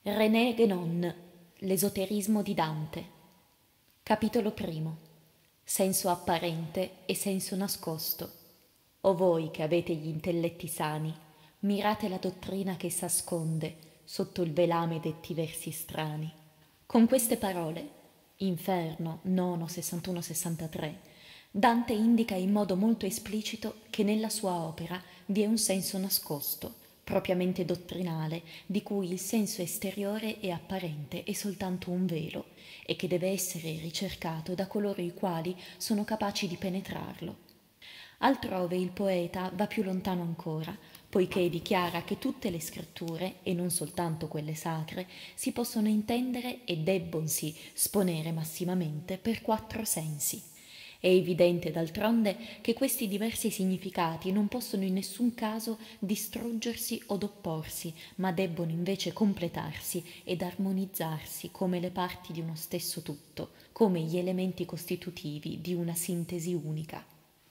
René Guénon, l'esoterismo di Dante. Capitolo primo. Senso apparente e senso nascosto. O voi che avete gli intelletti sani, mirate la dottrina che s'asconde sotto il velame detti versi strani. Con queste parole, Inferno 9, 61-63, Dante indica in modo molto esplicito che nella sua opera vi è un senso nascosto, propriamente dottrinale, di cui il senso esteriore e apparente è soltanto un velo e che deve essere ricercato da coloro i quali sono capaci di penetrarlo. Altrove il poeta va più lontano ancora, poiché dichiara che tutte le scritture, e non soltanto quelle sacre, si possono intendere e debbonsi sponere massimamente per 4 sensi. È evidente d'altronde che questi diversi significati non possono in nessun caso distruggersi od opporsi, ma debbono invece completarsi ed armonizzarsi come le parti di uno stesso tutto, come gli elementi costitutivi di una sintesi unica.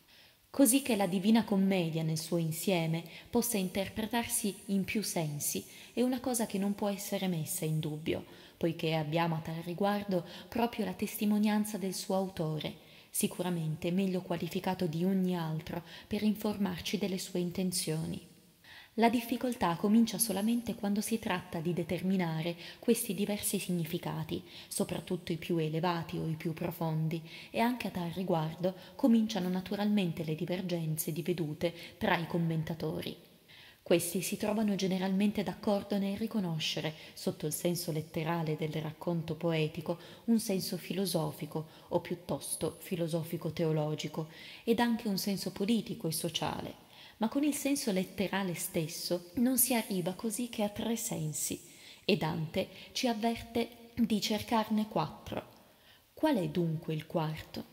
Così che la Divina Commedia nel suo insieme possa interpretarsi in più sensi è una cosa che non può essere messa in dubbio, poiché abbiamo a tal riguardo proprio la testimonianza del suo autore, sicuramente meglio qualificato di ogni altro per informarci delle sue intenzioni. La difficoltà comincia solamente quando si tratta di determinare questi diversi significati, soprattutto i più elevati o i più profondi, e anche a tal riguardo cominciano naturalmente le divergenze di vedute tra i commentatori. Questi si trovano generalmente d'accordo nel riconoscere, sotto il senso letterale del racconto poetico, un senso filosofico o piuttosto filosofico-teologico ed anche un senso politico e sociale, ma con il senso letterale stesso non si arriva così che a 3 sensi, e Dante ci avverte di cercarne 4. Qual è dunque il quarto?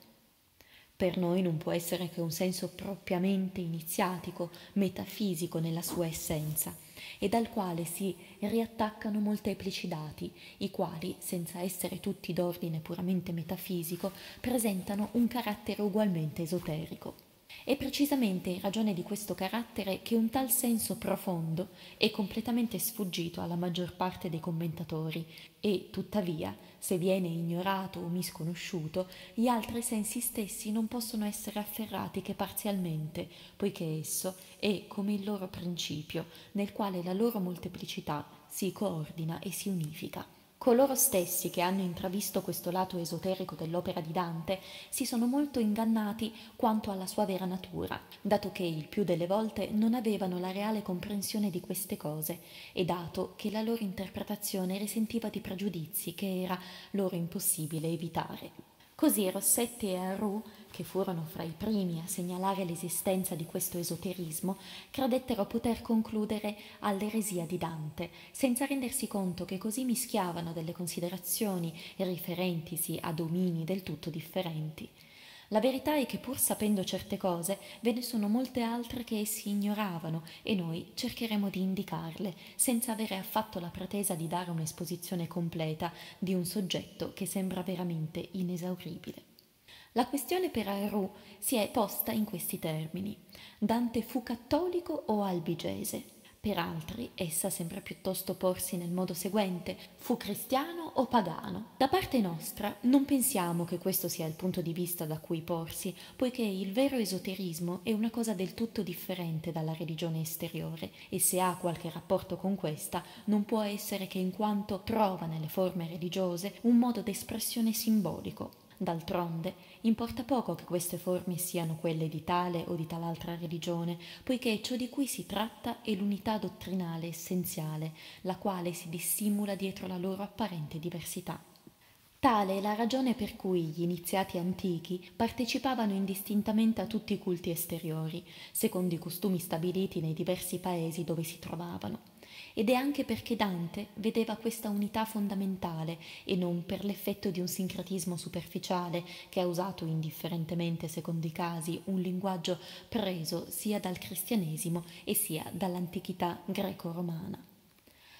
Per noi non può essere che un senso propriamente iniziatico, metafisico nella sua essenza, e dal quale si riattaccano molteplici dati, i quali, senza essere tutti d'ordine puramente metafisico, presentano un carattere ugualmente esoterico. È precisamente in ragione di questo carattere che un tal senso profondo è completamente sfuggito alla maggior parte dei commentatori e, tuttavia, se viene ignorato o misconosciuto, gli altri sensi stessi non possono essere afferrati che parzialmente, poiché esso è come il loro principio, nel quale la loro molteplicità si coordina e si unifica. Coloro stessi che hanno intravisto questo lato esoterico dell'opera di Dante si sono molto ingannati quanto alla sua vera natura, dato che il più delle volte non avevano la reale comprensione di queste cose e dato che la loro interpretazione risentiva di pregiudizi che era loro impossibile evitare. Così Rossetti e Arroux, che furono fra i primi a segnalare l'esistenza di questo esoterismo, credettero poter concludere all'eresia di Dante, senza rendersi conto che così mischiavano delle considerazioni riferentisi a domini del tutto differenti. La verità è che pur sapendo certe cose, ve ne sono molte altre che essi ignoravano e noi cercheremo di indicarle, senza avere affatto la pretesa di dare un'esposizione completa di un soggetto che sembra veramente inesauribile. La questione per Arroux si è posta in questi termini: Dante fu cattolico o albigese? Per altri essa sembra piuttosto porsi nel modo seguente: fu cristiano o pagano? Da parte nostra non pensiamo che questo sia il punto di vista da cui porsi, poiché il vero esoterismo è una cosa del tutto differente dalla religione esteriore e se ha qualche rapporto con questa non può essere che in quanto trova nelle forme religiose un modo d'espressione simbolico. D'altronde, importa poco che queste forme siano quelle di tale o di tal'altra religione, poiché ciò di cui si tratta è l'unità dottrinale essenziale, la quale si dissimula dietro la loro apparente diversità. Tale è la ragione per cui gli iniziati antichi partecipavano indistintamente a tutti i culti esteriori, secondo i costumi stabiliti nei diversi paesi dove si trovavano. Ed è anche perché Dante vedeva questa unità fondamentale e non per l'effetto di un sincretismo superficiale che ha usato indifferentemente secondo i casi un linguaggio preso sia dal cristianesimo e sia dall'antichità greco-romana.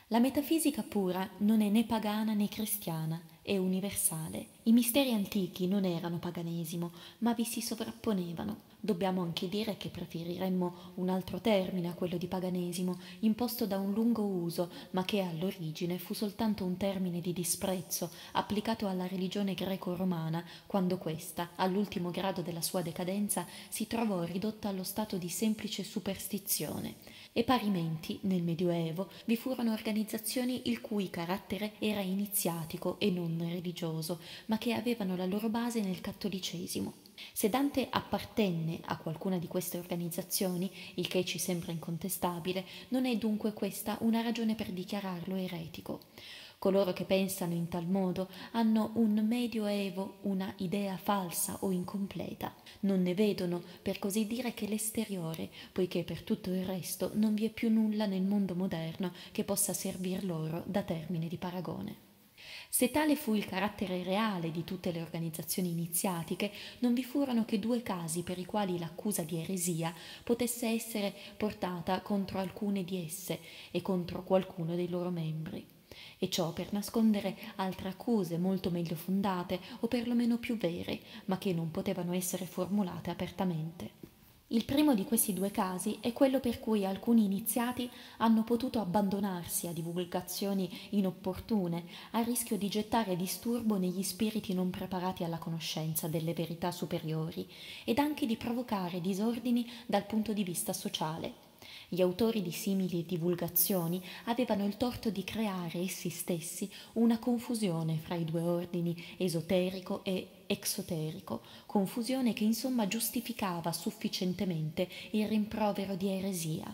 La metafisica pura non è né pagana né cristiana, è universale. I misteri antichi non erano paganesimo, ma vi si sovrapponevano. Dobbiamo anche dire che preferiremmo un altro termine a quello di paganesimo, imposto da un lungo uso, ma che all'origine fu soltanto un termine di disprezzo applicato alla religione greco-romana, quando questa, all'ultimo grado della sua decadenza, si trovò ridotta allo stato di semplice superstizione. E parimenti, nel Medioevo, vi furono organizzazioni il cui carattere era iniziatico e non religioso, ma che avevano la loro base nel cattolicesimo. Se Dante appartenne a qualcuna di queste organizzazioni, il che ci sembra incontestabile, non è dunque questa una ragione per dichiararlo eretico. Coloro che pensano in tal modo hanno un medioevo, una idea falsa o incompleta. Non ne vedono, per così dire, che l'esteriore, poiché per tutto il resto non vi è più nulla nel mondo moderno che possa servir loro da termine di paragone. Se tale fu il carattere reale di tutte le organizzazioni iniziatiche, non vi furono che due casi per i quali l'accusa di eresia potesse essere portata contro alcune di esse e contro qualcuno dei loro membri, e ciò per nascondere altre accuse molto meglio fondate o perlomeno più vere, ma che non potevano essere formulate apertamente. Il primo di questi due casi è quello per cui alcuni iniziati hanno potuto abbandonarsi a divulgazioni inopportune, a rischio di gettare disturbo negli spiriti non preparati alla conoscenza delle verità superiori ed anche di provocare disordini dal punto di vista sociale. Gli autori di simili divulgazioni avevano il torto di creare essi stessi una confusione fra i due ordini esoterico e exoterico, confusione che insomma giustificava sufficientemente il rimprovero di eresia.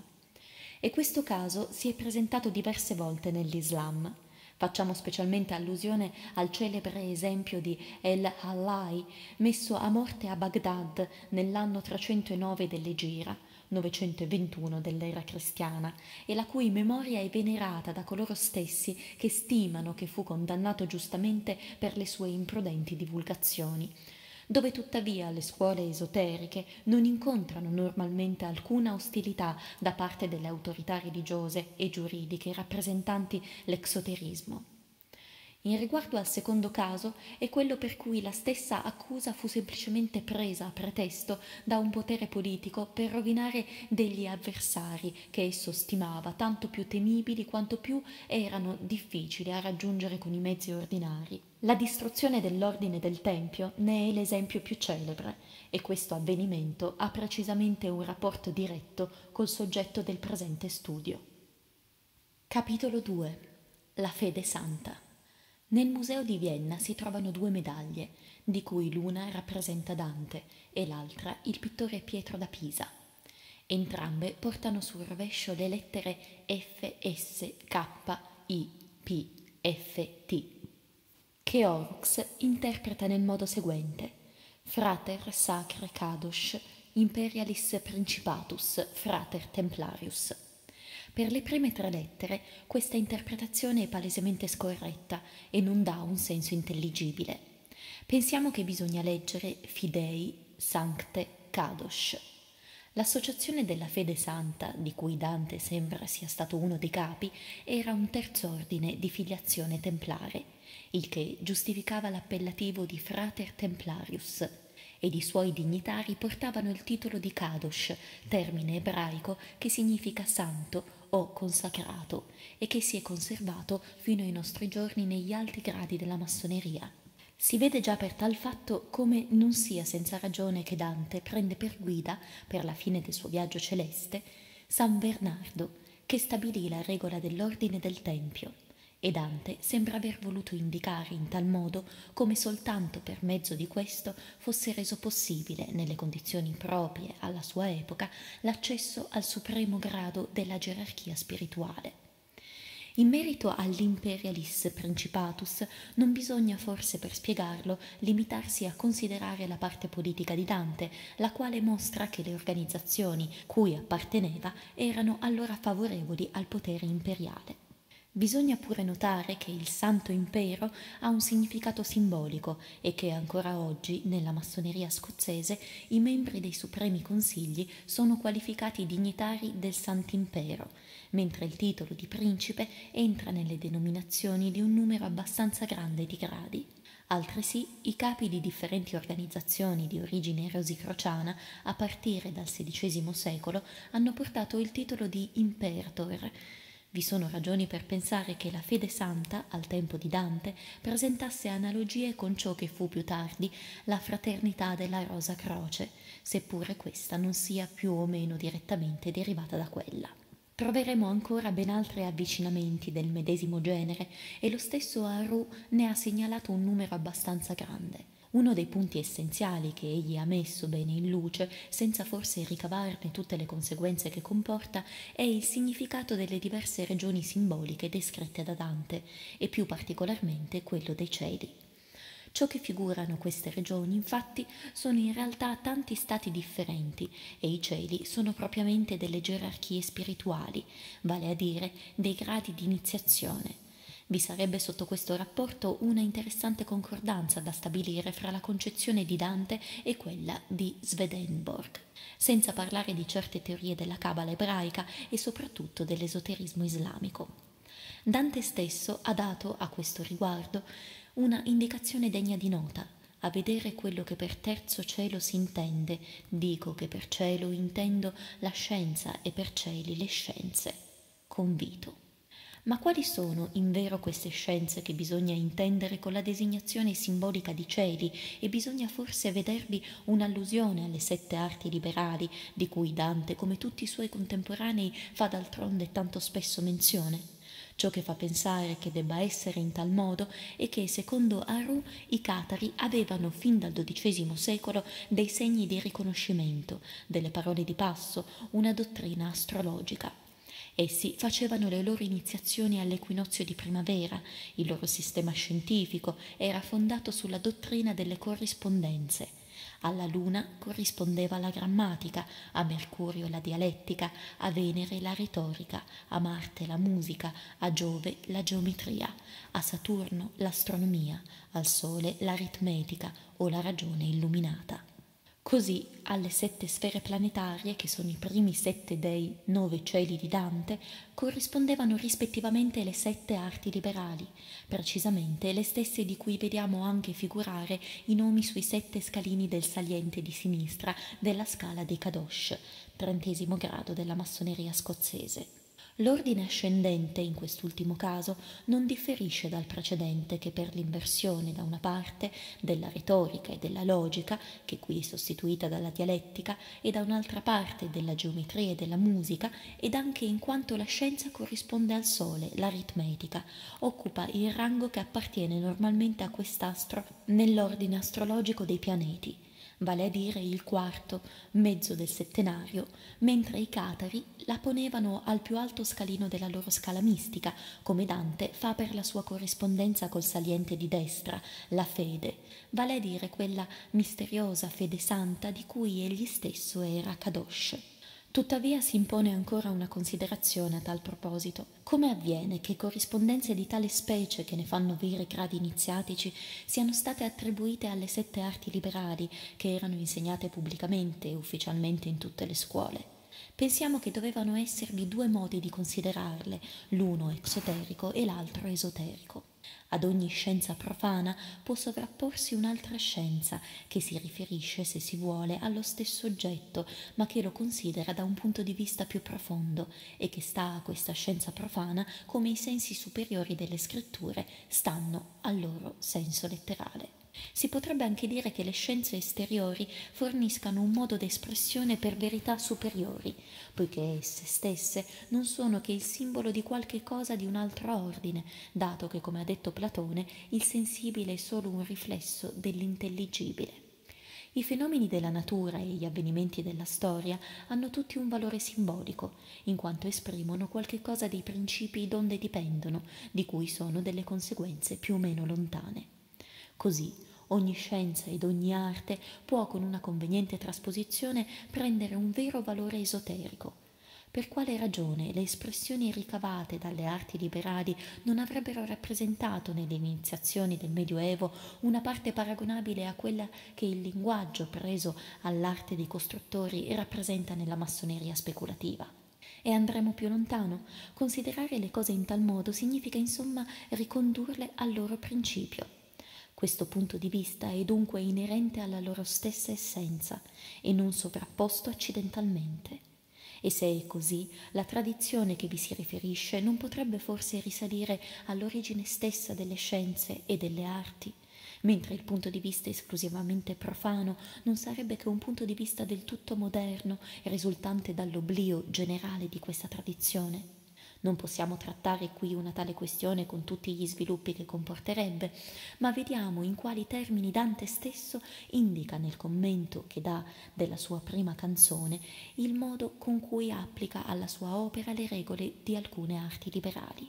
E questo caso si è presentato diverse volte nell'Islam. Facciamo specialmente allusione al celebre esempio di El-Hallaj, messo a morte a Baghdad nell'anno 309 dell'Egira, 921 dell'era cristiana, e la cui memoria è venerata da coloro stessi che stimano che fu condannato giustamente per le sue imprudenti divulgazioni, dove tuttavia le scuole esoteriche non incontrano normalmente alcuna ostilità da parte delle autorità religiose e giuridiche rappresentanti l'exoterismo. In riguardo al secondo caso è quello per cui la stessa accusa fu semplicemente presa a pretesto da un potere politico per rovinare degli avversari che esso stimava tanto più temibili quanto più erano difficili a raggiungere con i mezzi ordinari. La distruzione dell'ordine del Tempio ne è l'esempio più celebre e questo avvenimento ha precisamente un rapporto diretto col soggetto del presente studio. Capitolo 2. La fede santa. Nel museo di Vienna si trovano due medaglie, di cui l'una rappresenta Dante e l'altra il pittore Pietro da Pisa. Entrambe portano sul rovescio le lettere F, S, K, I, P, F, T, che Horrocks interpreta nel modo seguente: Frater Sacre Kadosh Imperialis Principatus Frater Templarius. Per le prime tre lettere questa interpretazione è palesemente scorretta e non dà un senso intelligibile. Pensiamo che bisogna leggere Fidei Sancte Kadosh. L'associazione della fede santa, di cui Dante sembra sia stato uno dei capi, era un terzo ordine di filiazione templare, il che giustificava l'appellativo di Frater Templarius, ed i suoi dignitari portavano il titolo di Kadosh, termine ebraico che significa santo o consacrato e che si è conservato fino ai nostri giorni negli alti gradi della massoneria. Si vede già per tal fatto come non sia senza ragione che Dante prende per guida, per la fine del suo viaggio celeste, San Bernardo, che stabilì la regola dell'ordine del Tempio, e Dante sembra aver voluto indicare in tal modo come soltanto per mezzo di questo fosse reso possibile, nelle condizioni proprie alla sua epoca, l'accesso al supremo grado della gerarchia spirituale. In merito all'Imperialis Principatus non bisogna forse, per spiegarlo, limitarsi a considerare la parte politica di Dante, la quale mostra che le organizzazioni cui apparteneva erano allora favorevoli al potere imperiale. Bisogna pure notare che il Santo Impero ha un significato simbolico e che ancora oggi nella massoneria scozzese i membri dei Supremi Consigli sono qualificati dignitari del Sant'Impero, mentre il titolo di principe entra nelle denominazioni di un numero abbastanza grande di gradi. Altresì i capi di differenti organizzazioni di origine rosicrociana a partire dal XVI secolo hanno portato il titolo di Imperator. Vi sono ragioni per pensare che la fede santa, al tempo di Dante, presentasse analogie con ciò che fu più tardi la fraternità della Rosa Croce, seppure questa non sia più o meno direttamente derivata da quella. Troveremo ancora ben altri avvicinamenti del medesimo genere e lo stesso Aru ne ha segnalato un numero abbastanza grande. Uno dei punti essenziali che egli ha messo bene in luce, senza forse ricavarne tutte le conseguenze che comporta, è il significato delle diverse regioni simboliche descritte da Dante, e più particolarmente quello dei cieli. Ciò che figurano queste regioni, infatti, sono in realtà tanti stati differenti e i cieli sono propriamente delle gerarchie spirituali, vale a dire dei gradi di iniziazione. Vi sarebbe sotto questo rapporto una interessante concordanza da stabilire fra la concezione di Dante e quella di Swedenborg, senza parlare di certe teorie della Cabala ebraica e soprattutto dell'esoterismo islamico. Dante stesso ha dato a questo riguardo una indicazione degna di nota. A vedere quello che per terzo cielo si intende, dico che per cielo intendo la scienza e per cieli le scienze. Convito. Ma quali sono invero queste scienze che bisogna intendere con la designazione simbolica di cieli, e bisogna forse vedervi un'allusione alle 7 arti liberali di cui Dante, come tutti i suoi contemporanei, fa d'altronde tanto spesso menzione? Ciò che fa pensare che debba essere in tal modo è che, secondo Aru, i catari avevano fin dal XII secolo dei segni di riconoscimento, delle parole di passo, una dottrina astrologica. Essi facevano le loro iniziazioni all'equinozio di primavera, il loro sistema scientifico era fondato sulla dottrina delle corrispondenze. Alla Luna corrispondeva la grammatica, a Mercurio la dialettica, a Venere la retorica, a Marte la musica, a Giove la geometria, a Saturno l'astronomia, al Sole l'aritmetica o la ragione illuminata. Così alle 7 sfere planetarie, che sono i primi 7 dei 9 cieli di Dante, corrispondevano rispettivamente le 7 arti liberali, precisamente le stesse di cui vediamo anche figurare i nomi sui 7 scalini del saliente di sinistra della scala dei Kadosh, 30° grado della massoneria scozzese. L'ordine ascendente, in quest'ultimo caso, non differisce dal precedente che per l'inversione da una parte della retorica e della logica, che qui è sostituita dalla dialettica, e da un'altra parte della geometria e della musica, ed anche in quanto la scienza corrisponde al Sole, l'aritmetica, occupa il rango che appartiene normalmente a quest'astro nell'ordine astrologico dei pianeti, vale a dire il quarto, mezzo del settenario, mentre i catari la ponevano al più alto scalino della loro scala mistica, come Dante fa per la sua corrispondenza col saliente di destra, la fede, vale a dire quella misteriosa fede santa di cui egli stesso era Kadosh. Tuttavia si impone ancora una considerazione a tal proposito. Come avviene che corrispondenze di tale specie, che ne fanno veri gradi iniziatici, siano state attribuite alle 7 arti liberali che erano insegnate pubblicamente e ufficialmente in tutte le scuole? Pensiamo che dovevano esservi 2 modi di considerarle, l'uno esoterico e l'altro esoterico. Ad ogni scienza profana può sovrapporsi un'altra scienza che si riferisce, se si vuole, allo stesso oggetto, ma che lo considera da un punto di vista più profondo, e che sta a questa scienza profana come i sensi superiori delle scritture stanno al loro senso letterale. Si potrebbe anche dire che le scienze esteriori forniscano un modo d'espressione per verità superiori, poiché esse stesse non sono che il simbolo di qualche cosa di un altro ordine, dato che, come ha detto Platone, il sensibile è solo un riflesso dell'intelligibile. I fenomeni della natura e gli avvenimenti della storia hanno tutti un valore simbolico, in quanto esprimono qualche cosa dei principi donde dipendono, di cui sono delle conseguenze più o meno lontane. Così ogni scienza ed ogni arte può, con una conveniente trasposizione, prendere un vero valore esoterico. per quale ragione le espressioni ricavate dalle arti liberali non avrebbero rappresentato nelle iniziazioni del Medioevo una parte paragonabile a quella che il linguaggio preso all'arte dei costruttori rappresenta nella massoneria speculativa. E andremo più lontano. Considerare le cose in tal modo significa insomma ricondurle al loro principio. Questo punto di vista è dunque inerente alla loro stessa essenza e non sovrapposto accidentalmente. E se è così, la tradizione che vi si riferisce non potrebbe forse risalire all'origine stessa delle scienze e delle arti, mentre il punto di vista esclusivamente profano non sarebbe che un punto di vista del tutto moderno, risultante dall'oblio generale di questa tradizione. Non possiamo trattare qui una tale questione con tutti gli sviluppi che comporterebbe, ma vediamo in quali termini Dante stesso indica nel commento che dà della sua prima canzone il modo con cui applica alla sua opera le regole di alcune arti liberali.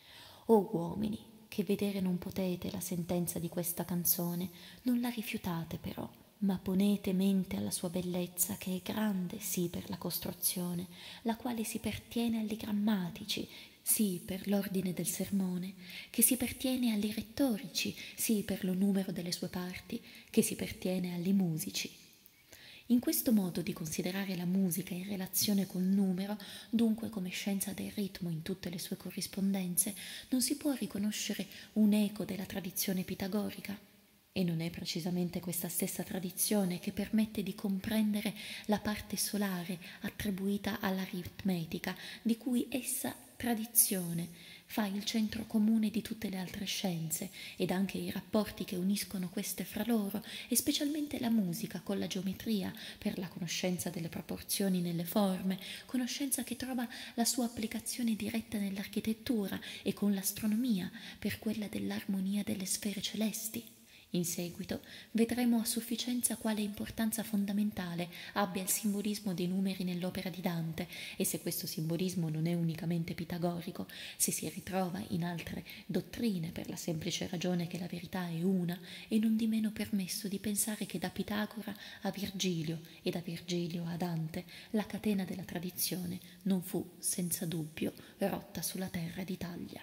O uomini, che vedere non potete la sentenza di questa canzone, non la rifiutate però, ma ponete mente alla sua bellezza, che è grande sì per la costruzione, la quale si pertiene alli grammatici, sì per l'ordine del sermone, che si pertiene alli rettorici, sì per lo numero delle sue parti, che si pertiene alli musici. In questo modo di considerare la musica in relazione col numero, dunque come scienza del ritmo in tutte le sue corrispondenze, non si può riconoscere un eco della tradizione pitagorica. E non è precisamente questa stessa tradizione che permette di comprendere la parte solare attribuita all'aritmetica, di cui essa, tradizione, fa il centro comune di tutte le altre scienze ed anche i rapporti che uniscono queste fra loro, e specialmente la musica con la geometria per la conoscenza delle proporzioni nelle forme, conoscenza che trova la sua applicazione diretta nell'architettura, e con l'astronomia per quella dell'armonia delle sfere celesti. In seguito vedremo a sufficienza quale importanza fondamentale abbia il simbolismo dei numeri nell'opera di Dante, e se questo simbolismo non è unicamente pitagorico, se si ritrova in altre dottrine, per la semplice ragione che la verità è una, e non di meno permesso di pensare che da Pitagora a Virgilio e da Virgilio a Dante la catena della tradizione non fu senza dubbio rotta sulla terra d'Italia.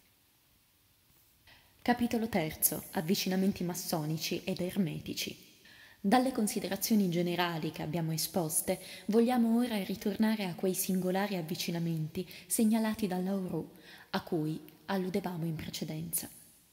Capitolo terzo. Avvicinamenti massonici ed ermetici. Dalle considerazioni generali che abbiamo esposte, vogliamo ora ritornare a quei singolari avvicinamenti segnalati dall'Aurù, a cui alludevamo in precedenza.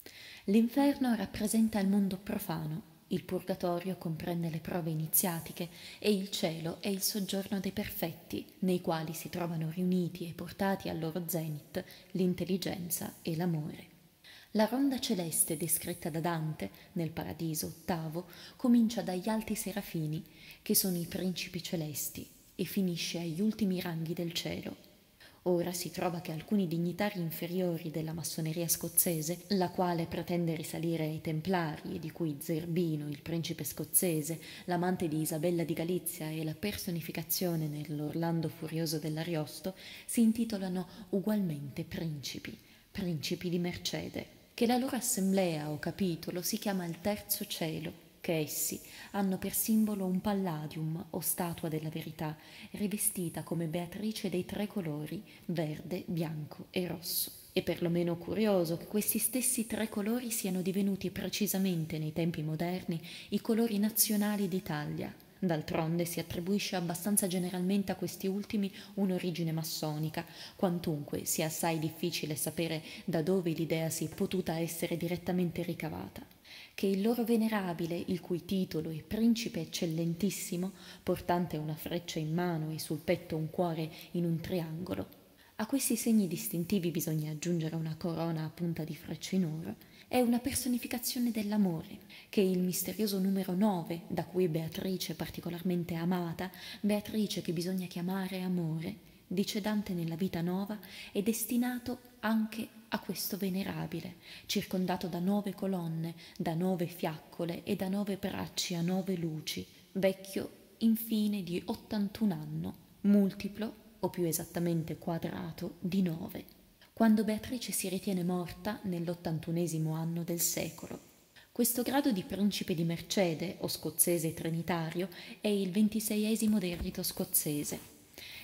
L'inferno rappresenta il mondo profano, il purgatorio comprende le prove iniziatiche e il cielo è il soggiorno dei perfetti, nei quali si trovano riuniti e portati al loro zenit l'intelligenza e l'amore. La ronda celeste descritta da Dante nel Paradiso ottavo comincia dagli alti serafini, che sono i principi celesti, e finisce agli ultimi ranghi del cielo. Ora si trova che alcuni dignitari inferiori della massoneria scozzese, la quale pretende risalire ai Templari e di cui Zerbino, il principe scozzese, l'amante di Isabella di Galizia e la personificazione nell'Orlando furioso dell'Ariosto, si intitolano ugualmente principi, principi di Mercede, che la loro assemblea o capitolo si chiama il terzo cielo, che essi hanno per simbolo un palladium o statua della verità, rivestita come Beatrice dei tre colori, verde, bianco e rosso. È perlomeno curioso che questi stessi tre colori siano divenuti precisamente nei tempi moderni i colori nazionali d'Italia. D'altronde si attribuisce abbastanza generalmente a questi ultimi un'origine massonica, quantunque sia assai difficile sapere da dove l'idea sia potuta essere direttamente ricavata. Che il loro venerabile, il cui titolo è principe eccellentissimo, portante una freccia in mano e sul petto un cuore in un triangolo, a questi segni distintivi bisogna aggiungere una corona a punta di frecce in oro, è una personificazione dell'amore, che il misterioso numero 9, da cui Beatrice è particolarmente amata, Beatrice che bisogna chiamare amore, dice Dante nella Vita Nova, è destinato anche a questo venerabile, circondato da 9 colonne, da 9 fiaccole e da 9 bracci a 9 luci, vecchio infine di 81 anni, multiplo, o più esattamente quadrato, di 9. Quando Beatrice si ritiene morta nell'81° anno del secolo. Questo grado di principe di Mercede, o scozzese trinitario, è il 26° del rito scozzese.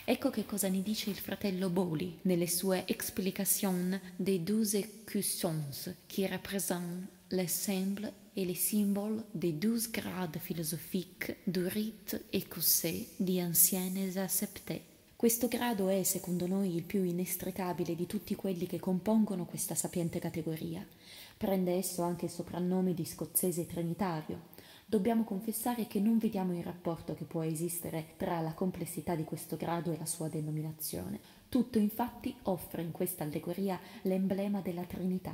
Ecco che cosa ne dice il fratello Boli nelle sue Explications des 12 cuissons qui représentent l'ensemble et les symboles des 12 grades philosophiques du rite écossais di anciennes acceptées. Questo grado è, secondo noi, il più inestricabile di tutti quelli che compongono questa sapiente categoria. Prende esso anche il soprannome di scozzese trinitario. Dobbiamo confessare che non vediamo il rapporto che può esistere tra la complessità di questo grado e la sua denominazione. Tutto, infatti, offre in questa allegoria l'emblema della Trinità.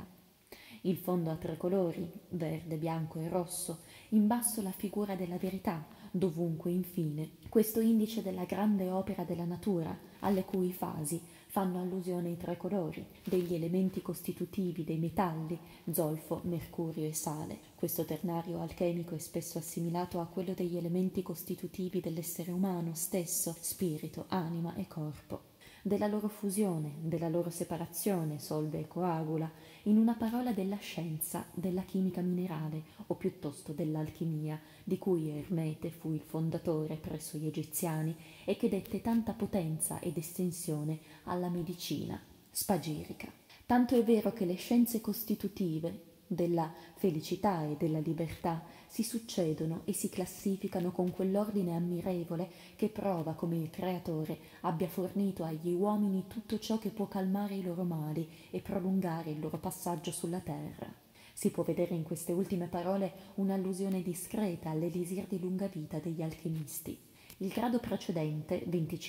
Il fondo a tre colori, verde, bianco e rosso, in basso la figura della verità, dovunque infine questo indice della grande opera della natura, alle cui fasi fanno allusione i tre colori, degli elementi costitutivi dei metalli, zolfo, mercurio e sale. Questo ternario alchemico è spesso assimilato a quello degli elementi costitutivi dell'essere umano stesso, spirito, anima e corpo. Della loro fusione, della loro separazione, solve e coagula, in una parola della scienza, della chimica minerale, o piuttosto dell'alchimia, di cui Ermete fu il fondatore presso gli egiziani e che dette tanta potenza ed estensione alla medicina spagirica. Tanto è vero che le scienze costitutive della felicità e della libertà si succedono e si classificano con quell'ordine ammirevole che prova come il Creatore abbia fornito agli uomini tutto ciò che può calmare i loro mali e prolungare il loro passaggio sulla terra. Si può vedere in queste ultime parole un'allusione discreta all'elisir di lunga vita degli alchimisti. Il grado precedente,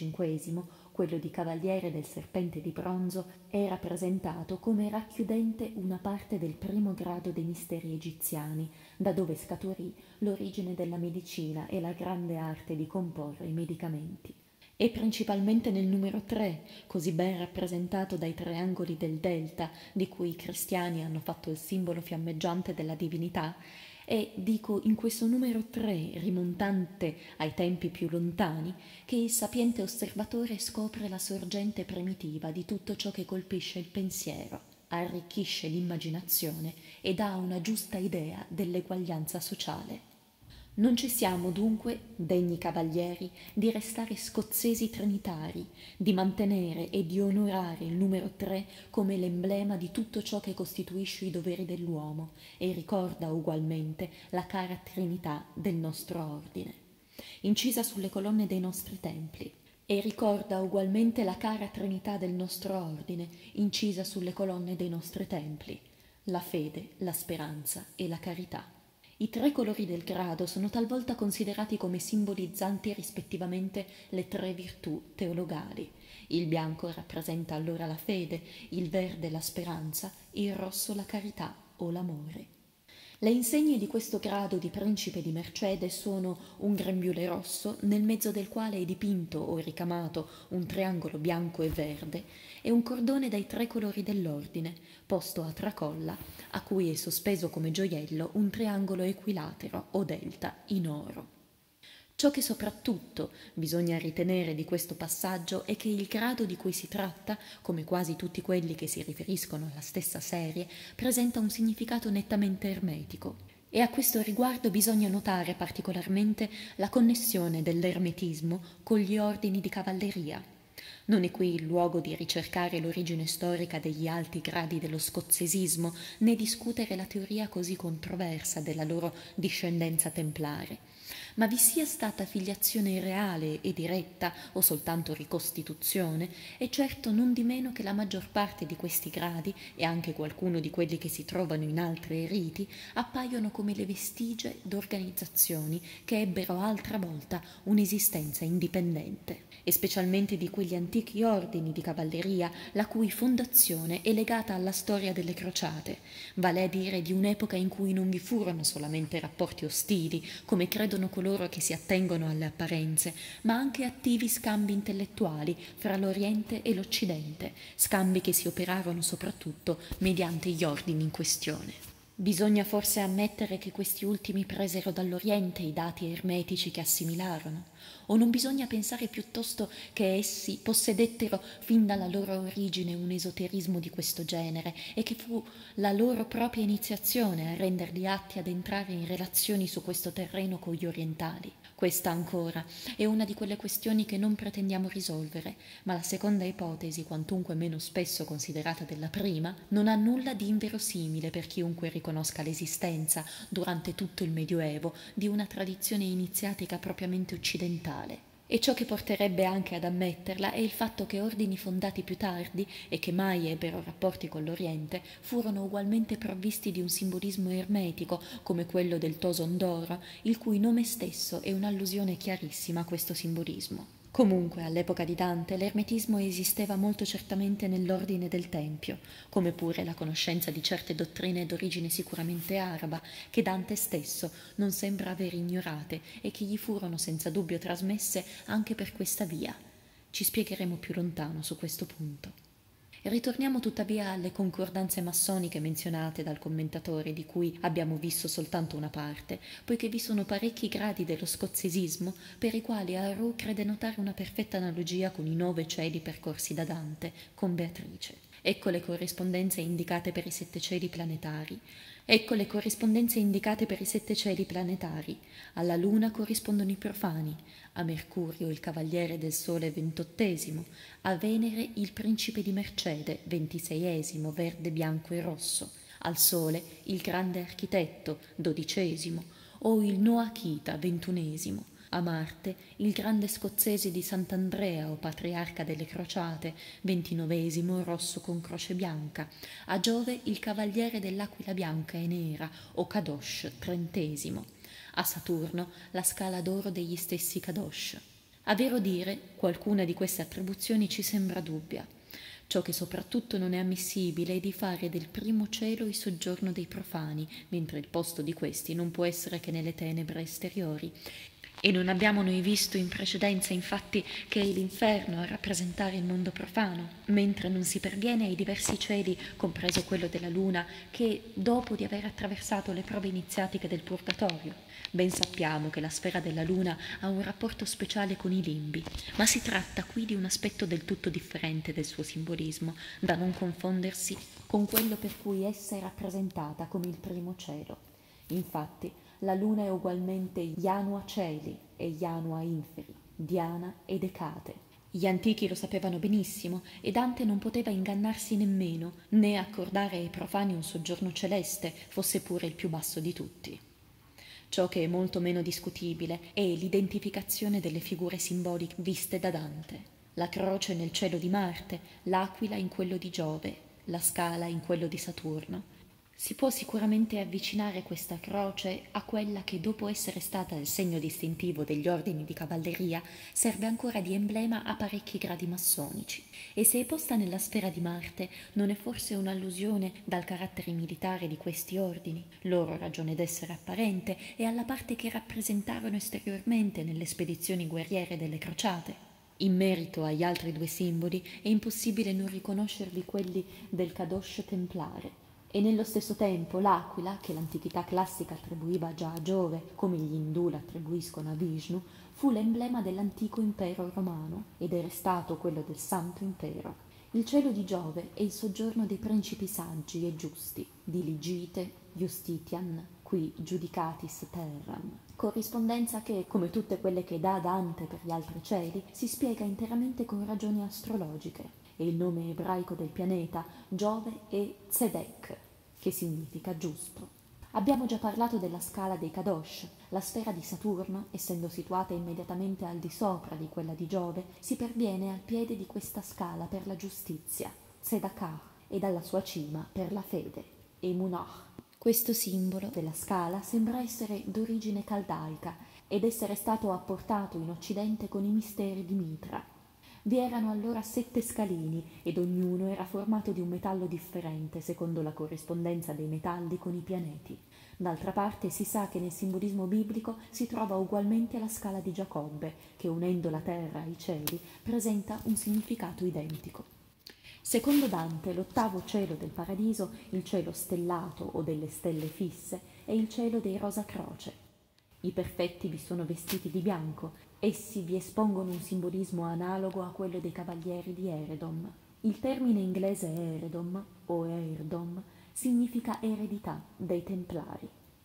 25°, quello di cavaliere del serpente di bronzo, è rappresentato come racchiudente una parte del primo grado dei misteri egiziani, da dove scaturì l'origine della medicina e la grande arte di comporre i medicamenti. E principalmente nel numero 3, così ben rappresentato dai tre angoli del delta, di cui i cristiani hanno fatto il simbolo fiammeggiante della divinità, e dico in questo numero 3, rimontante ai tempi più lontani, che il sapiente osservatore scopre la sorgente primitiva di tutto ciò che colpisce il pensiero, arricchisce l'immaginazione e dà una giusta idea dell'eguaglianza sociale. Non ci siamo dunque, degni cavalieri, di restare scozzesi trinitari, di mantenere e di onorare il numero 3 come l'emblema di tutto ciò che costituisce i doveri dell'uomo e ricorda ugualmente la cara Trinità del nostro ordine, incisa sulle colonne dei nostri templi, e ricorda ugualmente la cara Trinità del nostro ordine, incisa sulle colonne dei nostri templi, la fede, la speranza e la carità. I tre colori del grado sono talvolta considerati come simbolizzanti rispettivamente le tre virtù teologali. Il bianco rappresenta allora la fede, il verde la speranza, il rosso la carità o l'amore. Le insegne di questo grado di principe di Mercedes sono un grembiule rosso nel mezzo del quale è dipinto o ricamato un triangolo bianco e verde e un cordone dai tre colori dell'ordine, posto a tracolla, a cui è sospeso come gioiello un triangolo equilatero o delta in oro. Ciò che soprattutto bisogna ritenere di questo passaggio è che il grado di cui si tratta, come quasi tutti quelli che si riferiscono alla stessa serie, presenta un significato nettamente ermetico. E a questo riguardo bisogna notare particolarmente la connessione dell'ermetismo con gli ordini di cavalleria. Non è qui il luogo di ricercare l'origine storica degli alti gradi dello scozzesismo, né discutere la teoria così controversa della loro discendenza templare. Ma vi sia stata filiazione reale e diretta o soltanto ricostituzione, è certo non di meno che la maggior parte di questi gradi, e anche qualcuno di quelli che si trovano in altri riti, appaiono come le vestigie d'organizzazioni che ebbero altra volta un'esistenza indipendente, e specialmente di quegli antichi ordini di cavalleria la cui fondazione è legata alla storia delle crociate, vale a dire di un'epoca in cui non vi furono solamente rapporti ostili, come credono coloro che si attengono alle apparenze, ma anche attivi scambi intellettuali fra l'Oriente e l'Occidente, scambi che si operarono soprattutto mediante gli ordini in questione. Bisogna forse ammettere che questi ultimi presero dall'Oriente i dati ermetici che assimilarono, o non bisogna pensare piuttosto che essi possedettero fin dalla loro origine un esoterismo di questo genere e che fu la loro propria iniziazione a renderli atti ad entrare in relazioni su questo terreno con gli orientali? Questa ancora è una di quelle questioni che non pretendiamo risolvere, ma la seconda ipotesi, quantunque meno spesso considerata della prima, non ha nulla di inverosimile per chiunque riconosca l'esistenza, durante tutto il Medioevo, di una tradizione iniziatica propriamente occidentale. E ciò che porterebbe anche ad ammetterla è il fatto che ordini fondati più tardi e che mai ebbero rapporti con l'Oriente furono ugualmente provvisti di un simbolismo ermetico come quello del toson d'oro, il cui nome stesso è un'allusione chiarissima a questo simbolismo. Comunque, all'epoca di Dante, l'ermetismo esisteva molto certamente nell'ordine del Tempio, come pure la conoscenza di certe dottrine d'origine sicuramente araba, che Dante stesso non sembra aver ignorate e che gli furono senza dubbio trasmesse anche per questa via. Ci spiegheremo più lontano su questo punto. Ritorniamo tuttavia alle concordanze massoniche menzionate dal commentatore, di cui abbiamo visto soltanto una parte, poiché vi sono parecchi gradi dello scozzesismo per i quali Arrow crede notare una perfetta analogia con i 9 cieli percorsi da Dante con Beatrice. Ecco le corrispondenze indicate per i 7 cieli planetari. Ecco le corrispondenze indicate per i 7 cieli planetari. Alla Luna corrispondono i profani, a Mercurio il cavaliere del Sole 28°, a Venere il principe di Mercede 26°, verde, bianco e rosso, al Sole il grande architetto 12°, o il Noachita 21°, a Marte il grande scozzese di Sant'Andrea o patriarca delle crociate 29°, rosso con croce bianca, a Giove il cavaliere dell'aquila bianca e nera o Kadosh 30°, a Saturno la scala d'oro degli stessi Kadosh. A vero dire, qualcuna di queste attribuzioni ci sembra dubbia. Ciò che soprattutto non è ammissibile è di fare del primo cielo il soggiorno dei profani, mentre il posto di questi non può essere che nelle tenebre esteriori. E non abbiamo noi visto in precedenza, infatti, che è l'inferno a rappresentare il mondo profano, mentre non si perviene ai diversi cieli, compreso quello della luna, che dopo di aver attraversato le prove iniziatiche del purgatorio. Ben sappiamo che la sfera della luna ha un rapporto speciale con i limbi, ma si tratta qui di un aspetto del tutto differente del suo simbolismo, da non confondersi con quello per cui essa è rappresentata come il primo cielo. Infatti, la luna è ugualmente Janua Celi e Janua Inferi, Diana ed Ecate. Gli antichi lo sapevano benissimo e Dante non poteva ingannarsi nemmeno, né accordare ai profani un soggiorno celeste, fosse pure il più basso di tutti. Ciò che è molto meno discutibile è l'identificazione delle figure simboliche viste da Dante. La croce nel cielo di Marte, l'aquila in quello di Giove, la scala in quello di Saturno. Si può sicuramente avvicinare questa croce a quella che, dopo essere stata il segno distintivo degli ordini di cavalleria, serve ancora di emblema a parecchi gradi massonici. E se è posta nella sfera di Marte, non è forse un'allusione dal carattere militare di questi ordini, loro ragione d'essere apparente, e alla parte che rappresentarono esteriormente nelle spedizioni guerriere delle crociate? In merito agli altri 2 simboli è impossibile non riconoscervi quelli del Kadosh templare, e nello stesso tempo l'aquila, che l'antichità classica attribuiva già a Giove, come gli Indù l'attribuiscono a Vishnu, fu l'emblema dell'antico impero romano ed è restato quello del Santo Impero. Il cielo di Giove è il soggiorno dei principi saggi e giusti, di Ligite, Justitian, qui Judicatis Terram. Corrispondenza che, come tutte quelle che dà Dante per gli altri cieli, si spiega interamente con ragioni astrologiche, e il nome ebraico del pianeta, Giove, è Tzedek, che significa giusto. Abbiamo già parlato della scala dei Kadosh. La sfera di Saturno, essendo situata immediatamente al di sopra di quella di Giove, si perviene al piede di questa scala per la giustizia, Tzedakah, e dalla sua cima per la fede, Emunah. Questo simbolo della scala sembra essere d'origine caldaica ed essere stato apportato in Occidente con i misteri di Mitra. Vi erano allora 7 scalini ed ognuno era formato di un metallo differente secondo la corrispondenza dei metalli con i pianeti. D'altra parte si sa che nel simbolismo biblico si trova ugualmente la scala di Giacobbe, che unendo la terra ai cieli presenta un significato identico. Secondo Dante, l'ottavo cielo del paradiso, il cielo stellato o delle stelle fisse, è il cielo dei Rosa Croce. I perfetti vi sono vestiti di bianco, essi vi espongono un simbolismo analogo a quello dei cavalieri di Eredom. Il termine inglese Eredom o Heirdom significa eredità dei Templari.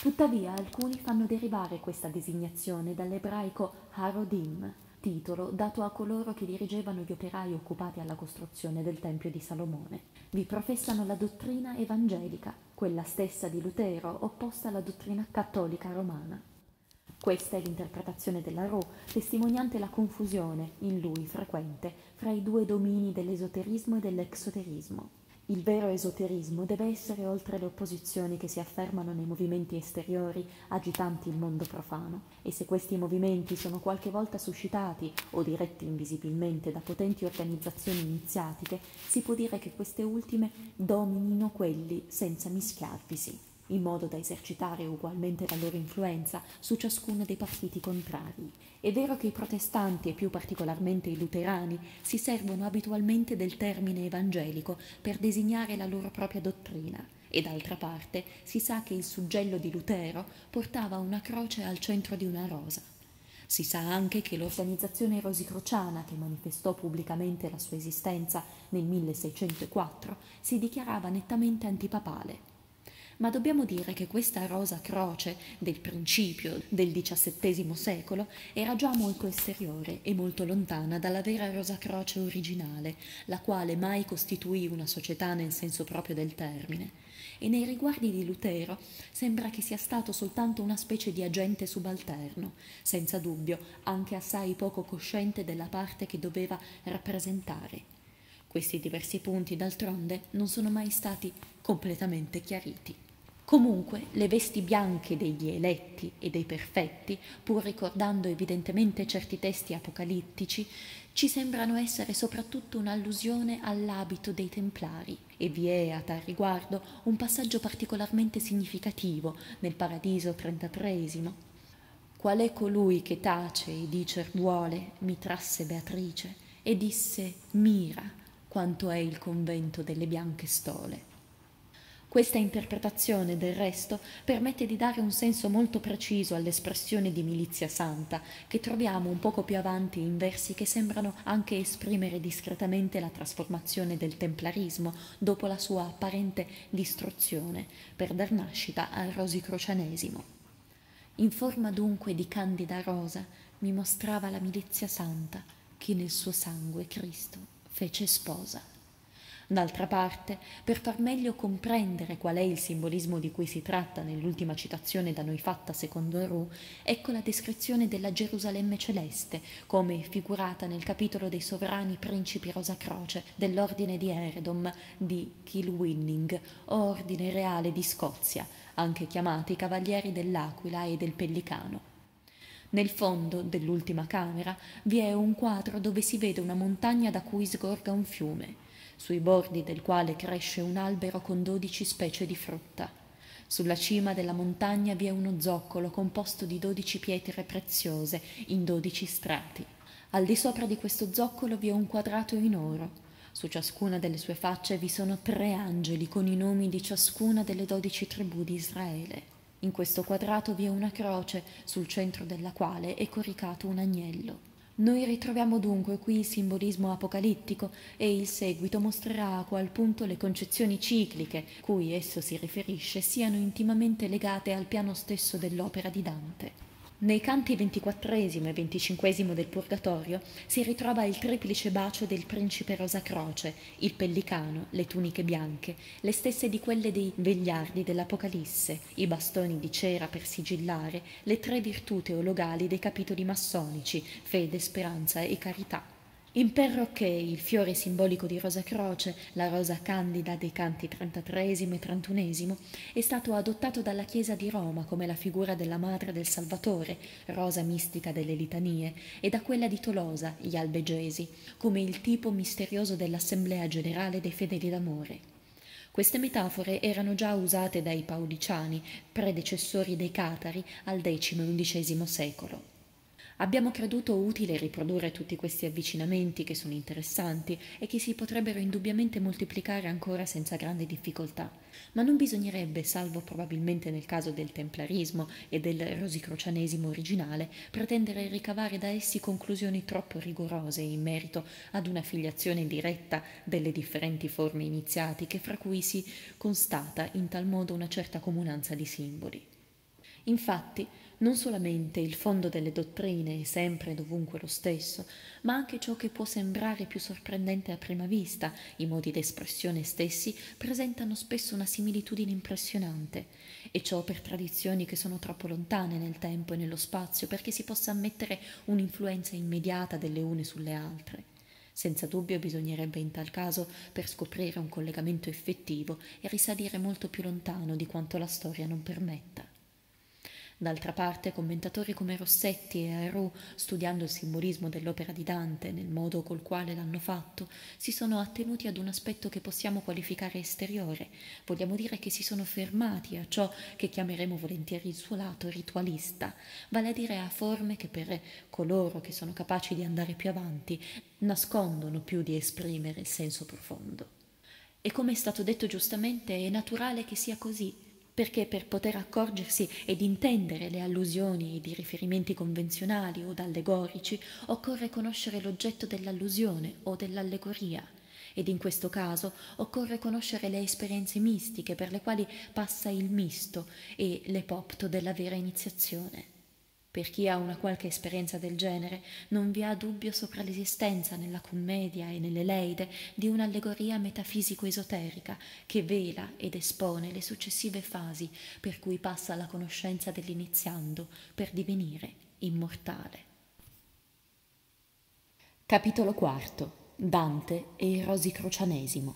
Tuttavia alcuni fanno derivare questa designazione dall'ebraico Harodim, titolo dato a coloro che dirigevano gli operai occupati alla costruzione del Tempio di Salomone. Vi professano la dottrina evangelica, quella stessa di Lutero, opposta alla dottrina cattolica romana. Questa è l'interpretazione della Ro, testimoniante la confusione, in lui frequente, fra i due domini dell'esoterismo e dell'exoterismo. Il vero esoterismo deve essere oltre le opposizioni che si affermano nei movimenti esteriori agitanti il mondo profano, e se questi movimenti sono qualche volta suscitati o diretti invisibilmente da potenti organizzazioni iniziatiche, si può dire che queste ultime dominino quelli senza mischiarvisi, in modo da esercitare ugualmente la loro influenza su ciascuno dei partiti contrari. È vero che i protestanti e più particolarmente i luterani si servono abitualmente del termine evangelico per designare la loro propria dottrina, e d'altra parte si sa che il suggello di Lutero portava una croce al centro di una rosa. Si sa anche che l'organizzazione rosicrociana, che manifestò pubblicamente la sua esistenza nel 1604, si dichiarava nettamente antipapale. Ma dobbiamo dire che questa rosa croce del principio del XVII secolo era già molto esteriore e molto lontana dalla vera rosa croce originale, la quale mai costituì una società nel senso proprio del termine. E nei riguardi di Lutero sembra che sia stato soltanto una specie di agente subalterno, senza dubbio anche assai poco cosciente della parte che doveva rappresentare. Questi diversi punti, d'altronde, non sono mai stati completamente chiariti. Comunque, le vesti bianche degli eletti e dei perfetti, pur ricordando evidentemente certi testi apocalittici, ci sembrano essere soprattutto un'allusione all'abito dei Templari, e vi è a tal riguardo un passaggio particolarmente significativo nel Paradiso 33. Qual è colui che tace e dicer vuole, mi trasse Beatrice, e disse mira quanto è il convento delle bianche stole. Questa interpretazione, del resto, permette di dare un senso molto preciso all'espressione di milizia santa, che troviamo un poco più avanti in versi che sembrano anche esprimere discretamente la trasformazione del templarismo dopo la sua apparente distruzione, per dar nascita al rosicrocianesimo. In forma dunque di candida rosa mi mostrava la milizia santa, che nel suo sangue Cristo fece sposa. D'altra parte, per far meglio comprendere qual è il simbolismo di cui si tratta nell'ultima citazione da noi fatta secondo Ru, ecco la descrizione della Gerusalemme celeste, come figurata nel capitolo dei sovrani principi Rosacroce dell'ordine di Eredom di Kilwinning, o ordine reale di Scozia, anche chiamati Cavalieri dell'Aquila e del Pellicano. Nel fondo dell'ultima camera vi è un quadro dove si vede una montagna da cui sgorga un fiume, sui bordi del quale cresce un albero con 12 specie di frutta. Sulla cima della montagna vi è uno zoccolo composto di 12 pietre preziose in 12 strati. Al di sopra di questo zoccolo vi è un quadrato in oro. Su ciascuna delle sue facce vi sono 3 angeli con i nomi di ciascuna delle 12 tribù di Israele. In questo quadrato vi è una croce, sul centro della quale è coricato un agnello. Noi ritroviamo dunque qui il simbolismo apocalittico, e il seguito mostrerà a qual punto le concezioni cicliche cui esso si riferisce siano intimamente legate al piano stesso dell'opera di Dante. Nei canti 24° e 25° del Purgatorio si ritrova il triplice bacio del principe Rosacroce, il pellicano, le tuniche bianche, le stesse di quelle dei vegliardi dell'Apocalisse, i bastoni di cera per sigillare le 3 virtù teologali dei capitoli massonici, fede, speranza e carità. In Perroquet, il fiore simbolico di Rosa Croce, la rosa candida dei canti 33° e 31°, è stato adottato dalla Chiesa di Roma come la figura della Madre del Salvatore, rosa mistica delle litanie, e da quella di Tolosa, gli albegesi, come il tipo misterioso dell'Assemblea Generale dei Fedeli d'Amore. Queste metafore erano già usate dai Pauliciani, predecessori dei Catari, al X e XI secolo. Abbiamo creduto utile riprodurre tutti questi avvicinamenti che sono interessanti e che si potrebbero indubbiamente moltiplicare ancora senza grande difficoltà, ma non bisognerebbe, salvo probabilmente nel caso del templarismo e del rosicrocianesimo originale, pretendere ricavare da essi conclusioni troppo rigorose in merito ad una filiazione diretta delle differenti forme iniziatiche fra cui si constata in tal modo una certa comunanza di simboli. Infatti, non solamente il fondo delle dottrine è sempre e dovunque lo stesso, ma anche ciò che può sembrare più sorprendente a prima vista, i modi d'espressione stessi presentano spesso una similitudine impressionante, e ciò per tradizioni che sono troppo lontane nel tempo e nello spazio perché si possa ammettere un'influenza immediata delle une sulle altre. Senza dubbio bisognerebbe in tal caso, per scoprire un collegamento effettivo, e risalire molto più lontano di quanto la storia non permetta. D'altra parte, commentatori come Rossetti e Arroux, studiando il simbolismo dell'opera di Dante nel modo col quale l'hanno fatto, si sono attenuti ad un aspetto che possiamo qualificare esteriore, vogliamo dire che si sono fermati a ciò che chiameremo volentieri il suo lato ritualista, vale a dire a forme che per coloro che sono capaci di andare più avanti nascondono più di esprimere il senso profondo. E come è stato detto giustamente, è naturale che sia così, perché per poter accorgersi ed intendere le allusioni ed i riferimenti convenzionali o allegorici occorre conoscere l'oggetto dell'allusione o dell'allegoria, ed in questo caso occorre conoscere le esperienze mistiche per le quali passa il misto e l'epopto della vera iniziazione. Per chi ha una qualche esperienza del genere, non vi ha dubbio sopra l'esistenza nella commedia e nell'Eneide di un'allegoria metafisico-esoterica che vela ed espone le successive fasi per cui passa la conoscenza dell'iniziando per divenire immortale. Capitolo IV. Dante e il Rosicrucianesimo.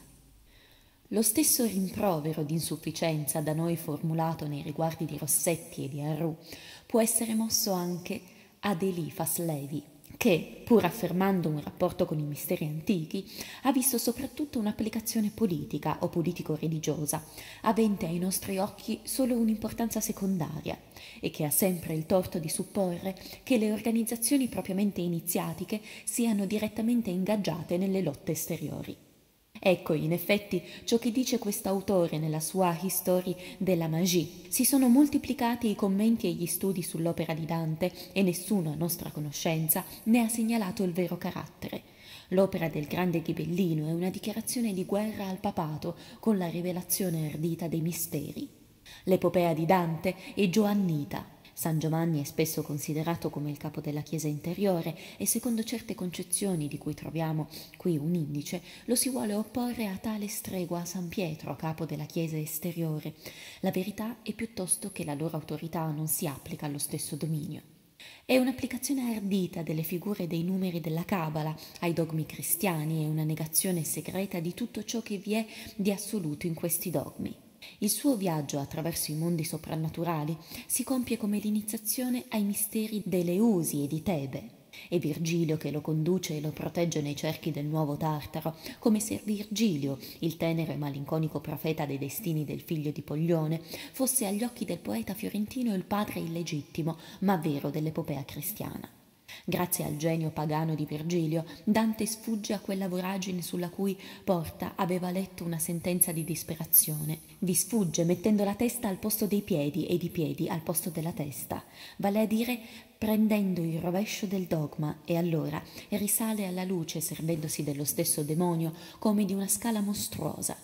Lo stesso rimprovero di insufficienza da noi formulato nei riguardi di Rossetti e di Arroux può essere mosso anche ad Eliphas Levi, che, pur affermando un rapporto con i misteri antichi, ha visto soprattutto un'applicazione politica o politico-religiosa, avente ai nostri occhi solo un'importanza secondaria, e che ha sempre il torto di supporre che le organizzazioni propriamente iniziatiche siano direttamente ingaggiate nelle lotte esteriori. Ecco, in effetti, ciò che dice quest'autore nella sua History de la Magie. Si sono moltiplicati i commenti e gli studi sull'opera di Dante e nessuno, a nostra conoscenza, ne ha segnalato il vero carattere. L'opera del grande Ghibellino è una dichiarazione di guerra al papato con la rivelazione ardita dei misteri. L'epopea di Dante è giovannita. San Giovanni è spesso considerato come il capo della Chiesa interiore e secondo certe concezioni di cui troviamo qui un indice, lo si vuole opporre a tale stregua a San Pietro, capo della Chiesa esteriore. La verità è piuttosto che la loro autorità non si applica allo stesso dominio. È un'applicazione ardita delle figure dei numeri della Cabala ai dogmi cristiani e una negazione segreta di tutto ciò che vi è di assoluto in questi dogmi. Il suo viaggio attraverso i mondi soprannaturali si compie come l'iniziazione ai misteri dell'Eleusi e di Tebe. È Virgilio che lo conduce e lo protegge nei cerchi del nuovo Tartaro, come se Virgilio, il tenero e malinconico profeta dei destini del figlio di Poglione, fosse agli occhi del poeta fiorentino il padre illegittimo, ma vero dell'epopea cristiana. Grazie al genio pagano di Virgilio, Dante sfugge a quella voragine sulla cui porta aveva letto una sentenza di disperazione. Vi sfugge mettendo la testa al posto dei piedi ed i piedi al posto della testa, vale a dire prendendo il rovescio del dogma, e allora risale alla luce servendosi dello stesso demonio come di una scala mostruosa.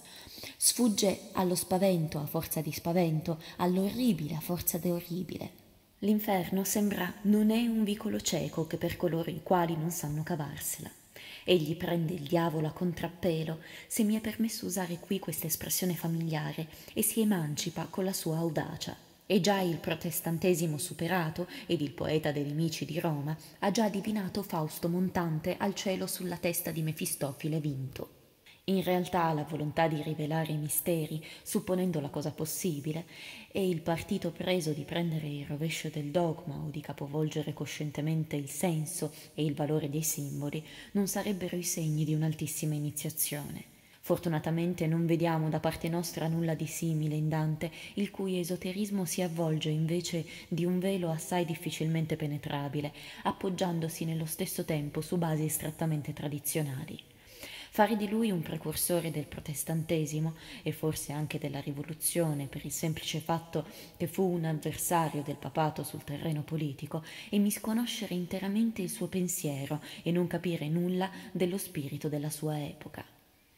Sfugge allo spavento a forza di spavento, all'orribile a forza di orribile. L'inferno sembra non è un vicolo cieco che per coloro i quali non sanno cavarsela. Egli prende il diavolo a contrappelo, se mi è permesso usare qui questa espressione familiare, e si emancipa con la sua audacia. E già il protestantesimo superato ed il poeta dei nemici di Roma ha già divinato Fausto montante al cielo sulla testa di Mefistofile vinto. In realtà la volontà di rivelare i misteri, supponendo la cosa possibile, e il partito preso di prendere il rovescio del dogma o di capovolgere coscientemente il senso e il valore dei simboli, non sarebbero i segni di un'altissima iniziazione. Fortunatamente non vediamo da parte nostra nulla di simile in Dante, il cui esoterismo si avvolge invece di un velo assai difficilmente penetrabile, appoggiandosi nello stesso tempo su basi strettamente tradizionali. Fare di lui un precursore del protestantesimo e forse anche della rivoluzione per il semplice fatto che fu un avversario del papato sul terreno politico e misconoscere interamente il suo pensiero e non capire nulla dello spirito della sua epoca.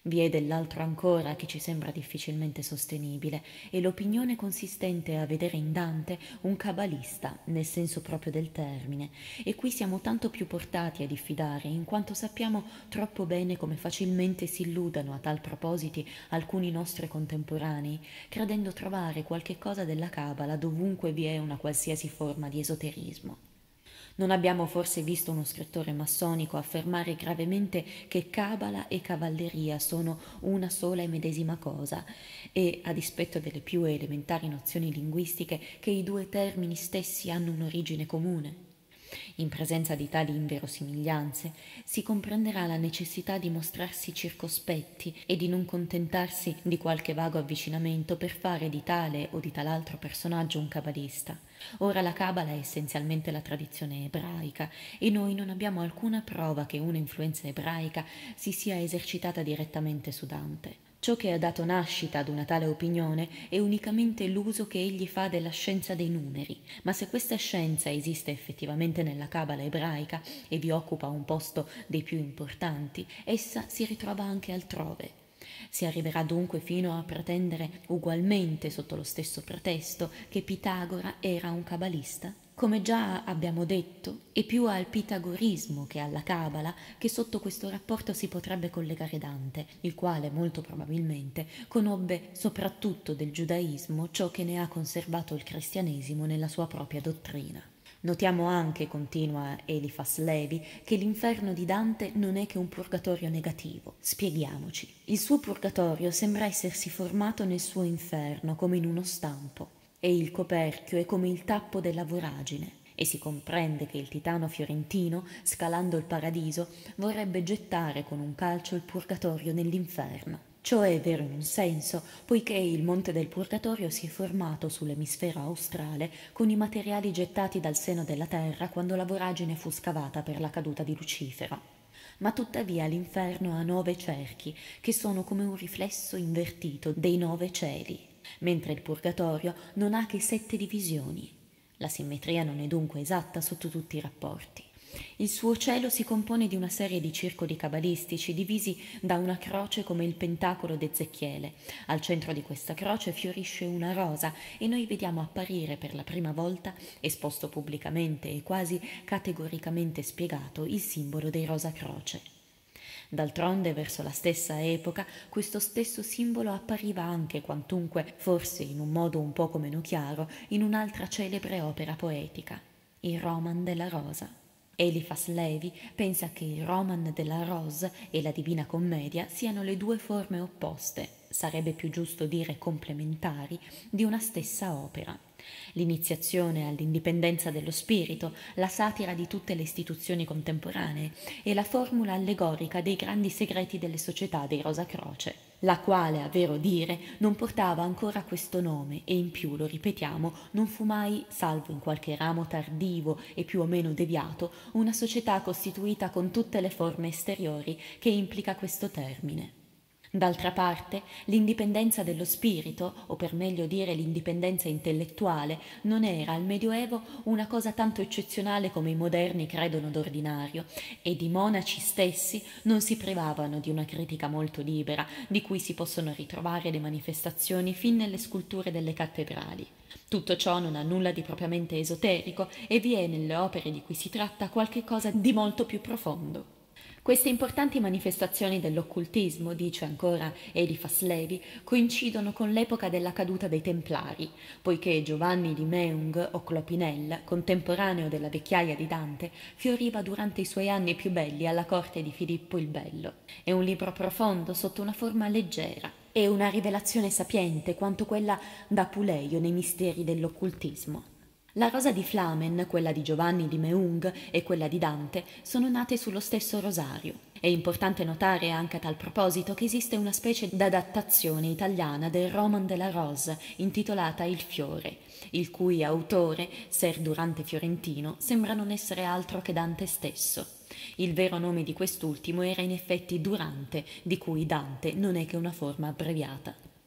Vi è dell'altro ancora che ci sembra difficilmente sostenibile, e l'opinione consistente a vedere in Dante un cabalista, nel senso proprio del termine, e qui siamo tanto più portati a diffidare, in quanto sappiamo troppo bene come facilmente si illudano a tal propositi alcuni nostri contemporanei, credendo trovare qualche cosa della Cabala dovunque vi è una qualsiasi forma di esoterismo. Non abbiamo forse visto uno scrittore massonico affermare gravemente che cabala e cavalleria sono una sola e medesima cosa, e, a dispetto delle più elementari nozioni linguistiche, che i due termini stessi hanno un'origine comune? In presenza di tali inverosimiglianze si comprenderà la necessità di mostrarsi circospetti e di non contentarsi di qualche vago avvicinamento per fare di tale o di tal'altro personaggio un cabalista. Ora la cabala è essenzialmente la tradizione ebraica e noi non abbiamo alcuna prova che una influenza ebraica si sia esercitata direttamente su Dante. Ciò che ha dato nascita ad una tale opinione è unicamente l'uso che egli fa della scienza dei numeri, ma se questa scienza esiste effettivamente nella cabala ebraica e vi occupa un posto dei più importanti, essa si ritrova anche altrove. Si arriverà dunque fino a pretendere ugualmente sotto lo stesso pretesto che Pitagora era un cabalista? Come già abbiamo detto, è più al pitagorismo che alla cabala che sotto questo rapporto si potrebbe collegare Dante, il quale molto probabilmente conobbe soprattutto del giudaismo ciò che ne ha conservato il cristianesimo nella sua propria dottrina. Notiamo anche, continua Elifas Levi, che l'inferno di Dante non è che un purgatorio negativo. Spieghiamoci. Il suo purgatorio sembra essersi formato nel suo inferno come in uno stampo, e il coperchio è come il tappo della voragine, e si comprende che il titano fiorentino, scalando il paradiso, vorrebbe gettare con un calcio il purgatorio nell'inferno. Ciò è vero in un senso, poiché il monte del Purgatorio si è formato sull'emisfero australe con i materiali gettati dal seno della terra quando la voragine fu scavata per la caduta di Lucifero. Ma tuttavia l'inferno ha 9 cerchi, che sono come un riflesso invertito dei 9 cieli, mentre il Purgatorio non ha che 7 divisioni. La simmetria non è dunque esatta sotto tutti i rapporti. Il suo cielo si compone di una serie di circoli cabalistici divisi da una croce come il pentacolo d'Ezechiele. Al centro di questa croce fiorisce una rosa e noi vediamo apparire per la prima volta, esposto pubblicamente e quasi categoricamente spiegato, il simbolo dei Rosa Croce. D'altronde, verso la stessa epoca, questo stesso simbolo appariva anche, quantunque forse in un modo un poco meno chiaro, in un'altra celebre opera poetica, il Roman della Rosa. Elifas Levi pensa che il Roman della Rose e la Divina Commedia siano le due forme opposte, sarebbe più giusto dire complementari, di una stessa opera. L'iniziazione all'indipendenza dello spirito, la satira di tutte le istituzioni contemporanee e la formula allegorica dei grandi segreti delle società dei Rosa Croce, la quale, a vero dire, non portava ancora questo nome e in più, lo ripetiamo, non fu mai, salvo in qualche ramo tardivo e più o meno deviato, una società costituita con tutte le forme esteriori che implica questo termine. D'altra parte, l'indipendenza dello spirito, o per meglio dire l'indipendenza intellettuale, non era al Medioevo una cosa tanto eccezionale come i moderni credono d'ordinario, ed i monaci stessi non si privavano di una critica molto libera, di cui si possono ritrovare le manifestazioni fin nelle sculture delle cattedrali. Tutto ciò non ha nulla di propriamente esoterico e vi è nelle opere di cui si tratta qualche cosa di molto più profondo. Queste importanti manifestazioni dell'occultismo, dice ancora Elifas Levi, coincidono con l'epoca della caduta dei Templari, poiché Giovanni di Meung o Clopinel, contemporaneo della vecchiaia di Dante, fioriva durante i suoi anni più belli alla corte di Filippo il Bello. È un libro profondo sotto una forma leggera e una rivelazione sapiente quanto quella d'Apuleio nei misteri dell'occultismo. La rosa di Flamen, quella di Giovanni di Meung e quella di Dante sono nate sullo stesso rosario. È importante notare anche a tal proposito che esiste una specie d'adattazione italiana del Roman della Rose intitolata Il Fiore, il cui autore, Ser Durante Fiorentino, sembra non essere altro che Dante stesso. Il vero nome di quest'ultimo era in effetti Durante, di cui Dante non è che una forma abbreviata.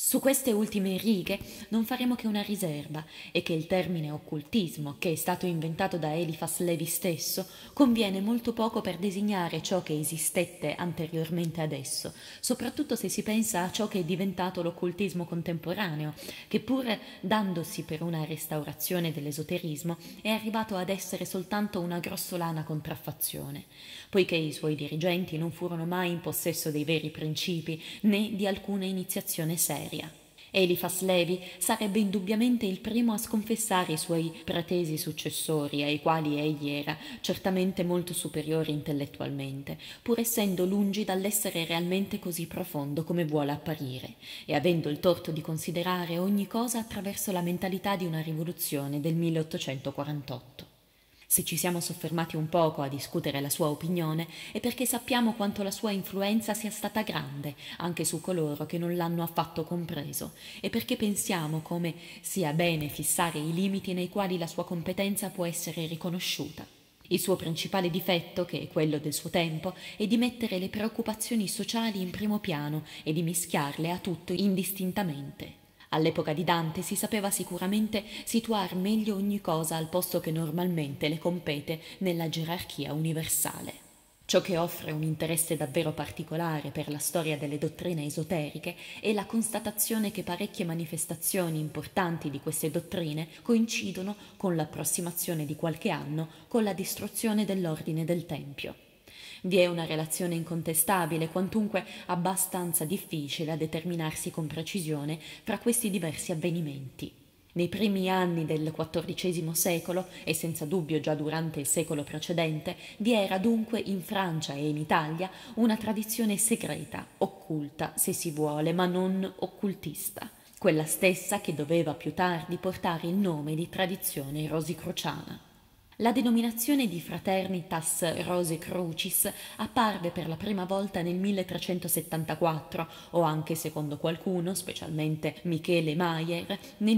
Su queste ultime righe non faremo che una riserva, e che il termine occultismo, che è stato inventato da Eliphas Levi stesso, conviene molto poco per designare ciò che esistette anteriormente ad esso, soprattutto se si pensa a ciò che è diventato l'occultismo contemporaneo, che pur dandosi per una restaurazione dell'esoterismo è arrivato ad essere soltanto una grossolana contraffazione, poiché i suoi dirigenti non furono mai in possesso dei veri principi né di alcuna iniziazione seria. Eliphas Levi sarebbe indubbiamente il primo a sconfessare i suoi pretesi successori, ai quali egli era certamente molto superiore intellettualmente, pur essendo lungi dall'essere realmente così profondo come vuole apparire, e avendo il torto di considerare ogni cosa attraverso la mentalità di una rivoluzione del 1848. Se ci siamo soffermati un poco a discutere la sua opinione è perché sappiamo quanto la sua influenza sia stata grande anche su coloro che non l'hanno affatto compreso, e perché pensiamo come sia bene fissare i limiti nei quali la sua competenza può essere riconosciuta. Il suo principale difetto, che è quello del suo tempo, è di mettere le preoccupazioni sociali in primo piano e di mischiarle a tutto indistintamente. All'epoca di Dante si sapeva sicuramente situar meglio ogni cosa al posto che normalmente le compete nella gerarchia universale. Ciò che offre un interesse davvero particolare per la storia delle dottrine esoteriche è la constatazione che parecchie manifestazioni importanti di queste dottrine coincidono, con l'approssimazione di qualche anno, con la distruzione dell'ordine del Tempio. Vi è una relazione incontestabile, quantunque abbastanza difficile a determinarsi con precisione, fra questi diversi avvenimenti. Nei primi anni del XIV secolo, e senza dubbio già durante il secolo precedente, vi era dunque in Francia e in Italia una tradizione segreta, occulta se si vuole, ma non occultista, quella stessa che doveva più tardi portare il nome di tradizione rosicruciana. La denominazione di Fraternitas Rosicrucis apparve per la prima volta nel 1374, o anche secondo qualcuno, specialmente Michele Mayer, nel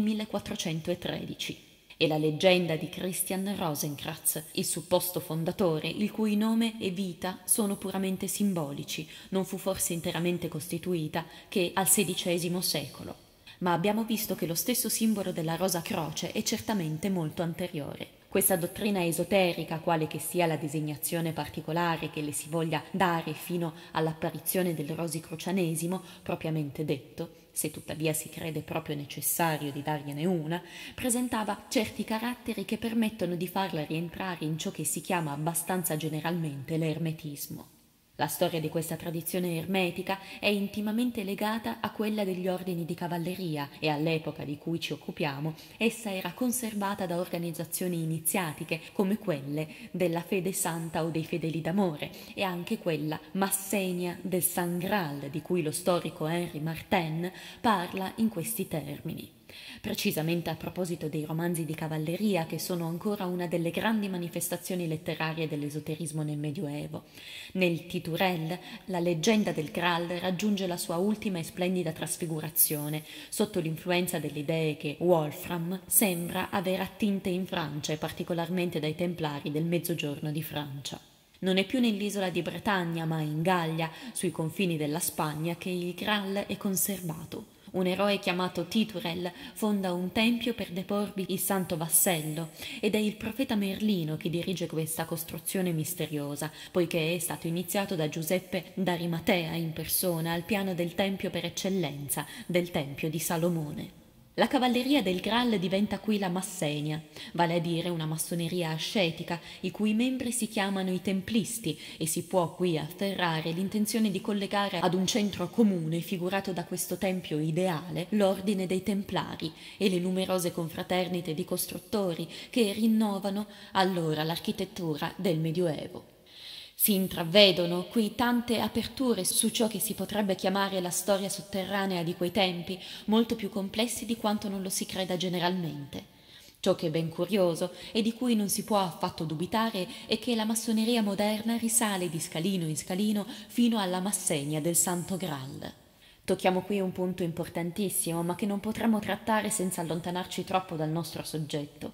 1413. E la leggenda di Christian Rosenkranz, il supposto fondatore, il cui nome e vita sono puramente simbolici, non fu forse interamente costituita che al XVI secolo. Ma abbiamo visto che lo stesso simbolo della Rosa Croce è certamente molto anteriore. Questa dottrina esoterica, quale che sia la designazione particolare che le si voglia dare fino all'apparizione del rosicrucianesimo, propriamente detto, se tuttavia si crede proprio necessario di dargliene una, presentava certi caratteri che permettono di farla rientrare in ciò che si chiama abbastanza generalmente l'ermetismo. La storia di questa tradizione ermetica è intimamente legata a quella degli ordini di cavalleria, e all'epoca di cui ci occupiamo essa era conservata da organizzazioni iniziatiche come quelle della Fede Santa o dei Fedeli d'Amore, e anche quella massenia del San Graal di cui lo storico Henri Martin parla in questi termini. Precisamente a proposito dei romanzi di cavalleria, che sono ancora una delle grandi manifestazioni letterarie dell'esoterismo nel Medioevo. Nel Titurel la leggenda del Graal raggiunge la sua ultima e splendida trasfigurazione sotto l'influenza delle idee che Wolfram sembra aver attinte in Francia, e particolarmente dai Templari del Mezzogiorno di Francia. Non è più nell'isola di Bretagna, ma in Gallia, sui confini della Spagna, che il Graal è conservato. Un eroe chiamato Titurel fonda un tempio per deporvi il santo vassello, ed è il profeta Merlino che dirige questa costruzione misteriosa, poiché è stato iniziato da Giuseppe d'Arimatea in persona al piano del tempio per eccellenza, del tempio di Salomone. La cavalleria del Graal diventa qui la Massenia, vale a dire una massoneria ascetica, i cui membri si chiamano i Templisti, e si può qui afferrare l'intenzione di collegare ad un centro comune figurato da questo tempio ideale l'ordine dei Templari e le numerose confraternite di costruttori che rinnovano allora l'architettura del Medioevo. Si intravedono qui tante aperture su ciò che si potrebbe chiamare la storia sotterranea di quei tempi, molto più complessi di quanto non lo si creda generalmente. Ciò che è ben curioso e di cui non si può affatto dubitare è che la massoneria moderna risale di scalino in scalino fino alla Massenia del Santo Graal. Tocchiamo qui un punto importantissimo, ma che non potremmo trattare senza allontanarci troppo dal nostro soggetto.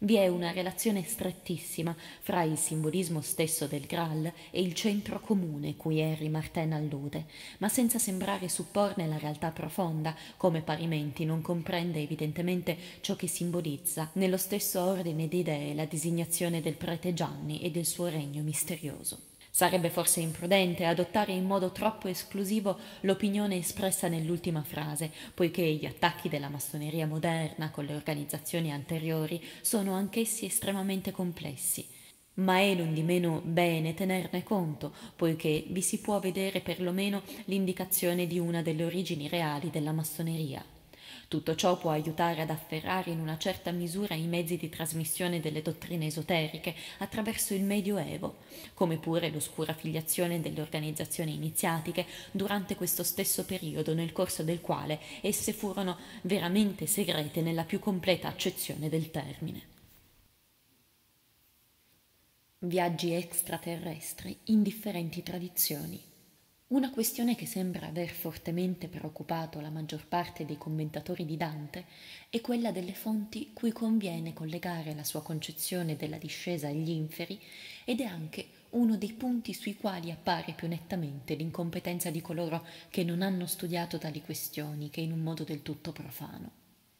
Vi è una relazione strettissima fra il simbolismo stesso del Graal e il centro comune cui Henri Martin allude, ma senza sembrare supporne la realtà profonda, come parimenti non comprende evidentemente ciò che simbolizza nello stesso ordine di idee la designazione del prete Gianni e del suo regno misterioso. Sarebbe forse imprudente adottare in modo troppo esclusivo l'opinione espressa nell'ultima frase, poiché gli attacchi della massoneria moderna con le organizzazioni anteriori sono anch'essi estremamente complessi. Ma è nondimeno bene tenerne conto, poiché vi si può vedere perlomeno l'indicazione di una delle origini reali della massoneria. Tutto ciò può aiutare ad afferrare in una certa misura i mezzi di trasmissione delle dottrine esoteriche attraverso il Medioevo, come pure l'oscura filiazione delle organizzazioni iniziatiche durante questo stesso periodo nel corso del quale esse furono veramente segrete nella più completa accezione del termine. Viaggi extraterrestri in differenti tradizioni. Una questione che sembra aver fortemente preoccupato la maggior parte dei commentatori di Dante è quella delle fonti cui conviene collegare la sua concezione della discesa agli inferi, ed è anche uno dei punti sui quali appare più nettamente l'incompetenza di coloro che non hanno studiato tali questioni che in un modo del tutto profano.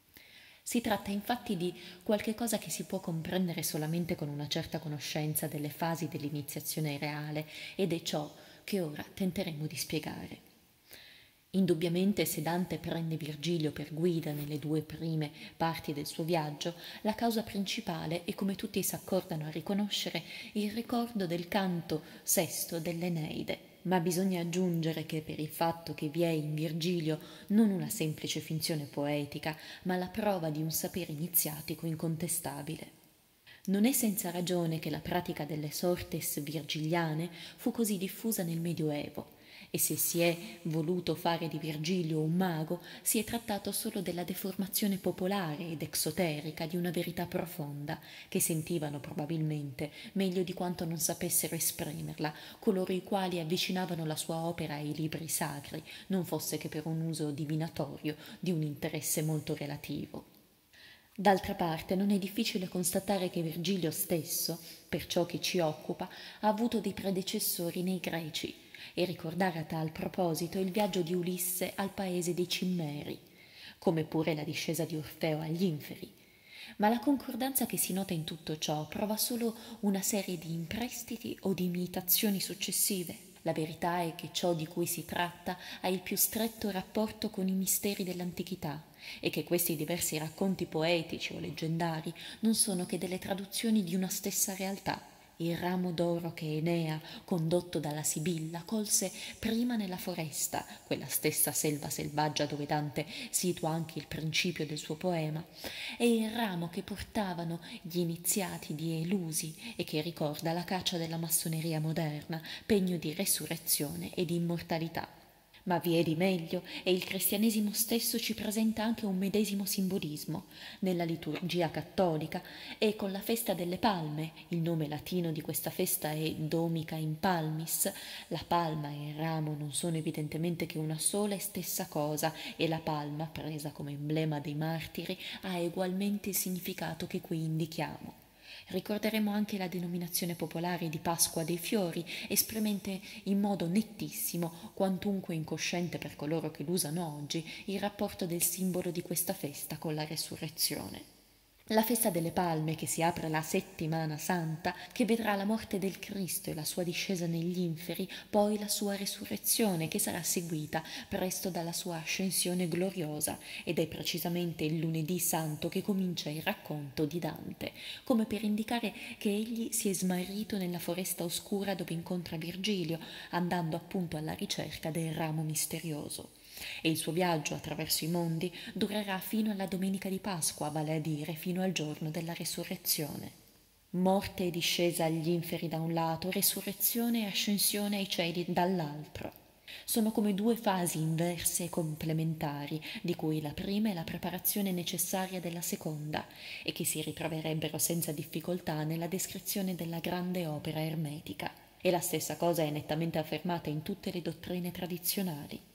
Si tratta infatti di qualche cosa che si può comprendere solamente con una certa conoscenza delle fasi dell'iniziazione reale, ed è ciò che ora tenteremo di spiegare. Indubbiamente, se Dante prende Virgilio per guida nelle due prime parti del suo viaggio, la causa principale è, come tutti s'accordano a riconoscere, il ricordo del canto sesto dell'Eneide. Ma bisogna aggiungere che per il fatto che vi è in Virgilio non una semplice finzione poetica, ma la prova di un sapere iniziatico incontestabile. Non è senza ragione che la pratica delle sortes virgiliane fu così diffusa nel Medioevo, e se si è voluto fare di Virgilio un mago, si è trattato solo della deformazione popolare ed exoterica di una verità profonda, che sentivano probabilmente, meglio di quanto non sapessero esprimerla, coloro i quali avvicinavano la sua opera ai libri sacri, non fosse che per un uso divinatorio di un interesse molto relativo. D'altra parte non è difficile constatare che Virgilio stesso, per ciò che ci occupa, ha avuto dei predecessori nei Greci, e ricordare a tal proposito il viaggio di Ulisse al paese dei Cimmeri, come pure la discesa di Orfeo agli inferi. Ma la concordanza che si nota in tutto ciò prova solo una serie di imprestiti o di imitazioni successive. La verità è che ciò di cui si tratta ha il più stretto rapporto con i misteri dell'antichità, e che questi diversi racconti poetici o leggendari non sono che delle traduzioni di una stessa realtà. Il ramo d'oro che Enea, condotto dalla Sibilla, colse prima nella foresta, quella stessa selva selvaggia dove Dante situa anche il principio del suo poema, è il ramo che portavano gli iniziati di Elusi e che ricorda la caccia della massoneria moderna, pegno di resurrezione e di immortalità. Ma vi è di meglio, e il cristianesimo stesso ci presenta anche un medesimo simbolismo. Nella liturgia cattolica e con la festa delle palme, il nome latino di questa festa è Domica in Palmis, la palma e il ramo non sono evidentemente che una sola e stessa cosa, e la palma, presa come emblema dei martiri, ha ugualmente il significato che qui indichiamo. Ricorderemo anche la denominazione popolare di Pasqua dei Fiori, esprimente in modo nettissimo, quantunque incosciente per coloro che l'usano oggi, il rapporto del simbolo di questa festa con la resurrezione. La festa delle Palme, che si apre la settimana santa, che vedrà la morte del Cristo e la sua discesa negli inferi, poi la sua resurrezione, che sarà seguita presto dalla sua ascensione gloriosa, ed è precisamente il lunedì santo che comincia il racconto di Dante, come per indicare che egli si è smarrito nella foresta oscura dove incontra Virgilio, andando appunto alla ricerca del ramo misterioso. E il suo viaggio attraverso i mondi durerà fino alla domenica di Pasqua, vale a dire fino al giorno della resurrezione. Morte e discesa agli inferi da un lato, resurrezione e ascensione ai cieli dall'altro. Sono come due fasi inverse e complementari, di cui la prima è la preparazione necessaria della seconda, e che si ritroverebbero senza difficoltà nella descrizione della grande opera ermetica. E la stessa cosa è nettamente affermata in tutte le dottrine tradizionali.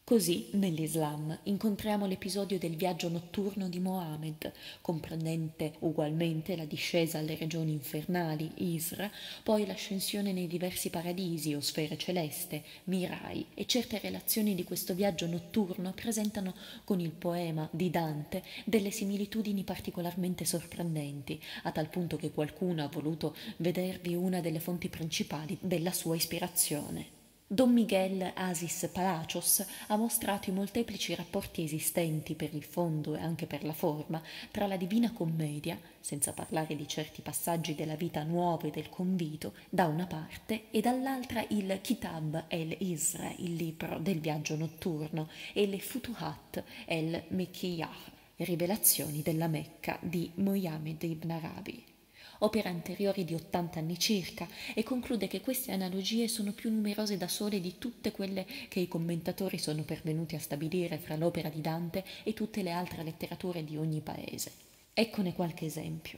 Così, nell'Islam, incontriamo l'episodio del viaggio notturno di Mohammed, comprendente ugualmente la discesa alle regioni infernali, Isra, poi l'ascensione nei diversi paradisi o sfere celeste, Mirai, e certe relazioni di questo viaggio notturno presentano con il poema di Dante delle similitudini particolarmente sorprendenti, a tal punto che qualcuno ha voluto vedervi una delle fonti principali della sua ispirazione. Don Miguel Asis Palacios ha mostrato i molteplici rapporti esistenti per il fondo e anche per la forma tra la Divina Commedia, senza parlare di certi passaggi della vita nuova e del convito, da una parte, e dall'altra il Kitab el-Isra, il libro del viaggio notturno, e le Futuhat el-Mekkiyah, rivelazioni della Mecca di Mohammed ibn Arabi. Opere anteriori di 80 anni circa, e conclude che queste analogie sono più numerose da sole di tutte quelle che i commentatori sono pervenuti a stabilire fra l'opera di Dante e tutte le altre letterature di ogni paese. Eccone qualche esempio.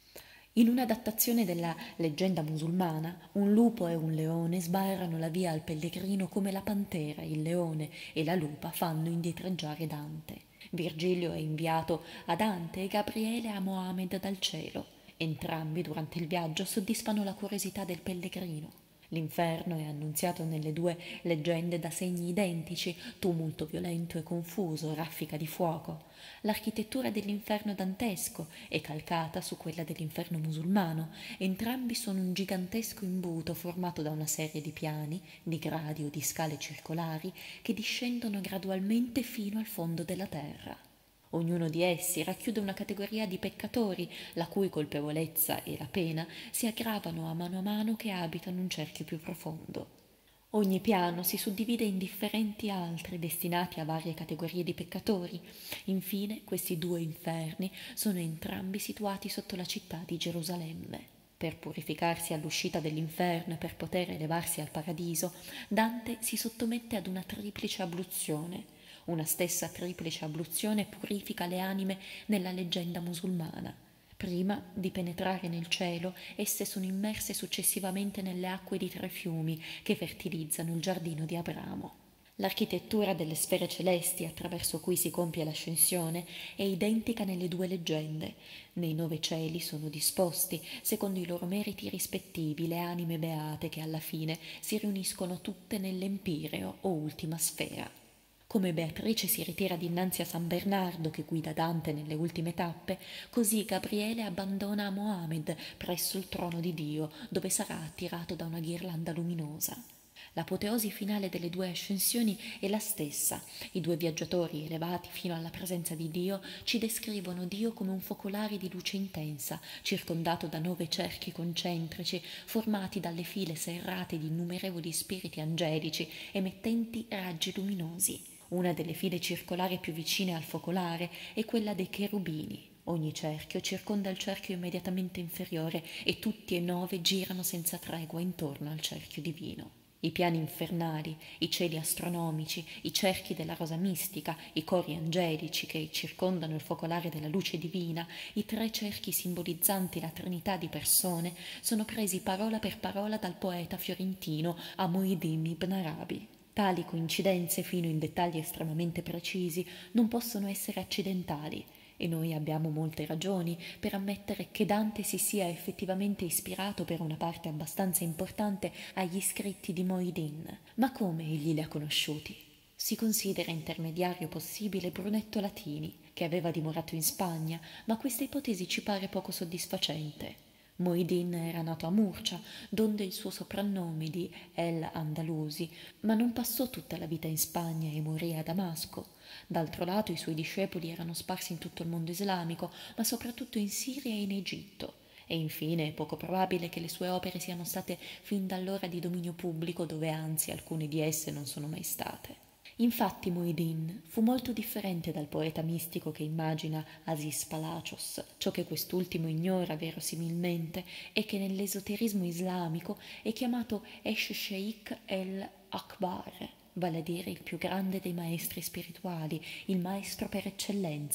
In un'adattazione della leggenda musulmana, un lupo e un leone sbarrano la via al pellegrino come la pantera, il leone e la lupa fanno indietreggiare Dante. Virgilio è inviato a Dante e Gabriele a Mohammed dal cielo. Entrambi durante il viaggio soddisfano la curiosità del pellegrino. L'inferno è annunziato nelle due leggende da segni identici, tumulto violento e confuso, raffica di fuoco. L'architettura dell'inferno dantesco è calcata su quella dell'inferno musulmano. Entrambi sono un gigantesco imbuto formato da una serie di piani, di gradi o di scale circolari che discendono gradualmente fino al fondo della terra. Ognuno di essi racchiude una categoria di peccatori, la cui colpevolezza e la pena si aggravano a mano che abitano un cerchio più profondo. Ogni piano si suddivide in differenti altri destinati a varie categorie di peccatori. Infine, questi due inferni sono entrambi situati sotto la città di Gerusalemme. Per purificarsi all'uscita dell'inferno e per poter elevarsi al paradiso, Dante si sottomette ad una triplice abluzione. Una stessa triplice abluzione purifica le anime nella leggenda musulmana. Prima di penetrare nel cielo, esse sono immerse successivamente nelle acque di 3 fiumi che fertilizzano il giardino di Abramo. L'architettura delle sfere celesti attraverso cui si compie l'ascensione è identica nelle due leggende. Nei 9 cieli sono disposti, secondo i loro meriti rispettivi, le anime beate che alla fine si riuniscono tutte nell'Empireo o ultima sfera. Come Beatrice si ritira dinanzi a San Bernardo che guida Dante nelle ultime tappe, così Gabriele abbandona Mohammed presso il trono di Dio, dove sarà attirato da una ghirlanda luminosa. L'apoteosi finale delle due ascensioni è la stessa. I due viaggiatori, elevati fino alla presenza di Dio, ci descrivono Dio come un focolare di luce intensa, circondato da 9 cerchi concentrici, formati dalle file serrate di innumerevoli spiriti angelici, emettenti raggi luminosi. Una delle file circolari più vicine al focolare è quella dei cherubini. Ogni cerchio circonda il cerchio immediatamente inferiore e tutti e 9 girano senza tregua intorno al cerchio divino. I piani infernali, i cieli astronomici, i cerchi della rosa mistica, i cori angelici che circondano il focolare della luce divina, i 3 cerchi simbolizzanti la Trinità di persone, sono presi parola per parola dal poeta fiorentino Muhyiddin ibn Arabi. Tali coincidenze, fino in dettagli estremamente precisi, non possono essere accidentali, e noi abbiamo molte ragioni per ammettere che Dante si sia effettivamente ispirato per una parte abbastanza importante agli scritti di Muhyiddin. Ma come egli li ha conosciuti? Si considera intermediario possibile Brunetto Latini, che aveva dimorato in Spagna, ma questa ipotesi ci pare poco soddisfacente. Muhyiddin era nato a Murcia, donde il suo soprannome di El Andalusi, ma non passò tutta la vita in Spagna e morì a Damasco. D'altro lato i suoi discepoli erano sparsi in tutto il mondo islamico, ma soprattutto in Siria e in Egitto. E infine è poco probabile che le sue opere siano state fin da allora di dominio pubblico, dove anzi alcune di esse non sono mai state. Infatti Muhyiddin fu molto differente dal poeta mistico che immagina Asis Palacios. Ciò che quest'ultimo ignora verosimilmente è che nell'esoterismo islamico è chiamato Sheikh el-Akbar, vale a dire il più grande dei maestri spirituali, il maestro per eccellenza,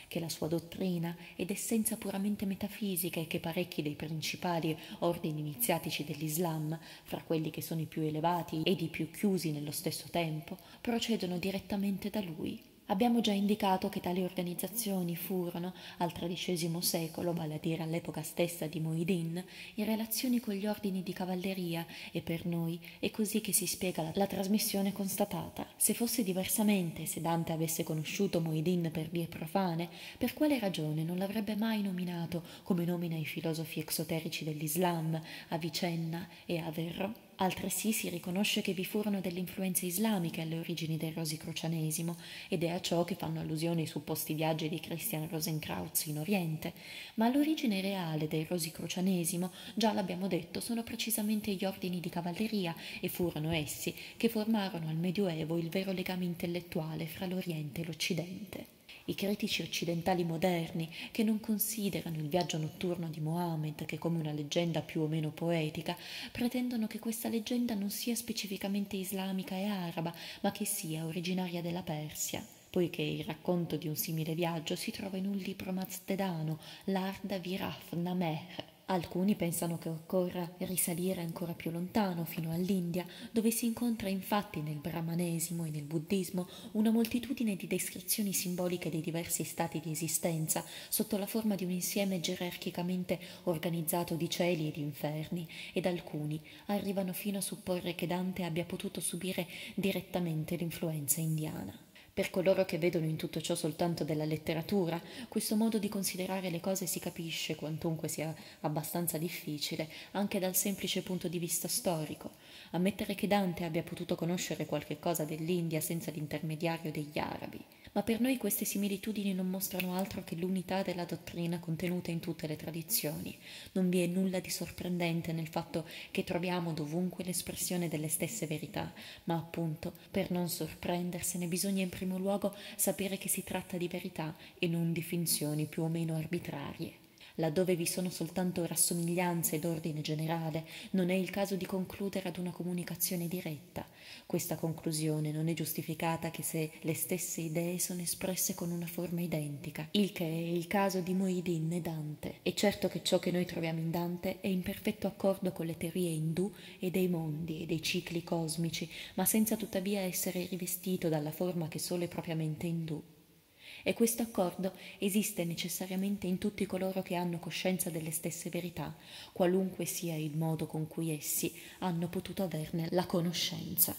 che la sua dottrina ed essenza puramente metafisica e che parecchi dei principali ordini iniziatici dell'Islam, fra quelli che sono i più elevati ed i più chiusi nello stesso tempo, procedono direttamente da lui. Abbiamo già indicato che tali organizzazioni furono, al XIII secolo, vale a dire all'epoca stessa di Mu'in, in relazione con gli ordini di cavalleria e per noi è così che si spiega la trasmissione constatata. Se fosse diversamente, se Dante avesse conosciuto Mu'in per vie profane, per quale ragione non l'avrebbe mai nominato come nomina i filosofi exoterici dell'Islam, Avicenna e Averroè? Altresì si riconosce che vi furono delle influenze islamiche alle origini del rosicrucianesimo ed è a ciò che fanno allusione i supposti viaggi di Christian Rosenkreuz in Oriente, ma l'origine reale del rosicrucianesimo, già l'abbiamo detto, sono precisamente gli ordini di cavalleria e furono essi che formarono al Medioevo il vero legame intellettuale fra l'Oriente e l'Occidente. I critici occidentali moderni, che non considerano il viaggio notturno di Mohammed che come una leggenda più o meno poetica, pretendono che questa leggenda non sia specificamente islamica e araba, ma che sia originaria della Persia, poiché il racconto di un simile viaggio si trova in un libro mazdedano, l'Arda Viraf Nameh. Alcuni pensano che occorra risalire ancora più lontano, fino all'India, dove si incontra infatti nel brahmanesimo e nel buddismo una moltitudine di descrizioni simboliche dei diversi stati di esistenza sotto la forma di un insieme gerarchicamente organizzato di cieli e di inferni, ed alcuni arrivano fino a supporre che Dante abbia potuto subire direttamente l'influenza indiana. Per coloro che vedono in tutto ciò soltanto della letteratura, questo modo di considerare le cose si capisce, quantunque sia abbastanza difficile, anche dal semplice punto di vista storico. Ammettere che Dante abbia potuto conoscere qualche cosa dell'India senza l'intermediario degli arabi. Ma per noi queste similitudini non mostrano altro che l'unità della dottrina contenuta in tutte le tradizioni. Non vi è nulla di sorprendente nel fatto che troviamo dovunque l'espressione delle stesse verità, ma appunto, per non sorprendersene, bisogna in primo luogo sapere che si tratta di verità e non di finzioni più o meno arbitrarie. Laddove vi sono soltanto rassomiglianze d'ordine generale, non è il caso di concludere ad una comunicazione diretta. Questa conclusione non è giustificata che se le stesse idee sono espresse con una forma identica, il che è il caso di Mu'in e Dante. È certo che ciò che noi troviamo in Dante è in perfetto accordo con le teorie indù e dei mondi e dei cicli cosmici, ma senza tuttavia essere rivestito dalla forma che solo è propriamente indù. E questo accordo esiste necessariamente in tutti coloro che hanno coscienza delle stesse verità, qualunque sia il modo con cui essi hanno potuto averne la conoscenza.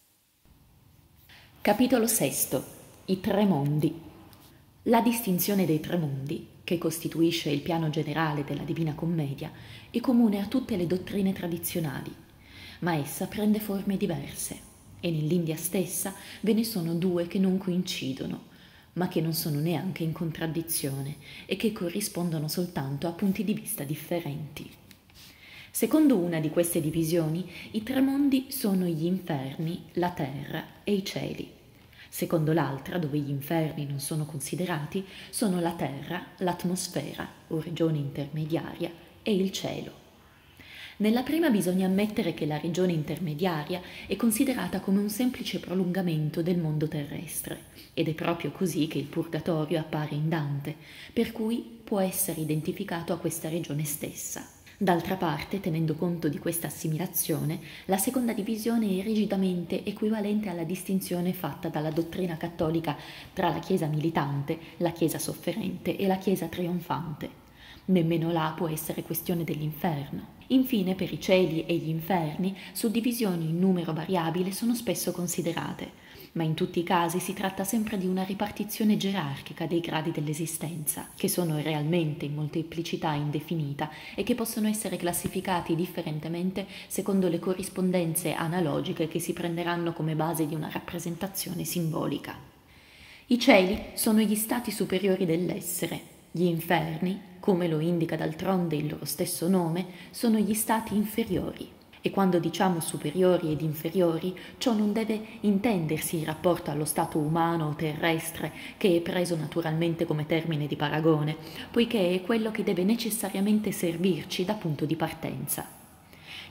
Capitolo VI. I tre mondi. La distinzione dei tre mondi, che costituisce il piano generale della Divina Commedia, è comune a tutte le dottrine tradizionali, ma essa prende forme diverse, e nell'India stessa ve ne sono due che non coincidono, ma che non sono neanche in contraddizione e che corrispondono soltanto a punti di vista differenti. Secondo una di queste divisioni, i tre mondi sono gli inferni, la terra e i cieli. Secondo l'altra, dove gli inferni non sono considerati, sono la terra, l'atmosfera o regione intermediaria e il cielo. Nella prima bisogna ammettere che la regione intermediaria è considerata come un semplice prolungamento del mondo terrestre, ed è proprio così che il purgatorio appare in Dante, per cui può essere identificato a questa regione stessa. D'altra parte, tenendo conto di questa assimilazione, la seconda divisione è rigidamente equivalente alla distinzione fatta dalla dottrina cattolica tra la Chiesa militante, la Chiesa sofferente e la Chiesa trionfante. Nemmeno là può essere questione dell'inferno. Infine, per i cieli e gli inferni, suddivisioni in numero variabile sono spesso considerate, ma in tutti i casi si tratta sempre di una ripartizione gerarchica dei gradi dell'esistenza, che sono realmente in molteplicità indefinita e che possono essere classificati differentemente secondo le corrispondenze analogiche che si prenderanno come base di una rappresentazione simbolica. I cieli sono gli stati superiori dell'essere. Gli inferni, come lo indica d'altronde il loro stesso nome, sono gli stati inferiori. E quando diciamo superiori ed inferiori, ciò non deve intendersi in rapporto allo stato umano o terrestre, che è preso naturalmente come termine di paragone, poiché è quello che deve necessariamente servirci da punto di partenza.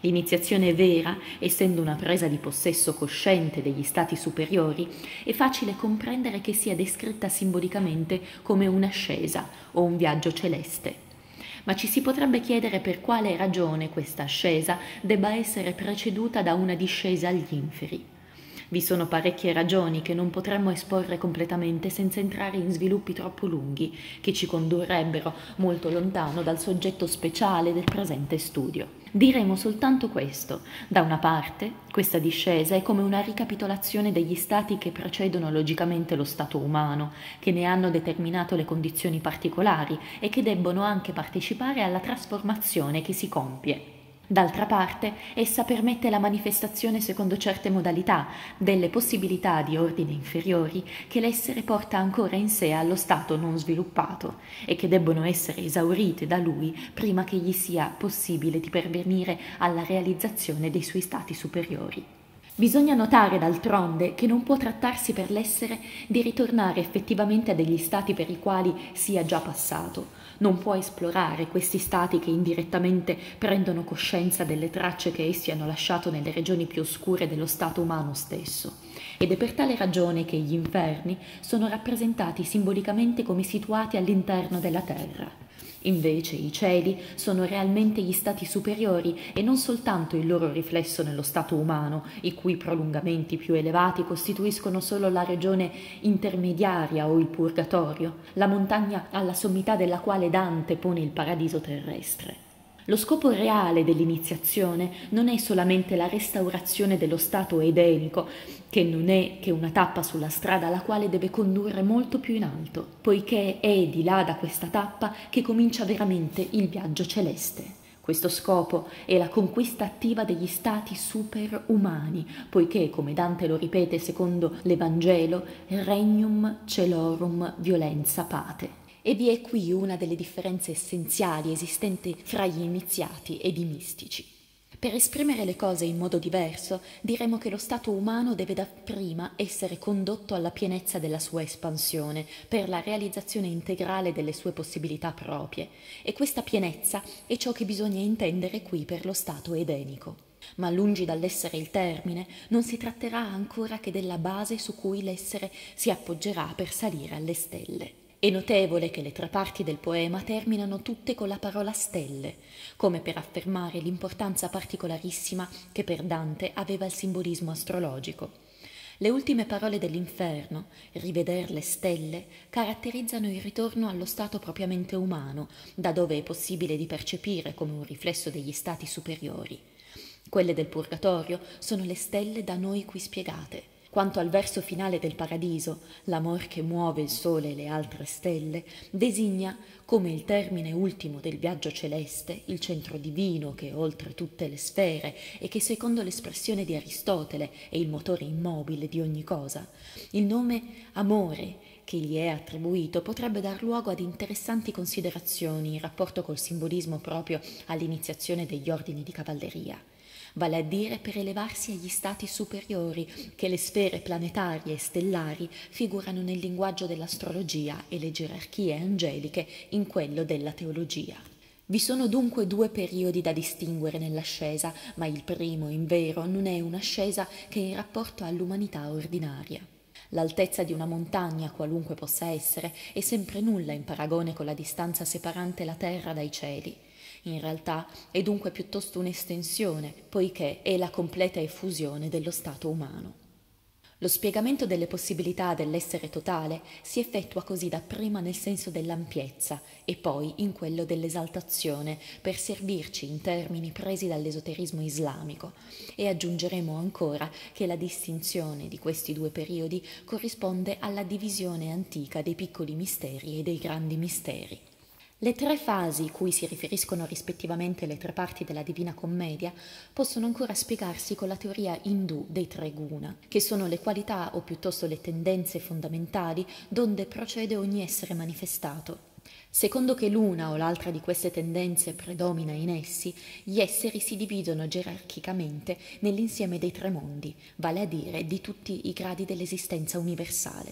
L'iniziazione vera, essendo una presa di possesso cosciente degli stati superiori, è facile comprendere che sia descritta simbolicamente come un'ascesa o un viaggio celeste. Ma ci si potrebbe chiedere per quale ragione questa ascesa debba essere preceduta da una discesa agli inferi. Vi sono parecchie ragioni che non potremmo esporre completamente senza entrare in sviluppi troppo lunghi, che ci condurrebbero molto lontano dal soggetto speciale del presente studio. Diremo soltanto questo. Da una parte, questa discesa è come una ricapitolazione degli stati che precedono logicamente lo stato umano, che ne hanno determinato le condizioni particolari e che debbono anche partecipare alla trasformazione che si compie. D'altra parte, essa permette la manifestazione secondo certe modalità delle possibilità di ordine inferiori che l'essere porta ancora in sé allo stato non sviluppato e che debbono essere esaurite da lui prima che gli sia possibile di pervenire alla realizzazione dei suoi stati superiori. Bisogna notare d'altronde che non può trattarsi per l'essere di ritornare effettivamente a degli stati per i quali sia già passato. Non può esplorare questi stati che indirettamente prendono coscienza delle tracce che essi hanno lasciato nelle regioni più oscure dello stato umano stesso. Ed è per tale ragione che gli inferni sono rappresentati simbolicamente come situati all'interno della terra. Invece i cieli sono realmente gli stati superiori e non soltanto il loro riflesso nello stato umano, i cui prolungamenti più elevati costituiscono solo la regione intermediaria o il purgatorio, la montagna alla sommità della quale Dante pone il paradiso terrestre. Lo scopo reale dell'iniziazione non è solamente la restaurazione dello stato edenico, che non è che una tappa sulla strada alla quale deve condurre molto più in alto, poiché è di là da questa tappa che comincia veramente il viaggio celeste. Questo scopo è la conquista attiva degli stati superumani, poiché, come Dante lo ripete secondo l'Evangelo, regnum celorum violenza pate. E vi è qui una delle differenze essenziali esistenti fra gli iniziati ed i mistici. Per esprimere le cose in modo diverso, diremo che lo stato umano deve dapprima essere condotto alla pienezza della sua espansione, per la realizzazione integrale delle sue possibilità proprie, e questa pienezza è ciò che bisogna intendere qui per lo stato edenico. Ma lungi dall'essere il termine, non si tratterà ancora che della base su cui l'essere si appoggerà per salire alle stelle. È notevole che le tre parti del poema terminano tutte con la parola stelle, come per affermare l'importanza particolarissima che per Dante aveva il simbolismo astrologico. Le ultime parole dell'inferno, riveder le stelle, caratterizzano il ritorno allo stato propriamente umano, da dove è possibile di percepire come un riflesso degli stati superiori. Quelle del purgatorio sono le stelle da noi qui spiegate. Quanto al verso finale del paradiso, l'amor che muove il sole e le altre stelle, designa come il termine ultimo del viaggio celeste, il centro divino che è oltre tutte le sfere e che secondo l'espressione di Aristotele è il motore immobile di ogni cosa. Il nome amore che gli è attribuito potrebbe dar luogo ad interessanti considerazioni in rapporto col simbolismo proprio all'iniziazione degli ordini di cavalleria. Vale a dire per elevarsi agli stati superiori che le sfere planetarie e stellari figurano nel linguaggio dell'astrologia e le gerarchie angeliche in quello della teologia. Vi sono dunque due periodi da distinguere nell'ascesa, ma il primo, invero, non è un'ascesa che in rapporto all'umanità ordinaria. L'altezza di una montagna, qualunque possa essere, è sempre nulla in paragone con la distanza separante la terra dai cieli. In realtà è dunque piuttosto un'estensione, poiché è la completa effusione dello stato umano. Lo spiegamento delle possibilità dell'essere totale si effettua così dapprima nel senso dell'ampiezza e poi in quello dell'esaltazione, per servirci in termini presi dall'esoterismo islamico, e aggiungeremo ancora che la distinzione di questi due periodi corrisponde alla divisione antica dei piccoli misteri e dei grandi misteri. Le tre fasi cui si riferiscono rispettivamente le tre parti della Divina Commedia possono ancora spiegarsi con la teoria indù dei tre guna, che sono le qualità o piuttosto le tendenze fondamentali donde procede ogni essere manifestato. Secondo che l'una o l'altra di queste tendenze predomina in essi, gli esseri si dividono gerarchicamente nell'insieme dei tre mondi, vale a dire di tutti i gradi dell'esistenza universale.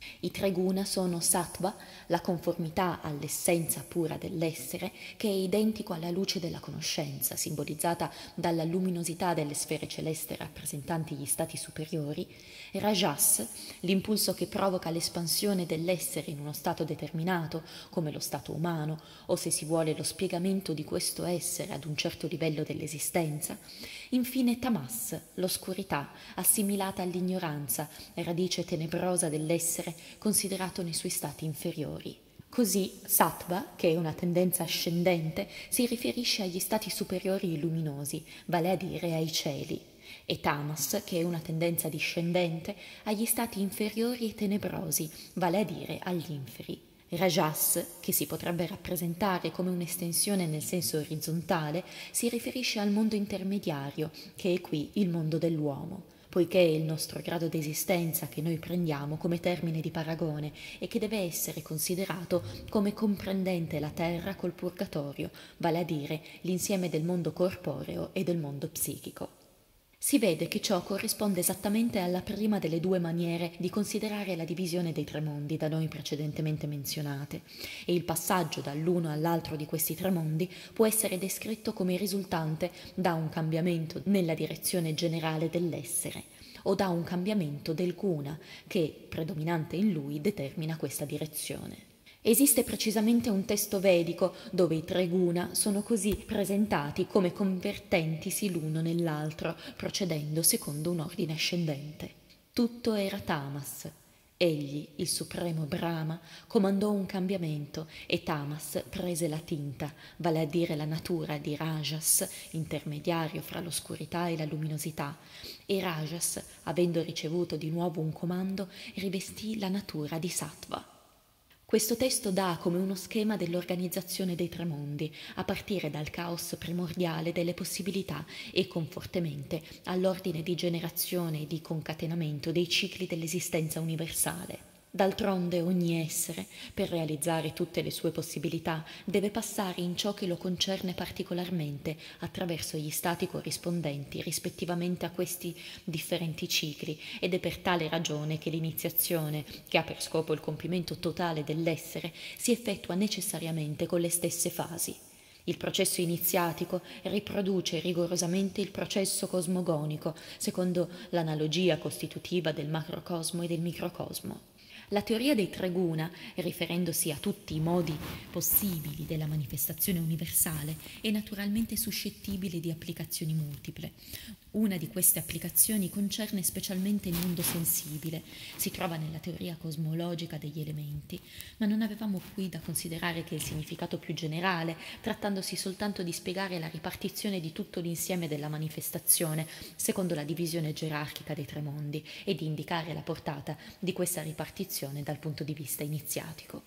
I tre guna sono sattva, la conformità all'essenza pura dell'essere, che è identico alla luce della conoscenza, simbolizzata dalla luminosità delle sfere celesti rappresentanti gli stati superiori, e rajas, l'impulso che provoca l'espansione dell'essere in uno stato determinato, come lo stato umano, o se si vuole lo spiegamento di questo essere ad un certo livello dell'esistenza. Infine tamas, l'oscurità, assimilata all'ignoranza, radice tenebrosa dell'essere considerato nei suoi stati inferiori. Così sattva, che è una tendenza ascendente, si riferisce agli stati superiori luminosi, vale a dire ai cieli, e tamas, che è una tendenza discendente, agli stati inferiori e tenebrosi, vale a dire agli inferi. Rajas, che si potrebbe rappresentare come un'estensione nel senso orizzontale, si riferisce al mondo intermediario, che è qui il mondo dell'uomo, poiché è il nostro grado d'esistenza che noi prendiamo come termine di paragone e che deve essere considerato come comprendente la terra col purgatorio, vale a dire l'insieme del mondo corporeo e del mondo psichico. Si vede che ciò corrisponde esattamente alla prima delle due maniere di considerare la divisione dei tre mondi da noi precedentemente menzionate, e il passaggio dall'uno all'altro di questi tre mondi può essere descritto come risultante da un cambiamento nella direzione generale dell'essere, o da un cambiamento del guna che, predominante in lui, determina questa direzione. Esiste precisamente un testo vedico dove i tre guna sono così presentati come convertentisi l'uno nell'altro, procedendo secondo un ordine ascendente. Tutto era tamas. Egli, il supremo Brahma, comandò un cambiamento e tamas prese la tinta, vale a dire la natura di rajas, intermediario fra l'oscurità e la luminosità, e rajas, avendo ricevuto di nuovo un comando, rivestì la natura di sattva. Questo testo dà come uno schema dell'organizzazione dei tre mondi, a partire dal caos primordiale delle possibilità e confortemente all'ordine di generazione e di concatenamento dei cicli dell'esistenza universale. D'altronde ogni essere, per realizzare tutte le sue possibilità, deve passare in ciò che lo concerne particolarmente attraverso gli stati corrispondenti rispettivamente a questi differenti cicli, ed è per tale ragione che l'iniziazione, che ha per scopo il compimento totale dell'essere, si effettua necessariamente con le stesse fasi. Il processo iniziatico riproduce rigorosamente il processo cosmogonico, secondo l'analogia costitutiva del macrocosmo e del microcosmo. La teoria dei tre guna, riferendosi a tutti i modi possibili della manifestazione universale, è naturalmente suscettibile di applicazioni multiple. Una di queste applicazioni concerne specialmente il mondo sensibile, si trova nella teoria cosmologica degli elementi, ma non avevamo qui da considerare che il significato più generale, trattandosi soltanto di spiegare la ripartizione di tutto l'insieme della manifestazione, secondo la divisione gerarchica dei tre mondi, e di indicare la portata di questa ripartizione dal punto di vista iniziatico.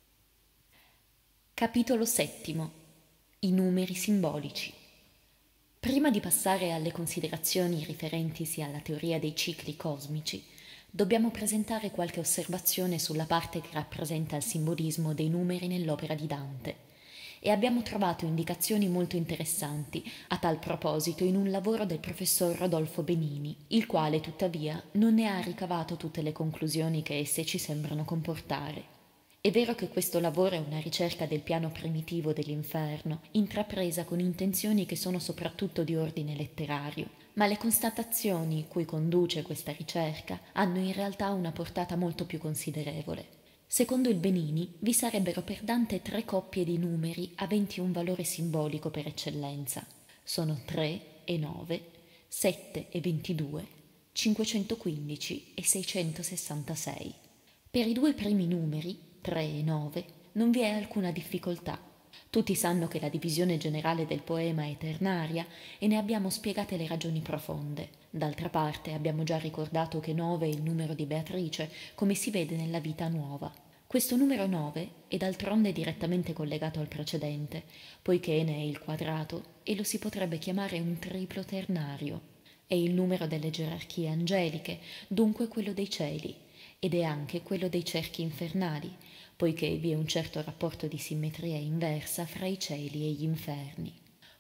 Capitolo settimo. I numeri simbolici. Prima di passare alle considerazioni riferentisi alla teoria dei cicli cosmici, dobbiamo presentare qualche osservazione sulla parte che rappresenta il simbolismo dei numeri nell'opera di Dante, e abbiamo trovato indicazioni molto interessanti a tal proposito in un lavoro del professor Rodolfo Benini, il quale tuttavia non ne ha ricavato tutte le conclusioni che esse ci sembrano comportare. È vero che questo lavoro è una ricerca del piano primitivo dell'inferno, intrapresa con intenzioni che sono soprattutto di ordine letterario, ma le constatazioni cui conduce questa ricerca hanno in realtà una portata molto più considerevole. Secondo il Benini vi sarebbero per Dante tre coppie di numeri aventi un valore simbolico per eccellenza. Sono 3 e 9, 7 e 22, 515 e 666. Per i due primi numeri, 3 e 9, non vi è alcuna difficoltà. Tutti sanno che la divisione generale del poema è ternaria e ne abbiamo spiegate le ragioni profonde. D'altra parte abbiamo già ricordato che 9 è il numero di Beatrice, come si vede nella Vita Nuova. Questo numero 9 è d'altronde direttamente collegato al precedente, poiché ne è il quadrato e lo si potrebbe chiamare un triplo ternario. È il numero delle gerarchie angeliche, dunque quello dei cieli, ed è anche quello dei cerchi infernali, poiché vi è un certo rapporto di simmetria inversa fra i cieli e gli inferni.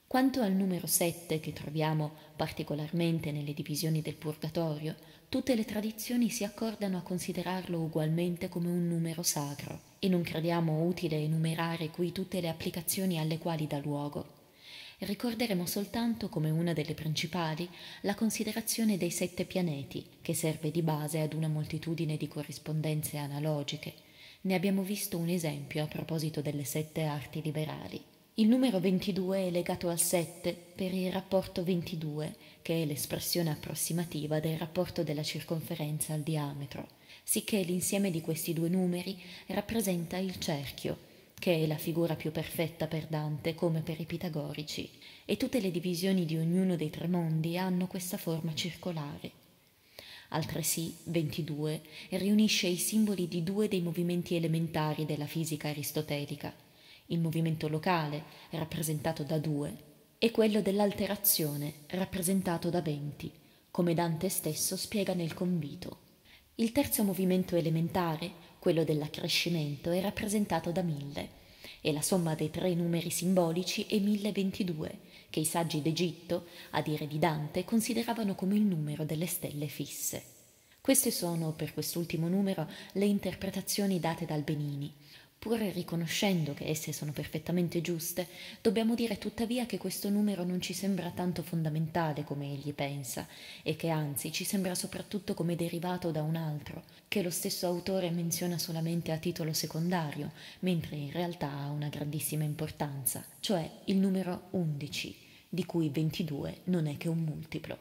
Quanto al numero 7, che troviamo particolarmente nelle divisioni del Purgatorio, tutte le tradizioni si accordano a considerarlo ugualmente come un numero sacro, e non crediamo utile enumerare qui tutte le applicazioni alle quali dà luogo. Ricorderemo soltanto come una delle principali la considerazione dei 7 pianeti, che serve di base ad una moltitudine di corrispondenze analogiche. Ne abbiamo visto un esempio a proposito delle 7 arti liberali. Il numero 22 è legato al 7 per il rapporto 22, che è l'espressione approssimativa del rapporto della circonferenza al diametro, sicché l'insieme di questi due numeri rappresenta il cerchio, che è la figura più perfetta per Dante come per i pitagorici, e tutte le divisioni di ognuno dei tre mondi hanno questa forma circolare. Altresì 22 riunisce i simboli di due dei movimenti elementari della fisica aristotelica, il movimento locale, rappresentato da 2, e quello dell'alterazione, rappresentato da 20, come Dante stesso spiega nel Convito. Il terzo movimento elementare, quello dell'accrescimento, è rappresentato da 1000, e la somma dei tre numeri simbolici è 1022, che i saggi d'Egitto, a dire di Dante, consideravano come il numero delle stelle fisse. Queste sono, per quest'ultimo numero, le interpretazioni date dal Benini. Pur riconoscendo che esse sono perfettamente giuste, dobbiamo dire tuttavia che questo numero non ci sembra tanto fondamentale come egli pensa, e che anzi ci sembra soprattutto come derivato da un altro, che lo stesso autore menziona solamente a titolo secondario, mentre in realtà ha una grandissima importanza, cioè il numero 11, di cui 22 non è che un multiplo.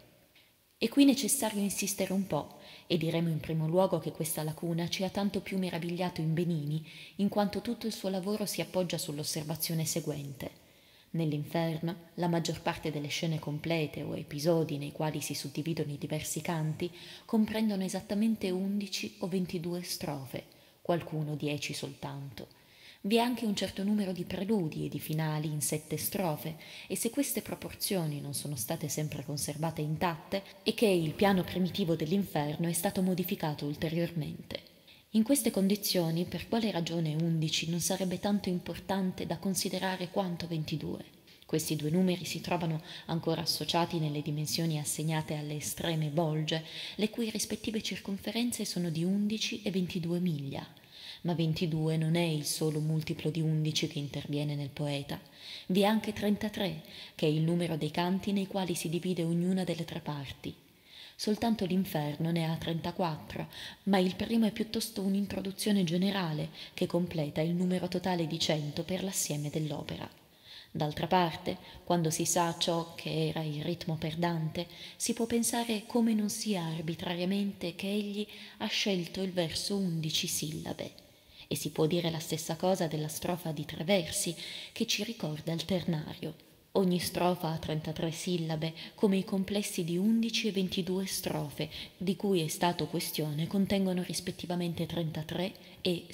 È qui necessario insistere un po', e diremo in primo luogo che questa lacuna ci ha tanto più meravigliato in Benini, in quanto tutto il suo lavoro si appoggia sull'osservazione seguente. Nell'inferno, la maggior parte delle scene complete o episodi nei quali si suddividono i diversi canti comprendono esattamente 11 o 22 strofe, qualcuno 10 soltanto. Vi è anche un certo numero di preludi e di finali in 7 strofe, e se queste proporzioni non sono state sempre conservate intatte, è che il piano primitivo dell'inferno è stato modificato ulteriormente. In queste condizioni, per quale ragione 11 non sarebbe tanto importante da considerare quanto 22? Questi due numeri si trovano ancora associati nelle dimensioni assegnate alle estreme bolge, le cui rispettive circonferenze sono di 11 e 22 miglia. Ma 22 non è il solo multiplo di 11 che interviene nel poeta. Vi è anche 33, che è il numero dei canti nei quali si divide ognuna delle tre parti. Soltanto l'inferno ne ha 34, ma il primo è piuttosto un'introduzione generale che completa il numero totale di 100 per l'assieme dell'opera. D'altra parte, quando si sa ciò che era il ritmo per Dante, si può pensare come non sia arbitrariamente che egli ha scelto il verso 11 sillabe. E si può dire la stessa cosa della strofa di tre versi, che ci ricorda il ternario. Ogni strofa ha 33 sillabe, come i complessi di 11 e 22 strofe, di cui è stato questione, contengono rispettivamente 33 e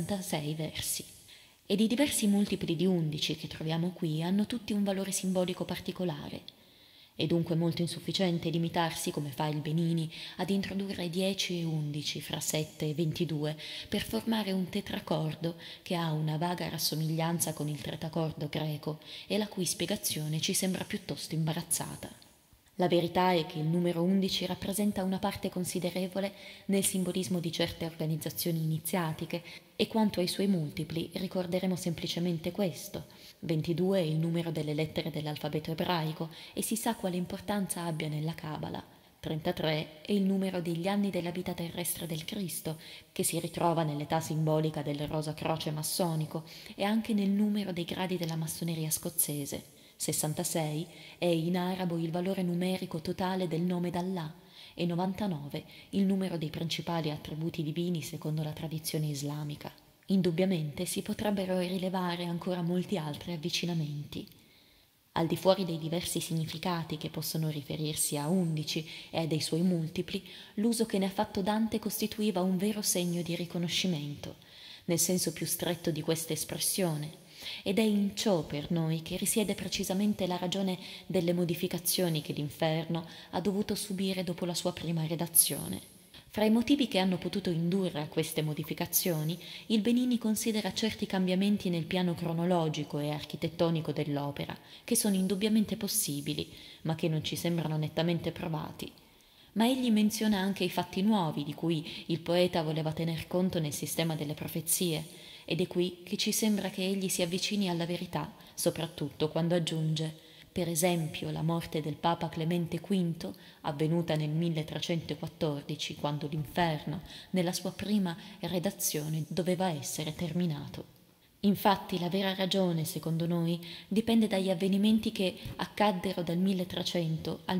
66 versi. Ed i diversi multipli di 11 che troviamo qui hanno tutti un valore simbolico particolare. È dunque molto insufficiente limitarsi, come fa il Benini, ad introdurre 10 e 11 fra 7 e 22 per formare un tetracordo che ha una vaga rassomiglianza con il tretacordo greco e la cui spiegazione ci sembra piuttosto imbarazzata. La verità è che il numero 11 rappresenta una parte considerevole nel simbolismo di certe organizzazioni iniziatiche, e quanto ai suoi multipli ricorderemo semplicemente questo. 22 è il numero delle lettere dell'alfabeto ebraico e si sa quale importanza abbia nella Cabala. 33 è il numero degli anni della vita terrestre del Cristo, che si ritrova nell'età simbolica del Rosa Croce massonico e anche nel numero dei gradi della massoneria scozzese. 66 è in arabo il valore numerico totale del nome d'Allah e 99 il numero dei principali attributi divini secondo la tradizione islamica. Indubbiamente si potrebbero rilevare ancora molti altri avvicinamenti. Al di fuori dei diversi significati che possono riferirsi a 11 e ai dei suoi multipli, l'uso che ne ha fatto Dante costituiva un vero segno di riconoscimento, nel senso più stretto di questa espressione, ed è in ciò per noi che risiede precisamente la ragione delle modificazioni che l'Inferno ha dovuto subire dopo la sua prima redazione. Fra i motivi che hanno potuto indurre a queste modificazioni, il Benini considera certi cambiamenti nel piano cronologico e architettonico dell'opera, che sono indubbiamente possibili, ma che non ci sembrano nettamente provati. Ma egli menziona anche i fatti nuovi di cui il poeta voleva tener conto nel sistema delle profezie, ed è qui che ci sembra che egli si avvicini alla verità, soprattutto quando aggiunge: per esempio la morte del Papa Clemente V, avvenuta nel 1314, quando l'Inferno, nella sua prima redazione, doveva essere terminato. Infatti la vera ragione, secondo noi, dipende dagli avvenimenti che accaddero dal 1300 al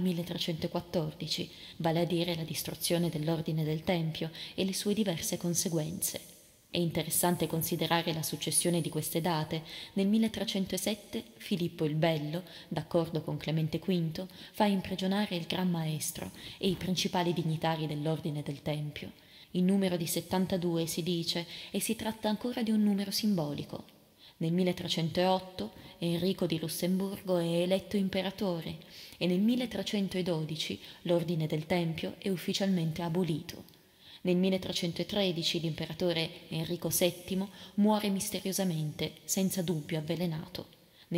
1314, vale a dire la distruzione dell'ordine del Tempio e le sue diverse conseguenze. È interessante considerare la successione di queste date. Nel 1307 Filippo il Bello, d'accordo con Clemente V, fa imprigionare il Gran Maestro e i principali dignitari dell'ordine del Tempio. Il numero di 72 si dice, e si tratta ancora di un numero simbolico. Nel 1308 Enrico di Lussemburgo è eletto imperatore e nel 1312 l'ordine del Tempio è ufficialmente abolito. Nel 1313 l'imperatore Enrico VII muore misteriosamente, senza dubbio avvelenato. Nel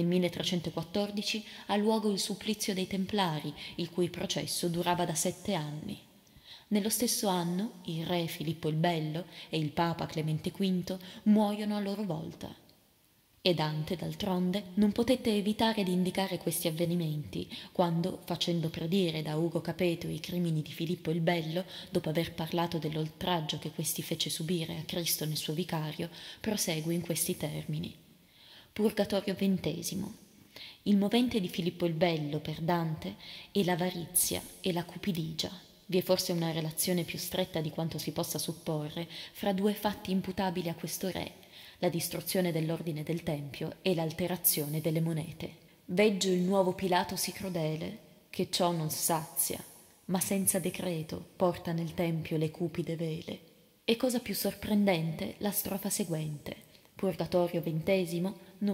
1314 ha luogo il supplizio dei Templari, il cui processo durava da 7 anni. Nello stesso anno il re Filippo il Bello e il papa Clemente V muoiono a loro volta. E Dante, d'altronde, non potette evitare di indicare questi avvenimenti, quando, facendo predire da Ugo Capeto i crimini di Filippo il Bello, dopo aver parlato dell'oltraggio che questi fece subire a Cristo nel suo vicario, prosegue in questi termini. Purgatorio XX. Il movente di Filippo il Bello per Dante è l'avarizia e la cupidigia. Vi è forse una relazione più stretta di quanto si possa supporre fra due fatti imputabili a questo re, la distruzione dell'ordine del Tempio e l'alterazione delle monete. Veggio il nuovo Pilato sì crudele, che ciò non sazia, ma senza decreto porta nel Tempio le cupide vele. E cosa più sorprendente la strofa seguente, Purgatorio XX,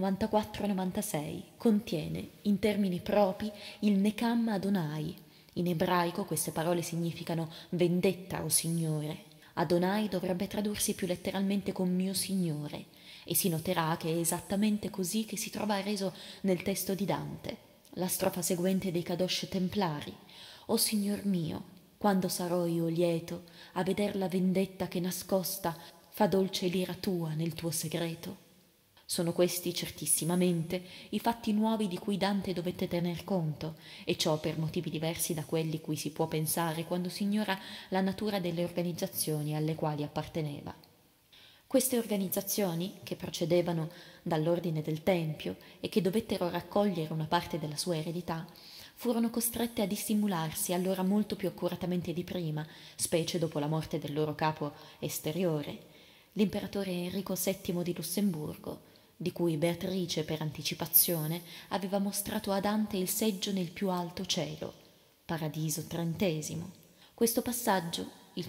94-96, contiene, in termini propri, il Nekam Adonai. In ebraico queste parole significano vendetta o Signore. Adonai dovrebbe tradursi più letteralmente con mio Signore, e si noterà che è esattamente così che si trova reso nel testo di Dante, la strofa seguente dei Kadosh Templari. O Signor mio, quando sarò io lieto a veder la vendetta che nascosta fa dolce l'ira tua nel tuo segreto? Sono questi certissimamente i fatti nuovi di cui Dante dovette tener conto, e ciò per motivi diversi da quelli cui si può pensare quando si ignora la natura delle organizzazioni alle quali apparteneva. Queste organizzazioni, che procedevano dall'ordine del Tempio e che dovettero raccogliere una parte della sua eredità, furono costrette a dissimularsi allora molto più accuratamente di prima, specie dopo la morte del loro capo esteriore, l'imperatore Enrico VII di Lussemburgo, di cui Beatrice per anticipazione aveva mostrato a Dante il seggio nel più alto cielo, Paradiso Trentesimo. Questo passaggio, il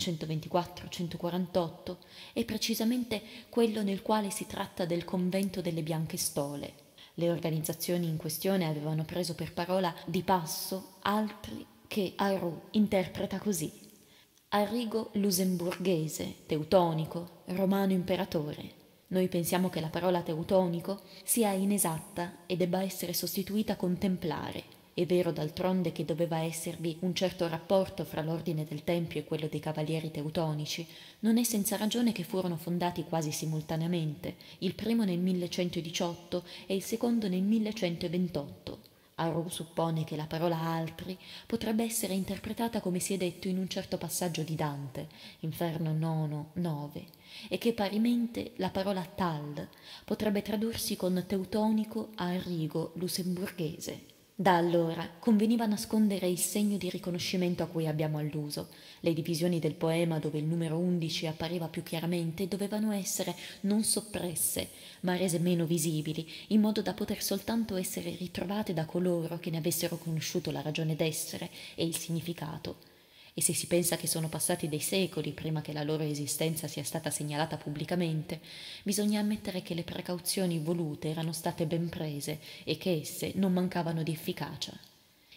124-148, è precisamente quello nel quale si tratta del convento delle Bianche Stole. Le organizzazioni in questione avevano preso per parola di passo altri che Aru interpreta così: Arrigo lussemburghese, teutonico, romano imperatore. Noi pensiamo che la parola teutonico sia inesatta e debba essere sostituita con templare. È vero d'altronde che doveva esservi un certo rapporto fra l'ordine del Tempio e quello dei cavalieri teutonici. Non è senza ragione che furono fondati quasi simultaneamente, il primo nel 1118 e il secondo nel 1128. Aru suppone che la parola altri potrebbe essere interpretata come si è detto in un certo passaggio di Dante, Inferno nono, 9, e che parimente la parola tal potrebbe tradursi con teutonico arrigo lussemburghese. Da allora conveniva nascondere il segno di riconoscimento a cui abbiamo alluso. Le divisioni del poema dove il numero 11 appariva più chiaramente dovevano essere non soppresse, ma rese meno visibili, in modo da poter soltanto essere ritrovate da coloro che ne avessero conosciuto la ragione d'essere e il significato. E se si pensa che sono passati dei secoli prima che la loro esistenza sia stata segnalata pubblicamente, bisogna ammettere che le precauzioni volute erano state ben prese e che esse non mancavano di efficacia.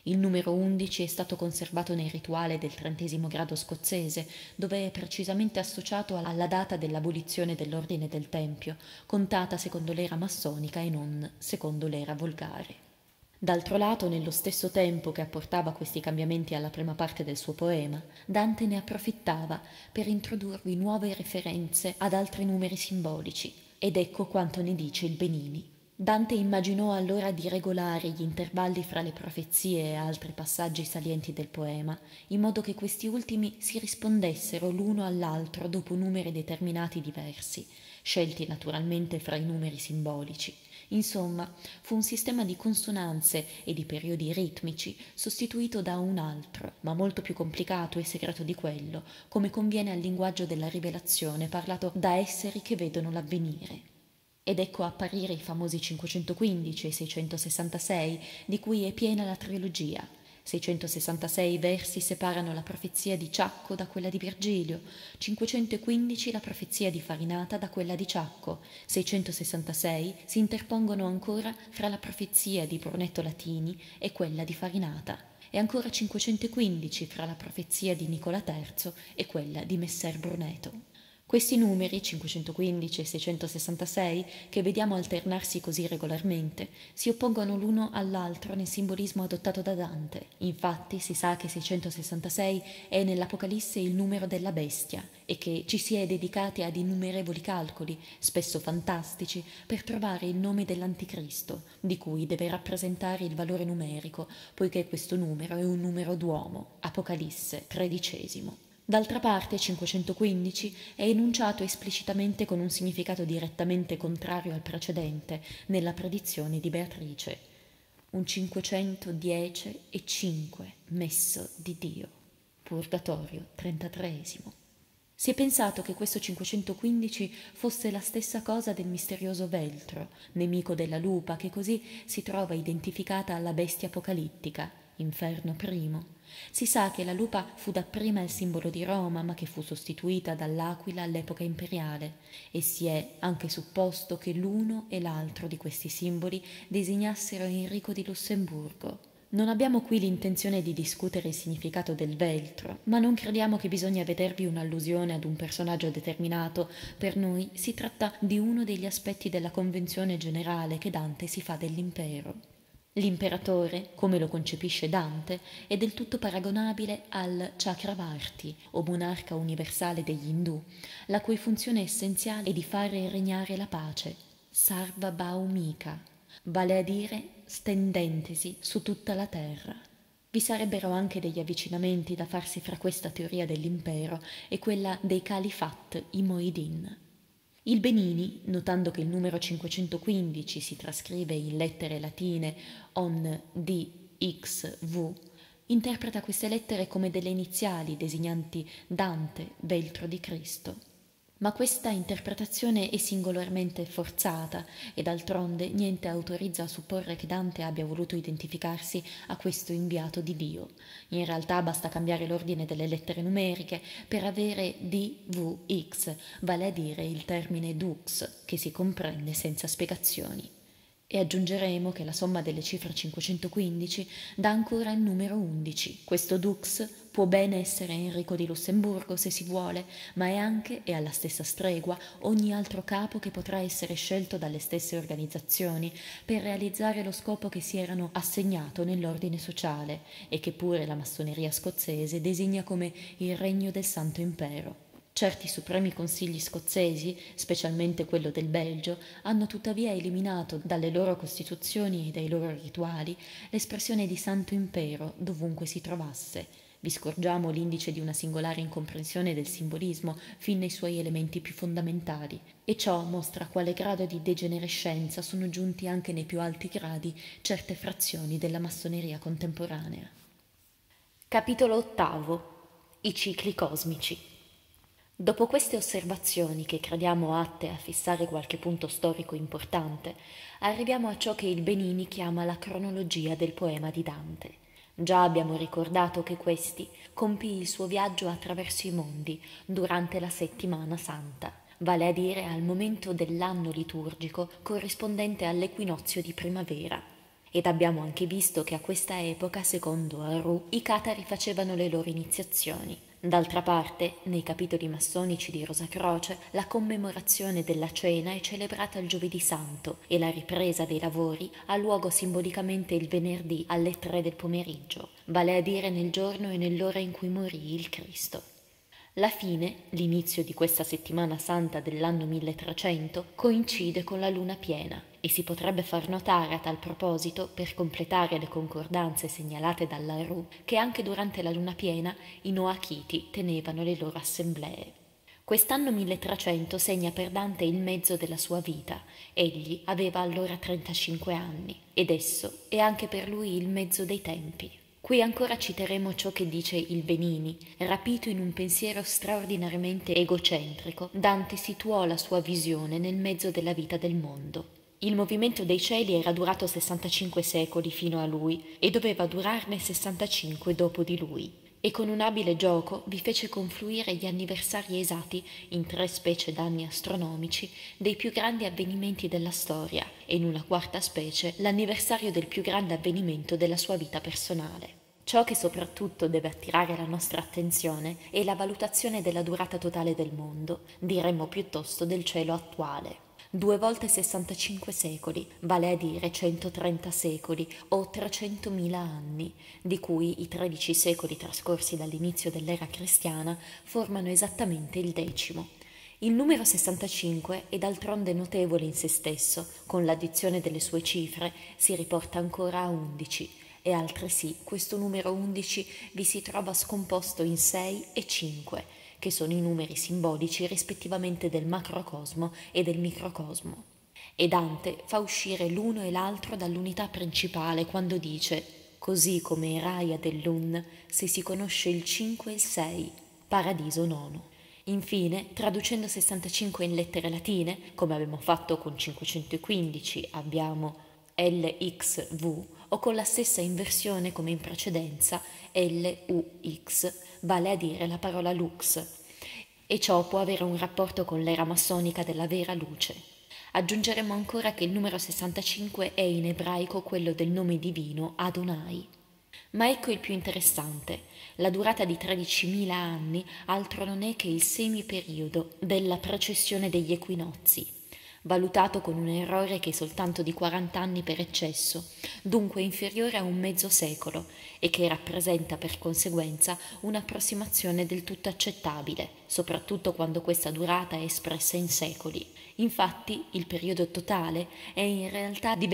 Il numero 11 è stato conservato nel rituale del 30° grado scozzese, dove è precisamente associato alla data dell'abolizione dell'ordine del Tempio, contata secondo l'era massonica e non secondo l'era volgare. D'altro lato, nello stesso tempo che apportava questi cambiamenti alla prima parte del suo poema, Dante ne approfittava per introdurvi nuove referenze ad altri numeri simbolici, ed ecco quanto ne dice il Benini. Dante immaginò allora di regolare gli intervalli fra le profezie e altri passaggi salienti del poema, in modo che questi ultimi si rispondessero l'uno all'altro dopo numeri determinati diversi, scelti naturalmente fra i numeri simbolici. Insomma, fu un sistema di consonanze e di periodi ritmici sostituito da un altro, ma molto più complicato e segreto di quello, come conviene al linguaggio della rivelazione parlato da esseri che vedono l'avvenire. Ed ecco apparire i famosi 515 e 666, di cui è piena la trilogia. 666 versi separano la profezia di Ciacco da quella di Virgilio, 515 la profezia di Farinata da quella di Ciacco, 666 si interpongono ancora fra la profezia di Brunetto Latini e quella di Farinata, e ancora 515 fra la profezia di Nicola III e quella di Messer Bruneto. Questi numeri, 515 e 666, che vediamo alternarsi così regolarmente, si oppongono l'uno all'altro nel simbolismo adottato da Dante. Infatti si sa che 666 è nell'Apocalisse il numero della bestia e che ci si è dedicati ad innumerevoli calcoli, spesso fantastici, per trovare il nome dell'Anticristo, di cui deve rappresentare il valore numerico, poiché questo numero è un numero d'uomo, Apocalisse, 13. D'altra parte 515 è enunciato esplicitamente con un significato direttamente contrario al precedente nella predizione di Beatrice. Un 510 e 5 messo di Dio. Purgatorio 33. Si è pensato che questo 515 fosse la stessa cosa del misterioso Veltro, nemico della lupa, che così si trova identificata alla bestia apocalittica, Inferno primo. Si sa che la lupa fu dapprima il simbolo di Roma, ma che fu sostituita dall'aquila all'epoca imperiale, e si è anche supposto che l'uno e l'altro di questi simboli designassero Enrico di Lussemburgo. Non abbiamo qui l'intenzione di discutere il significato del veltro, ma non crediamo che bisogna vedervi un'allusione ad un personaggio determinato. Per noi si tratta di uno degli aspetti della convenzione generale che Dante si fa dell'impero. L'imperatore, come lo concepisce Dante, è del tutto paragonabile al Chakravarti, o monarca universale degli Indù, la cui funzione essenziale è di fare regnare la pace, Sarva Bhaumika, vale a dire stendentesi su tutta la terra. Vi sarebbero anche degli avvicinamenti da farsi fra questa teoria dell'impero e quella dei califat, i Moidin. Il Benini, notando che il numero 515 si trascrive in lettere latine on d x v, interpreta queste lettere come delle iniziali designanti Dante, veltro di Cristo. Ma questa interpretazione è singolarmente forzata e d'altronde niente autorizza a supporre che Dante abbia voluto identificarsi a questo inviato di Dio. In realtà basta cambiare l'ordine delle lettere numeriche per avere DVX, vale a dire il termine dux, che si comprende senza spiegazioni. E aggiungeremo che la somma delle cifre 515 dà ancora il numero 11. Questo dux può bene essere Enrico di Lussemburgo se si vuole, ma è anche, e alla stessa stregua, ogni altro capo che potrà essere scelto dalle stesse organizzazioni per realizzare lo scopo che si erano assegnato nell'ordine sociale e che pure la massoneria scozzese designa come il regno del Santo Impero. Certi supremi consigli scozzesi, specialmente quello del Belgio, hanno tuttavia eliminato dalle loro costituzioni e dai loro rituali l'espressione di Santo Impero dovunque si trovasse. Vi scorgiamo l'indice di una singolare incomprensione del simbolismo fin nei suoi elementi più fondamentali, e ciò mostra a quale grado di degenerescenza sono giunti anche nei più alti gradi certe frazioni della massoneria contemporanea. Capitolo 8. I cicli cosmici. Dopo queste osservazioni, che crediamo atte a fissare qualche punto storico importante, arriviamo a ciò che il Benini chiama la cronologia del poema di Dante. Già abbiamo ricordato che questi compì il suo viaggio attraverso i mondi durante la settimana santa, vale a dire al momento dell'anno liturgico corrispondente all'equinozio di primavera. Ed abbiamo anche visto che a questa epoca, secondo Aru, i catari facevano le loro iniziazioni. D'altra parte, nei capitoli massonici di Rosa Croce, la commemorazione della cena è celebrata il Giovedì Santo e la ripresa dei lavori ha luogo simbolicamente il venerdì alle 3 del pomeriggio, vale a dire nel giorno e nell'ora in cui morì il Cristo. La fine, l'inizio di questa settimana santa dell'anno 1300, coincide con la luna piena e si potrebbe far notare a tal proposito, per completare le concordanze segnalate dall'Aru, che anche durante la luna piena i Noachiti tenevano le loro assemblee. Quest'anno 1300 segna per Dante il mezzo della sua vita. Egli aveva allora 35 anni ed esso è anche per lui il mezzo dei tempi. Qui ancora citeremo ciò che dice il Benini. Rapito in un pensiero straordinariamente egocentrico, Dante situò la sua visione nel mezzo della vita del mondo. Il movimento dei cieli era durato 65 secoli fino a lui e doveva durarne 65 dopo di lui. E con un abile gioco vi fece confluire gli anniversari esatti, in 3 specie d'anni astronomici, dei più grandi avvenimenti della storia e in una quarta specie l'anniversario del più grande avvenimento della sua vita personale. Ciò che soprattutto deve attirare la nostra attenzione è la valutazione della durata totale del mondo, diremmo piuttosto del cielo attuale. 2 volte 65 secoli, vale a dire 130 secoli o 300.000 anni, di cui i 13 secoli trascorsi dall'inizio dell'era cristiana formano esattamente il 10°. Il numero 65 è d'altronde notevole in se stesso, con l'addizione delle sue cifre si riporta ancora a 11, e altresì questo numero 11 vi si trova scomposto in 6 e 5, che sono i numeri simbolici rispettivamente del macrocosmo e del microcosmo. E Dante fa uscire l'uno e l'altro dall'unità principale quando dice: così come Raia dell'un, se si conosce il 5 e il 6, paradiso nono. Infine, traducendo 65 in lettere latine, come abbiamo fatto con 515, abbiamo LXV, o con la stessa inversione come in precedenza LUX, vale a dire la parola lux, e ciò può avere un rapporto con l'era massonica della vera luce. Aggiungeremo ancora che il numero 65 è in ebraico quello del nome divino Adonai. Ma ecco il più interessante: la durata di 13.000 anni altro non è che il semiperiodo della precessione degli equinozi, valutato con un errore che è soltanto di 40 anni per eccesso, dunque inferiore a un mezzo secolo, e che rappresenta per conseguenza un'approssimazione del tutto accettabile, soprattutto quando questa durata è espressa in secoli. Infatti il periodo totale è in realtà di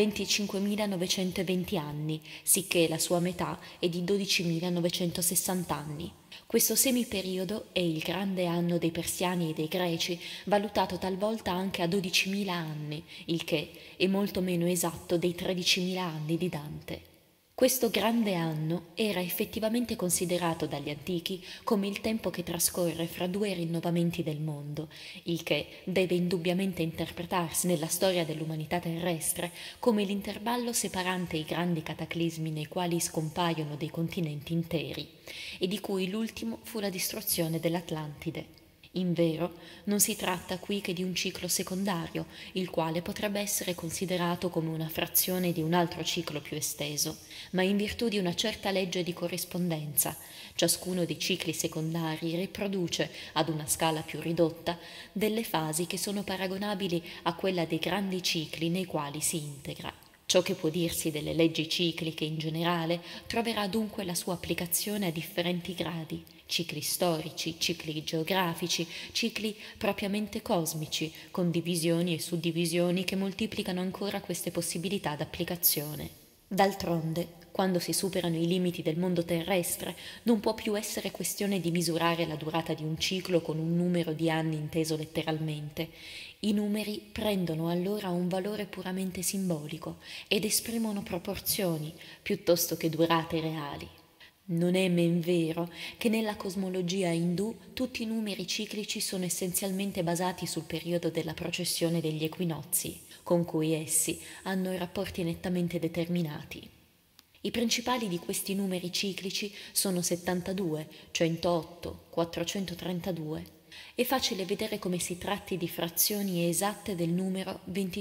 25.920 anni, sicché la sua metà è di 12.960 anni. Questo semiperiodo è il grande anno dei persiani e dei greci, valutato talvolta anche a 12.000 anni, il che è molto meno esatto dei 13.000 anni di Dante. Questo grande anno era effettivamente considerato dagli antichi come il tempo che trascorre fra 2 rinnovamenti del mondo, il che deve indubbiamente interpretarsi nella storia dell'umanità terrestre come l'intervallo separante i grandi cataclismi nei quali scompaiono dei continenti interi, e di cui l'ultimo fu la distruzione dell'Atlantide. Invero, non si tratta qui che di un ciclo secondario, il quale potrebbe essere considerato come una frazione di un altro ciclo più esteso, ma in virtù di una certa legge di corrispondenza, ciascuno dei cicli secondari riproduce, ad una scala più ridotta, delle fasi che sono paragonabili a quella dei grandi cicli nei quali si integra. Ciò che può dirsi delle leggi cicliche in generale troverà dunque la sua applicazione a differenti gradi: cicli storici, cicli geografici, cicli propriamente cosmici, con divisioni e suddivisioni che moltiplicano ancora queste possibilità d'applicazione. D'altronde, quando si superano i limiti del mondo terrestre, non può più essere questione di misurare la durata di un ciclo con un numero di anni inteso letteralmente. I numeri prendono allora un valore puramente simbolico ed esprimono proporzioni piuttosto che durate reali. Non è men vero che nella cosmologia indù tutti i numeri ciclici sono essenzialmente basati sul periodo della processione degli equinozi, con cui essi hanno rapporti nettamente determinati. I principali di questi numeri ciclici sono 72, 108, 432, È facile vedere come si tratti di frazioni esatte del numero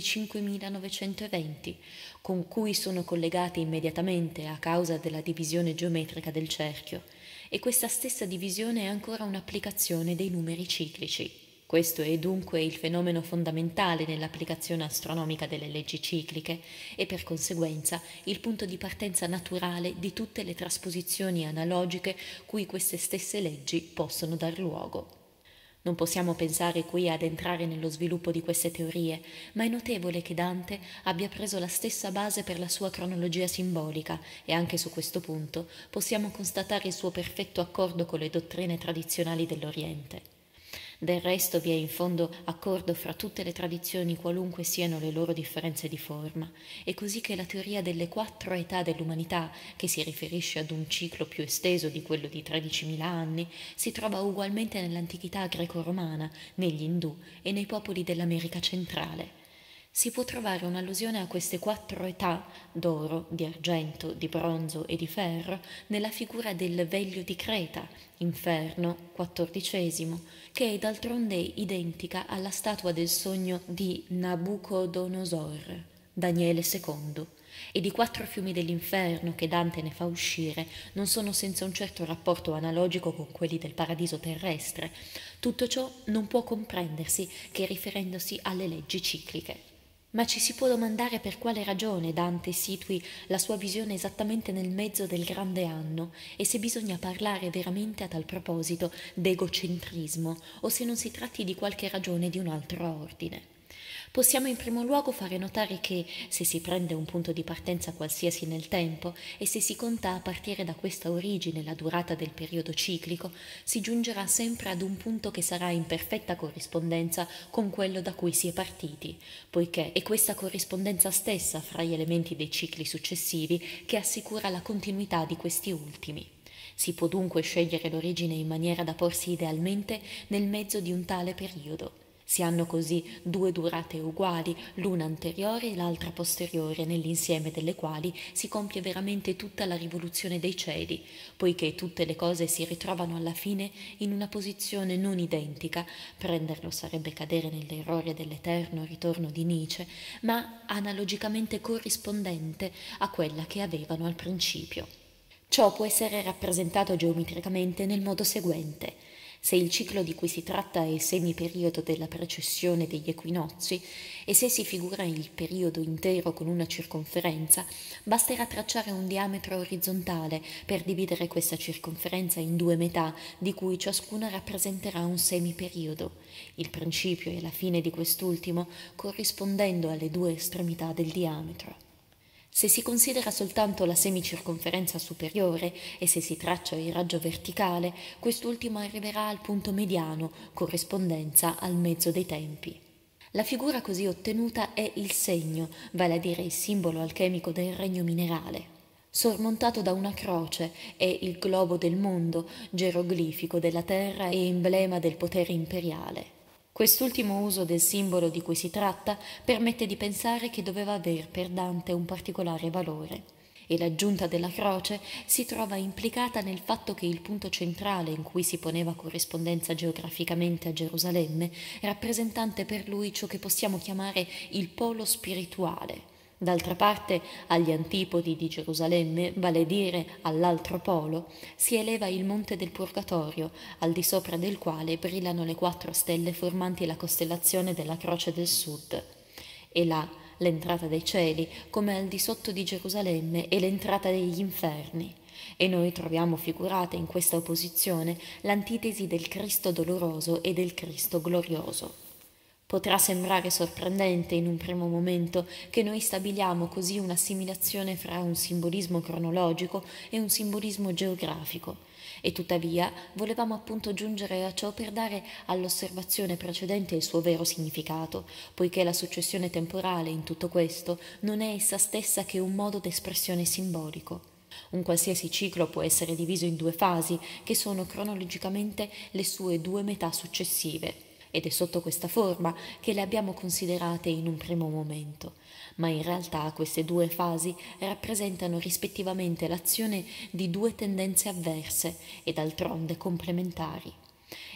25.920, con cui sono collegate immediatamente a causa della divisione geometrica del cerchio, e questa stessa divisione è ancora un'applicazione dei numeri ciclici. Questo è dunque il fenomeno fondamentale nell'applicazione astronomica delle leggi cicliche e per conseguenza il punto di partenza naturale di tutte le trasposizioni analogiche cui queste stesse leggi possono dar luogo. Non possiamo pensare qui ad entrare nello sviluppo di queste teorie, ma è notevole che Dante abbia preso la stessa base per la sua cronologia simbolica e anche su questo punto possiamo constatare il suo perfetto accordo con le dottrine tradizionali dell'Oriente. Del resto vi è in fondo accordo fra tutte le tradizioni qualunque siano le loro differenze di forma, e così che la teoria delle 4 età dell'umanità, che si riferisce ad un ciclo più esteso di quello di 13.000 anni, si trova ugualmente nell'antichità greco-romana, negli indù e nei popoli dell'America centrale. Si può trovare un'allusione a queste 4 età d'oro, di argento, di bronzo e di ferro nella figura del Veglio di Creta, Inferno XIV, che è d'altronde identica alla statua del sogno di Nabucodonosor, Daniele II, e di 4 fiumi dell'inferno che Dante ne fa uscire non sono senza un certo rapporto analogico con quelli del paradiso terrestre. Tutto ciò non può comprendersi che riferendosi alle leggi cicliche. Ma ci si può domandare per quale ragione Dante situi la sua visione esattamente nel mezzo del grande anno e se bisogna parlare veramente a tal proposito d'egocentrismo o se non si tratti di qualche ragione di un altro ordine. Possiamo in primo luogo fare notare che, se si prende un punto di partenza qualsiasi nel tempo e se si conta a partire da questa origine la durata del periodo ciclico, si giungerà sempre ad un punto che sarà in perfetta corrispondenza con quello da cui si è partiti, poiché è questa corrispondenza stessa fra gli elementi dei cicli successivi che assicura la continuità di questi ultimi. Si può dunque scegliere l'origine in maniera da porsi idealmente nel mezzo di un tale periodo. Si hanno così 2 durate uguali, l'una anteriore e l'altra posteriore, nell'insieme delle quali si compie veramente tutta la rivoluzione dei cieli, poiché tutte le cose si ritrovano alla fine in una posizione non identica, prenderlo sarebbe cadere nell'errore dell'eterno ritorno di Nietzsche, ma analogicamente corrispondente a quella che avevano al principio. Ciò può essere rappresentato geometricamente nel modo seguente. Se il ciclo di cui si tratta è il semiperiodo della precessione degli equinozi e se si figura il periodo intero con una circonferenza, basterà tracciare un diametro orizzontale per dividere questa circonferenza in 2 metà, di cui ciascuna rappresenterà un semiperiodo, il principio e la fine di quest'ultimo corrispondendo alle 2 estremità del diametro. Se si considera soltanto la semicirconferenza superiore e se si traccia il raggio verticale, quest'ultimo arriverà al punto mediano, corrispondenza al mezzo dei tempi. La figura così ottenuta è il segno, vale a dire il simbolo alchemico del regno minerale. Sormontato da una croce è il globo del mondo, geroglifico della terra e emblema del potere imperiale. Quest'ultimo uso del simbolo di cui si tratta permette di pensare che doveva aver per Dante un particolare valore, e l'aggiunta della croce si trova implicata nel fatto che il punto centrale in cui si poneva corrispondenza geograficamente a Gerusalemme, rappresentante per lui ciò che possiamo chiamare il polo spirituale. D'altra parte, agli antipodi di Gerusalemme, vale a dire all'altro polo, si eleva il monte del Purgatorio, al di sopra del quale brillano le 4 stelle formanti la costellazione della Croce del Sud. E là l'entrata dei cieli, come al di sotto di Gerusalemme, è l'entrata degli inferni. E noi troviamo figurata in questa opposizione l'antitesi del Cristo doloroso e del Cristo glorioso. Potrà sembrare sorprendente in un primo momento che noi stabiliamo così un'assimilazione fra un simbolismo cronologico e un simbolismo geografico, e tuttavia volevamo appunto giungere a ciò per dare all'osservazione precedente il suo vero significato, poiché la successione temporale in tutto questo non è essa stessa che un modo d'espressione simbolico. Un qualsiasi ciclo può essere diviso in 2 fasi, che sono cronologicamente le sue 2 metà successive, ed è sotto questa forma che le abbiamo considerate in un primo momento, ma in realtà queste 2 fasi rappresentano rispettivamente l'azione di 2 tendenze avverse e d'altronde complementari.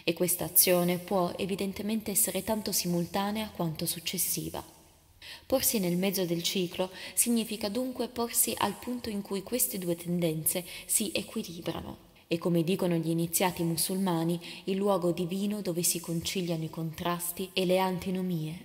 e questa azione può evidentemente essere tanto simultanea quanto successiva. Porsi nel mezzo del ciclo significa dunque porsi al punto in cui queste due tendenze si equilibrano e, come dicono gli iniziati musulmani, il luogo divino dove si conciliano i contrasti e le antinomie.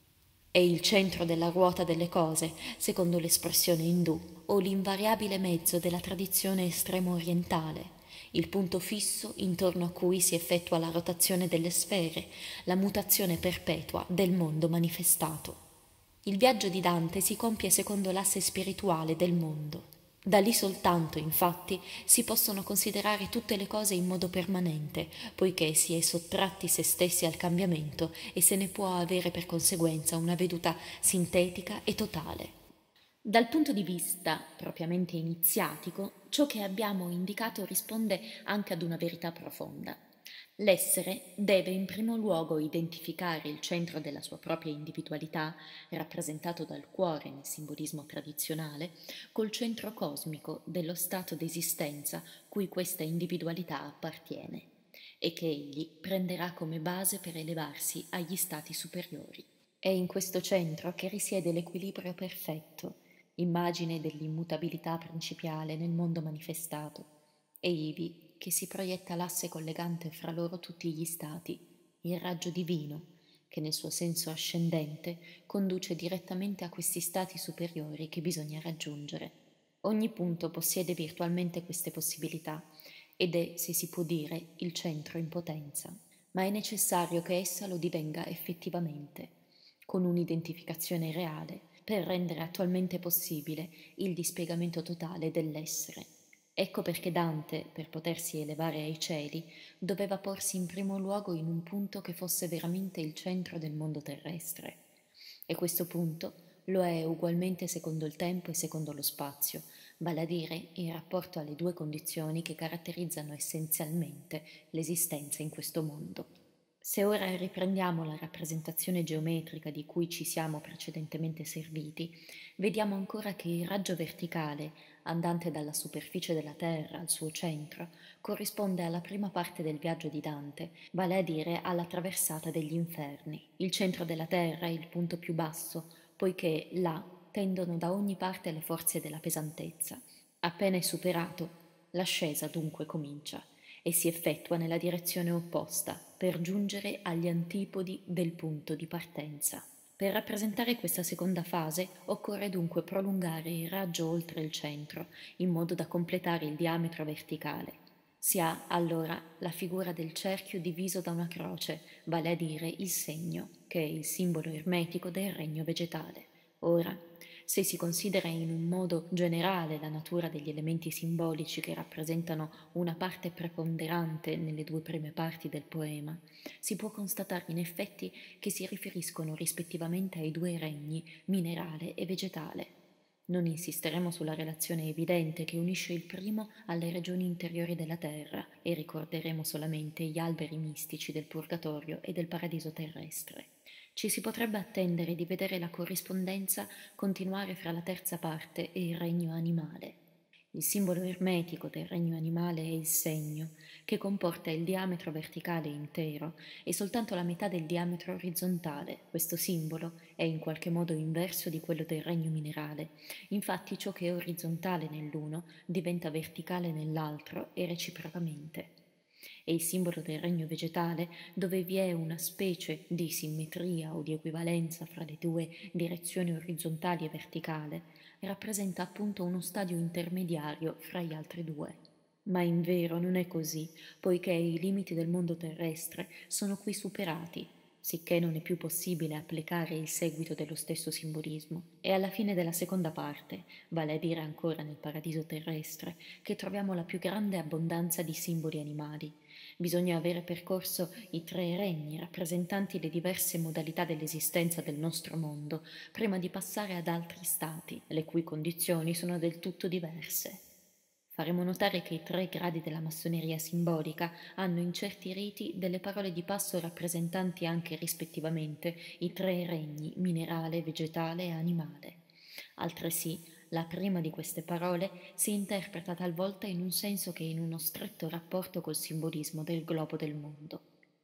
È il centro della ruota delle cose, secondo l'espressione indù, o l'invariabile mezzo della tradizione estremo orientale, il punto fisso intorno a cui si effettua la rotazione delle sfere, la mutazione perpetua del mondo manifestato. Il viaggio di Dante si compie secondo l'asse spirituale del mondo. Da lì soltanto, infatti, si possono considerare tutte le cose in modo permanente, poiché si è sottratti se stessi al cambiamento e se ne può avere per conseguenza una veduta sintetica e totale. Dal punto di vista propriamente iniziatico, ciò che abbiamo indicato risponde anche ad una verità profonda. L'essere deve in primo luogo identificare il centro della sua propria individualità, rappresentato dal cuore nel simbolismo tradizionale, col centro cosmico dello stato d'esistenza cui questa individualità appartiene e che egli prenderà come base per elevarsi agli stati superiori. È in questo centro che risiede l'equilibrio perfetto, immagine dell'immutabilità principiale nel mondo manifestato, e ivi che si proietta l'asse collegante fra loro tutti gli stati, il raggio divino, che nel suo senso ascendente conduce direttamente a questi stati superiori che bisogna raggiungere. Ogni punto possiede virtualmente queste possibilità ed è, se si può dire, il centro in potenza, ma è necessario che essa lo divenga effettivamente, con un'identificazione reale, per rendere attualmente possibile il dispiegamento totale dell'essere. Ecco perché Dante, per potersi elevare ai cieli, doveva porsi in primo luogo in un punto che fosse veramente il centro del mondo terrestre. E questo punto lo è ugualmente secondo il tempo e secondo lo spazio, vale a dire in rapporto alle due condizioni che caratterizzano essenzialmente l'esistenza in questo mondo. Se ora riprendiamo la rappresentazione geometrica di cui ci siamo precedentemente serviti, vediamo ancora che il raggio verticale, andante dalla superficie della Terra al suo centro, corrisponde alla prima parte del viaggio di Dante, vale a dire alla traversata degli inferni. Il centro della Terra è il punto più basso, poiché là tendono da ogni parte le forze della pesantezza. Appena è superato, l'ascesa dunque comincia e si effettua nella direzione opposta per giungere agli antipodi del punto di partenza. Per rappresentare questa seconda fase occorre dunque prolungare il raggio oltre il centro, in modo da completare il diametro verticale. Si ha allora la figura del cerchio diviso da una croce, vale a dire il segno, che è il simbolo ermetico del regno vegetale. Ora, se si considera in un modo generale la natura degli elementi simbolici che rappresentano una parte preponderante nelle due prime parti del poema, si può constatare in effetti che si riferiscono rispettivamente ai due regni, minerale e vegetale. Non insisteremo sulla relazione evidente che unisce il primo alle regioni interiori della terra e ricorderemo solamente gli alberi mistici del purgatorio e del paradiso terrestre. Ci si potrebbe attendere di vedere la corrispondenza continuare fra la terza parte e il regno animale. Il simbolo ermetico del regno animale è il segno, che comporta il diametro verticale intero e soltanto la metà del diametro orizzontale. Questo simbolo è in qualche modo inverso di quello del regno minerale. Infatti ciò che è orizzontale nell'uno diventa verticale nell'altro e reciprocamente. È il simbolo del regno vegetale dove vi è una specie di simmetria o di equivalenza fra le due direzioni orizzontali e verticale, rappresenta appunto uno stadio intermediario fra gli altri due. Ma in vero non è così, poiché i limiti del mondo terrestre sono qui superati, sicché non è più possibile applicare il seguito dello stesso simbolismo. E alla fine della seconda parte, vale a dire ancora nel paradiso terrestre, che troviamo la più grande abbondanza di simboli animali. Bisogna avere percorso i tre regni rappresentanti le diverse modalità dell'esistenza del nostro mondo prima di passare ad altri stati, le cui condizioni sono del tutto diverse. Faremo notare che i tre gradi della massoneria simbolica hanno in certi riti delle parole di passo rappresentanti anche rispettivamente i tre regni minerale, vegetale e animale. Altresì, la prima di queste parole si interpreta talvolta in un senso che è in uno stretto rapporto col simbolismo del globo del mondo.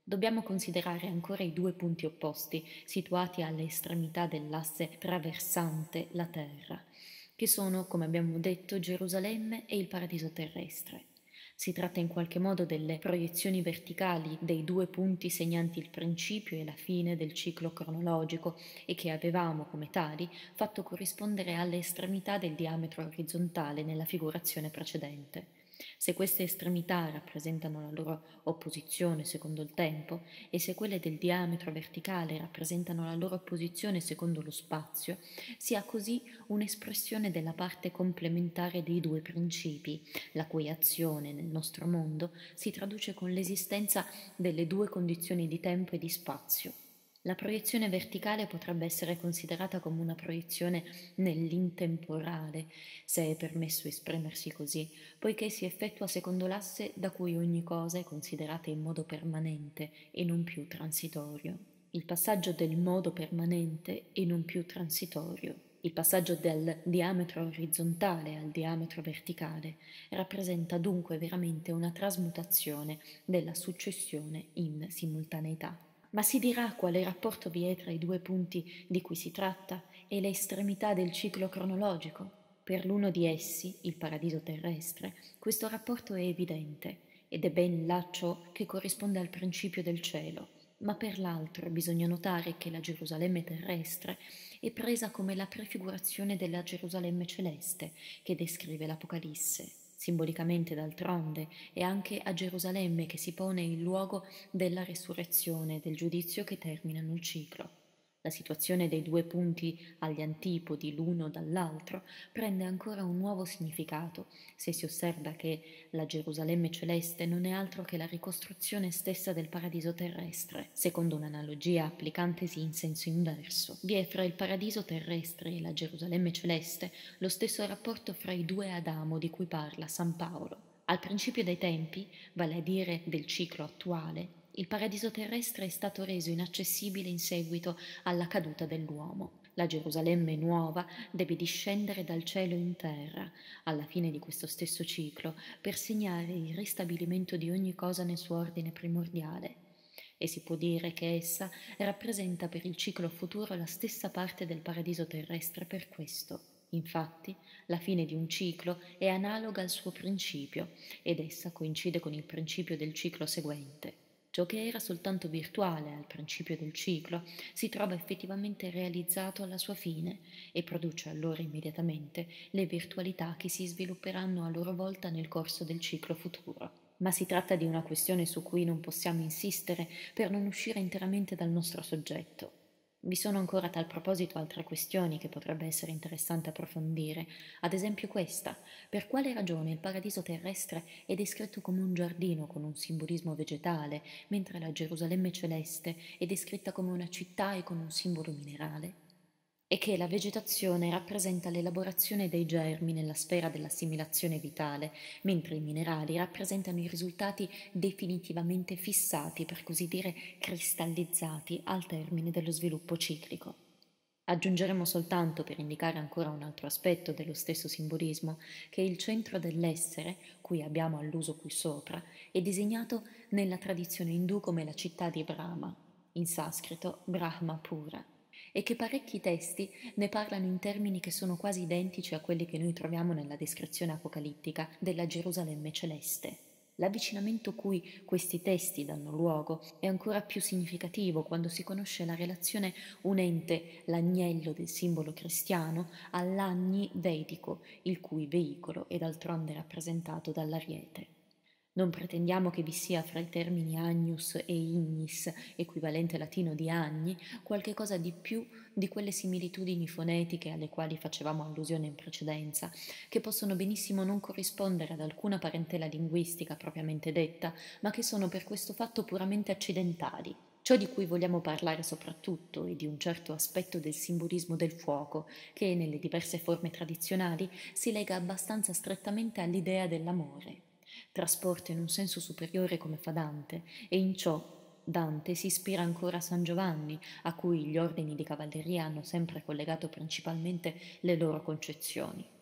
Dobbiamo considerare ancora i due punti opposti situati alle estremità dell'asse traversante la Terra, che sono, come abbiamo detto, Gerusalemme e il paradiso terrestre. Si tratta in qualche modo delle proiezioni verticali dei due punti segnanti il principio e la fine del ciclo cronologico e che avevamo, come tali, fatto corrispondere alle estremità del diametro orizzontale nella figurazione precedente. Se queste estremità rappresentano la loro opposizione secondo il tempo e se quelle del diametro verticale rappresentano la loro opposizione secondo lo spazio, si ha così un'espressione della parte complementare dei due principi, la cui azione nel nostro mondo si traduce con l'esistenza delle due condizioni di tempo e di spazio. La proiezione verticale potrebbe essere considerata come una proiezione nell'intemporale, se è permesso esprimersi così, poiché si effettua secondo l'asse da cui ogni cosa è considerata in modo permanente e non più transitorio. Il passaggio del modo permanente e non più transitorio. Il passaggio dal diametro orizzontale al diametro verticale rappresenta dunque veramente una trasmutazione della successione in simultaneità. Ma si dirà quale rapporto vi è tra i due punti di cui si tratta e le estremità del ciclo cronologico. Per l'uno di essi, il paradiso terrestre, questo rapporto è evidente ed è ben là ciò che corrisponde al principio del cielo, ma per l'altro bisogna notare che la Gerusalemme terrestre è presa come la prefigurazione della Gerusalemme celeste che descrive l'Apocalisse. Simbolicamente, d'altronde, è anche a Gerusalemme che si pone il luogo della resurrezione e del giudizio che terminano il ciclo. La situazione dei due punti agli antipodi l'uno dall'altro prende ancora un nuovo significato se si osserva che la Gerusalemme celeste non è altro che la ricostruzione stessa del paradiso terrestre, secondo un'analogia applicantesi in senso inverso. Vi è fra il paradiso terrestre e la Gerusalemme celeste lo stesso rapporto fra i due Adamo di cui parla San Paolo. Al principio dei tempi, vale a dire del ciclo attuale, il paradiso terrestre è stato reso inaccessibile in seguito alla caduta dell'uomo. La Gerusalemme nuova deve discendere dal cielo in terra, alla fine di questo stesso ciclo, per segnare il ristabilimento di ogni cosa nel suo ordine primordiale. E si può dire che essa rappresenta per il ciclo futuro la stessa parte del paradiso terrestre per questo. Infatti, la fine di un ciclo è analoga al suo principio ed essa coincide con il principio del ciclo seguente. Ciò che era soltanto virtuale al principio del ciclo si trova effettivamente realizzato alla sua fine e produce allora immediatamente le virtualità che si svilupperanno a loro volta nel corso del ciclo futuro. Ma si tratta di una questione su cui non possiamo insistere per non uscire interamente dal nostro soggetto. Vi sono ancora a tal proposito altre questioni che potrebbe essere interessante approfondire, ad esempio questa: per quale ragione il paradiso terrestre è descritto come un giardino con un simbolismo vegetale, mentre la Gerusalemme celeste è descritta come una città e con un simbolo minerale? E che la vegetazione rappresenta l'elaborazione dei germi nella sfera dell'assimilazione vitale, mentre i minerali rappresentano i risultati definitivamente fissati, per così dire cristallizzati, al termine dello sviluppo ciclico. Aggiungeremo soltanto, per indicare ancora un altro aspetto dello stesso simbolismo, che il centro dell'essere, cui abbiamo alluso qui sopra, è disegnato nella tradizione indù come la città di Brahma, in sanscrito Brahmapura, e che parecchi testi ne parlano in termini che sono quasi identici a quelli che noi troviamo nella descrizione apocalittica della Gerusalemme celeste. L'avvicinamento cui questi testi danno luogo è ancora più significativo quando si conosce la relazione unente l'agnello del simbolo cristiano all'agni vedico, il cui veicolo è d'altronde rappresentato dall'ariete. Non pretendiamo che vi sia fra i termini agnus e ignis, equivalente latino di agni, qualche cosa di più di quelle similitudini fonetiche alle quali facevamo allusione in precedenza, che possono benissimo non corrispondere ad alcuna parentela linguistica propriamente detta, ma che sono per questo fatto puramente accidentali. Ciò di cui vogliamo parlare soprattutto è di un certo aspetto del simbolismo del fuoco, che nelle diverse forme tradizionali si lega abbastanza strettamente all'idea dell'amore. Trasporta in un senso superiore come fa Dante, e in ciò Dante si ispira ancora a San Giovanni, a cui gli ordini di cavalleria hanno sempre collegato principalmente le loro concezioni.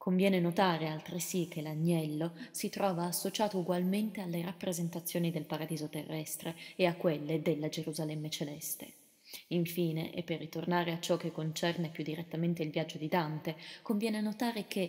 Conviene notare altresì che l'agnello si trova associato ugualmente alle rappresentazioni del paradiso terrestre e a quelle della Gerusalemme celeste. Infine, e per ritornare a ciò che concerne più direttamente il viaggio di Dante, conviene notare che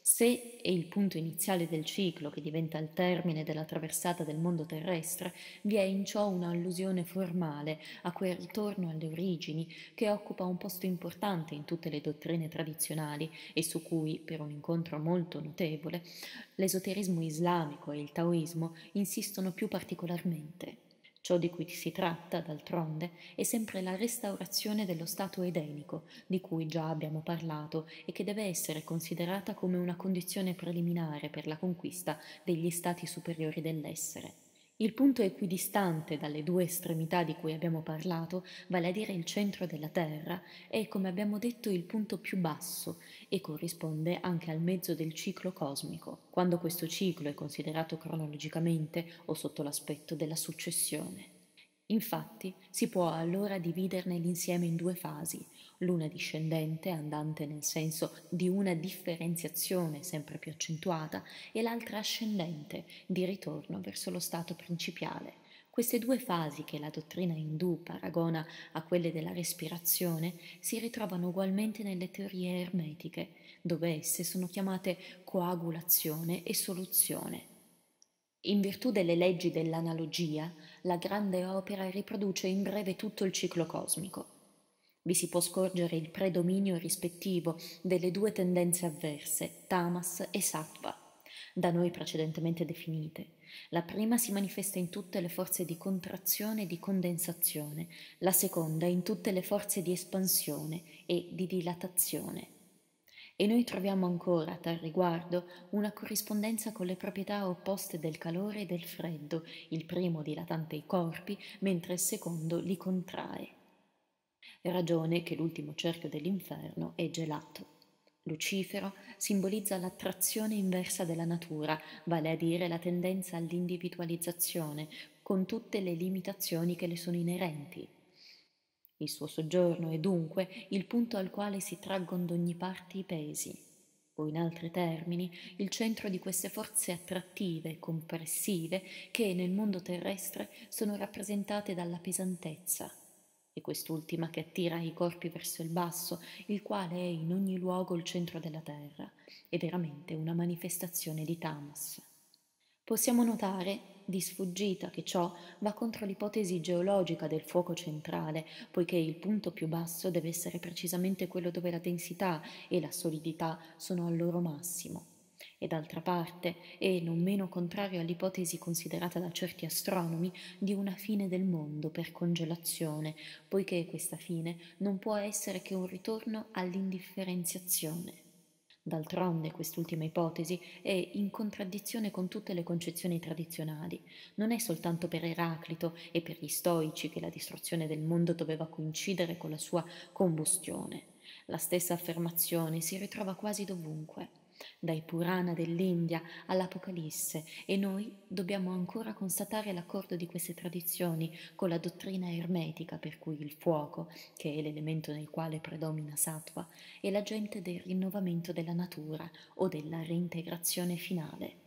se è il punto iniziale del ciclo che diventa il termine della traversata del mondo terrestre, vi è in ciò un'allusione formale a quel ritorno alle origini che occupa un posto importante in tutte le dottrine tradizionali e su cui, per un incontro molto notevole, l'esoterismo islamico e il taoismo insistono più particolarmente. Ciò di cui si tratta, d'altronde, è sempre la restaurazione dello stato edenico, di cui già abbiamo parlato e che deve essere considerata come una condizione preliminare per la conquista degli stati superiori dell'essere. Il punto equidistante dalle due estremità di cui abbiamo parlato, vale a dire il centro della Terra, è, come abbiamo detto, il punto più basso e corrisponde anche al mezzo del ciclo cosmico, quando questo ciclo è considerato cronologicamente o sotto l'aspetto della successione. Infatti, si può allora dividerne l'insieme in due fasi, l'una discendente, andante nel senso di una differenziazione sempre più accentuata, e l'altra ascendente, di ritorno verso lo stato principiale. Queste due fasi, che la dottrina indù paragona a quelle della respirazione, si ritrovano ugualmente nelle teorie ermetiche, dove esse sono chiamate coagulazione e soluzione. In virtù delle leggi dell'analogia, la grande opera riproduce in breve tutto il ciclo cosmico. Vi si può scorgere il predominio rispettivo delle due tendenze avverse, tamas e sattva, da noi precedentemente definite. La prima si manifesta in tutte le forze di contrazione e di condensazione, la seconda in tutte le forze di espansione e di dilatazione. E noi troviamo ancora, a tal riguardo, una corrispondenza con le proprietà opposte del calore e del freddo, il primo dilatante i corpi, mentre il secondo li contrae. Ragione che l'ultimo cerchio dell'inferno è gelato. Lucifero simbolizza l'attrazione inversa della natura, vale a dire la tendenza all'individualizzazione, con tutte le limitazioni che le sono inerenti. Il suo soggiorno è dunque il punto al quale si traggono d'ogni parte i pesi, o in altri termini, il centro di queste forze attrattive e compressive che nel mondo terrestre sono rappresentate dalla pesantezza, e quest'ultima che attira i corpi verso il basso, il quale è in ogni luogo il centro della terra, è veramente una manifestazione di Tamas. Possiamo notare, di sfuggita, che ciò va contro l'ipotesi geologica del fuoco centrale, poiché il punto più basso deve essere precisamente quello dove la densità e la solidità sono al loro massimo. E d'altra parte è non meno contrario all'ipotesi considerata da certi astronomi di una fine del mondo per congelazione, poiché questa fine non può essere che un ritorno all'indifferenziazione. D'altronde quest'ultima ipotesi è in contraddizione con tutte le concezioni tradizionali. Non è soltanto per Eraclito e per gli stoici che la distruzione del mondo doveva coincidere con la sua combustione. La stessa affermazione si ritrova quasi dovunque, dai Purana dell'India all'Apocalisse, e noi dobbiamo ancora constatare l'accordo di queste tradizioni con la dottrina ermetica per cui il fuoco, che è l'elemento nel quale predomina sattva, è l'agente del rinnovamento della natura o della reintegrazione finale.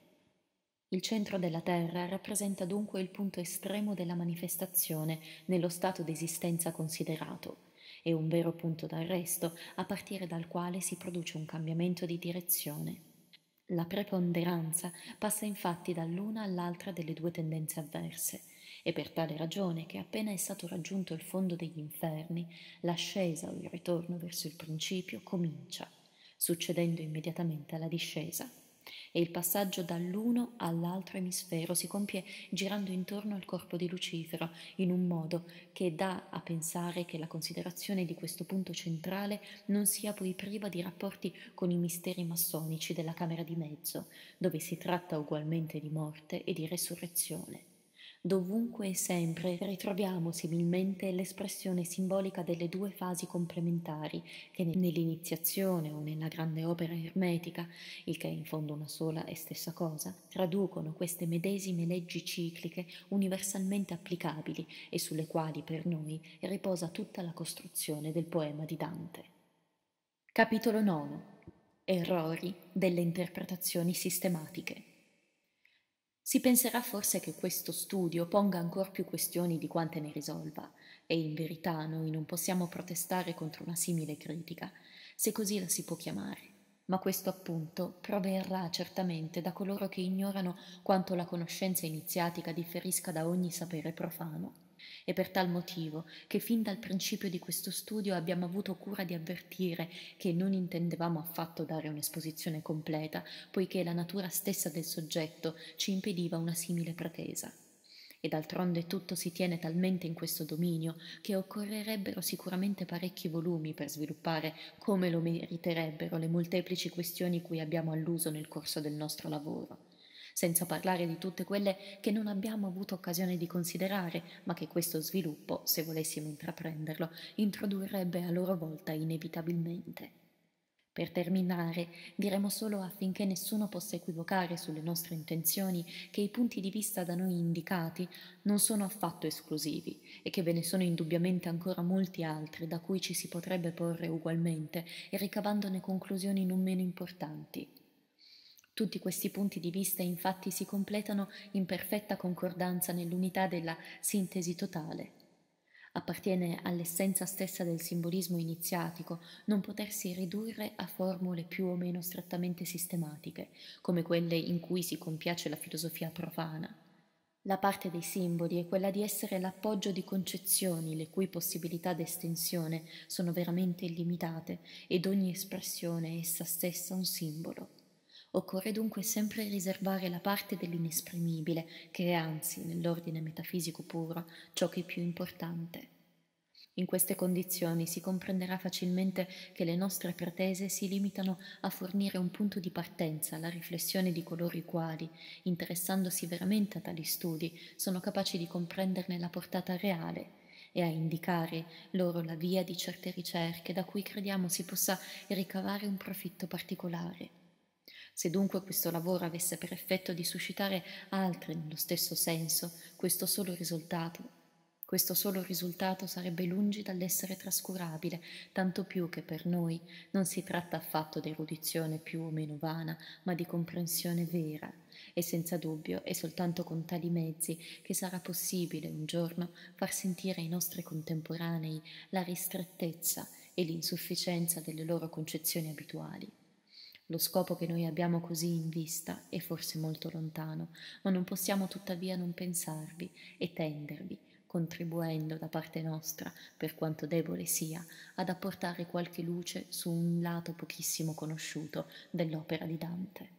Il centro della Terra rappresenta dunque il punto estremo della manifestazione nello stato d'esistenza considerato, e un vero punto d'arresto a partire dal quale si produce un cambiamento di direzione. La preponderanza passa infatti dall'una all'altra delle due tendenze avverse, e per tale ragione che appena è stato raggiunto il fondo degli inferni, l'ascesa o il ritorno verso il principio comincia, succedendo immediatamente alla discesa, e il passaggio dall'uno all'altro emisfero si compie girando intorno al corpo di Lucifero in un modo che dà a pensare che la considerazione di questo punto centrale non sia poi priva di rapporti con i misteri massonici della Camera di Mezzo, dove si tratta ugualmente di morte e di resurrezione. Dovunque e sempre ritroviamo similmente l'espressione simbolica delle due fasi complementari che nell'iniziazione o nella grande opera ermetica, il che è in fondo una sola e stessa cosa, traducono queste medesime leggi cicliche universalmente applicabili e sulle quali per noi riposa tutta la costruzione del poema di Dante. Capitolo 9. errori delle interpretazioni sistematiche. Si penserà forse che questo studio ponga ancor più questioni di quante ne risolva, e in verità noi non possiamo protestare contro una simile critica, se così la si può chiamare. Ma questo appunto proverrà certamente da coloro che ignorano quanto la conoscenza iniziatica differisca da ogni sapere profano. È per tal motivo che fin dal principio di questo studio abbiamo avuto cura di avvertire che non intendevamo affatto dare un'esposizione completa, poiché la natura stessa del soggetto ci impediva una simile pretesa. E d'altronde tutto si tiene talmente in questo dominio che occorrerebbero sicuramente parecchi volumi per sviluppare come lo meriterebbero le molteplici questioni cui abbiamo alluso nel corso del nostro lavoro, senza parlare di tutte quelle che non abbiamo avuto occasione di considerare, ma che questo sviluppo, se volessimo intraprenderlo, introdurrebbe a loro volta inevitabilmente. Per terminare, diremo solo affinché nessuno possa equivocare sulle nostre intenzioni che i punti di vista da noi indicati non sono affatto esclusivi e che ve ne sono indubbiamente ancora molti altri da cui ci si potrebbe porre ugualmente e ricavandone conclusioni non meno importanti. Tutti questi punti di vista infatti si completano in perfetta concordanza nell'unità della sintesi totale. Appartiene all'essenza stessa del simbolismo iniziatico non potersi ridurre a formule più o meno strettamente sistematiche, come quelle in cui si compiace la filosofia profana. La parte dei simboli è quella di essere l'appoggio di concezioni le cui possibilità d'estensione sono veramente illimitate ed ogni espressione è essa stessa un simbolo. Occorre dunque sempre riservare la parte dell'inesprimibile, che è anzi, nell'ordine metafisico puro, ciò che è più importante. In queste condizioni si comprenderà facilmente che le nostre pretese si limitano a fornire un punto di partenza alla riflessione di coloro i quali, interessandosi veramente a tali studi, sono capaci di comprenderne la portata reale e a indicare loro la via di certe ricerche da cui crediamo si possa ricavare un profitto particolare. Se dunque questo lavoro avesse per effetto di suscitare altri nello stesso senso, questo solo risultato sarebbe lungi dall'essere trascurabile, tanto più che per noi non si tratta affatto di erudizione più o meno vana, ma di comprensione vera, e senza dubbio è soltanto con tali mezzi che sarà possibile un giorno far sentire ai nostri contemporanei la ristrettezza e l'insufficienza delle loro concezioni abituali. Lo scopo che noi abbiamo così in vista è forse molto lontano, ma non possiamo tuttavia non pensarvi e tendervi, contribuendo da parte nostra, per quanto debole sia, ad apportare qualche luce su un lato pochissimo conosciuto dell'opera di Dante.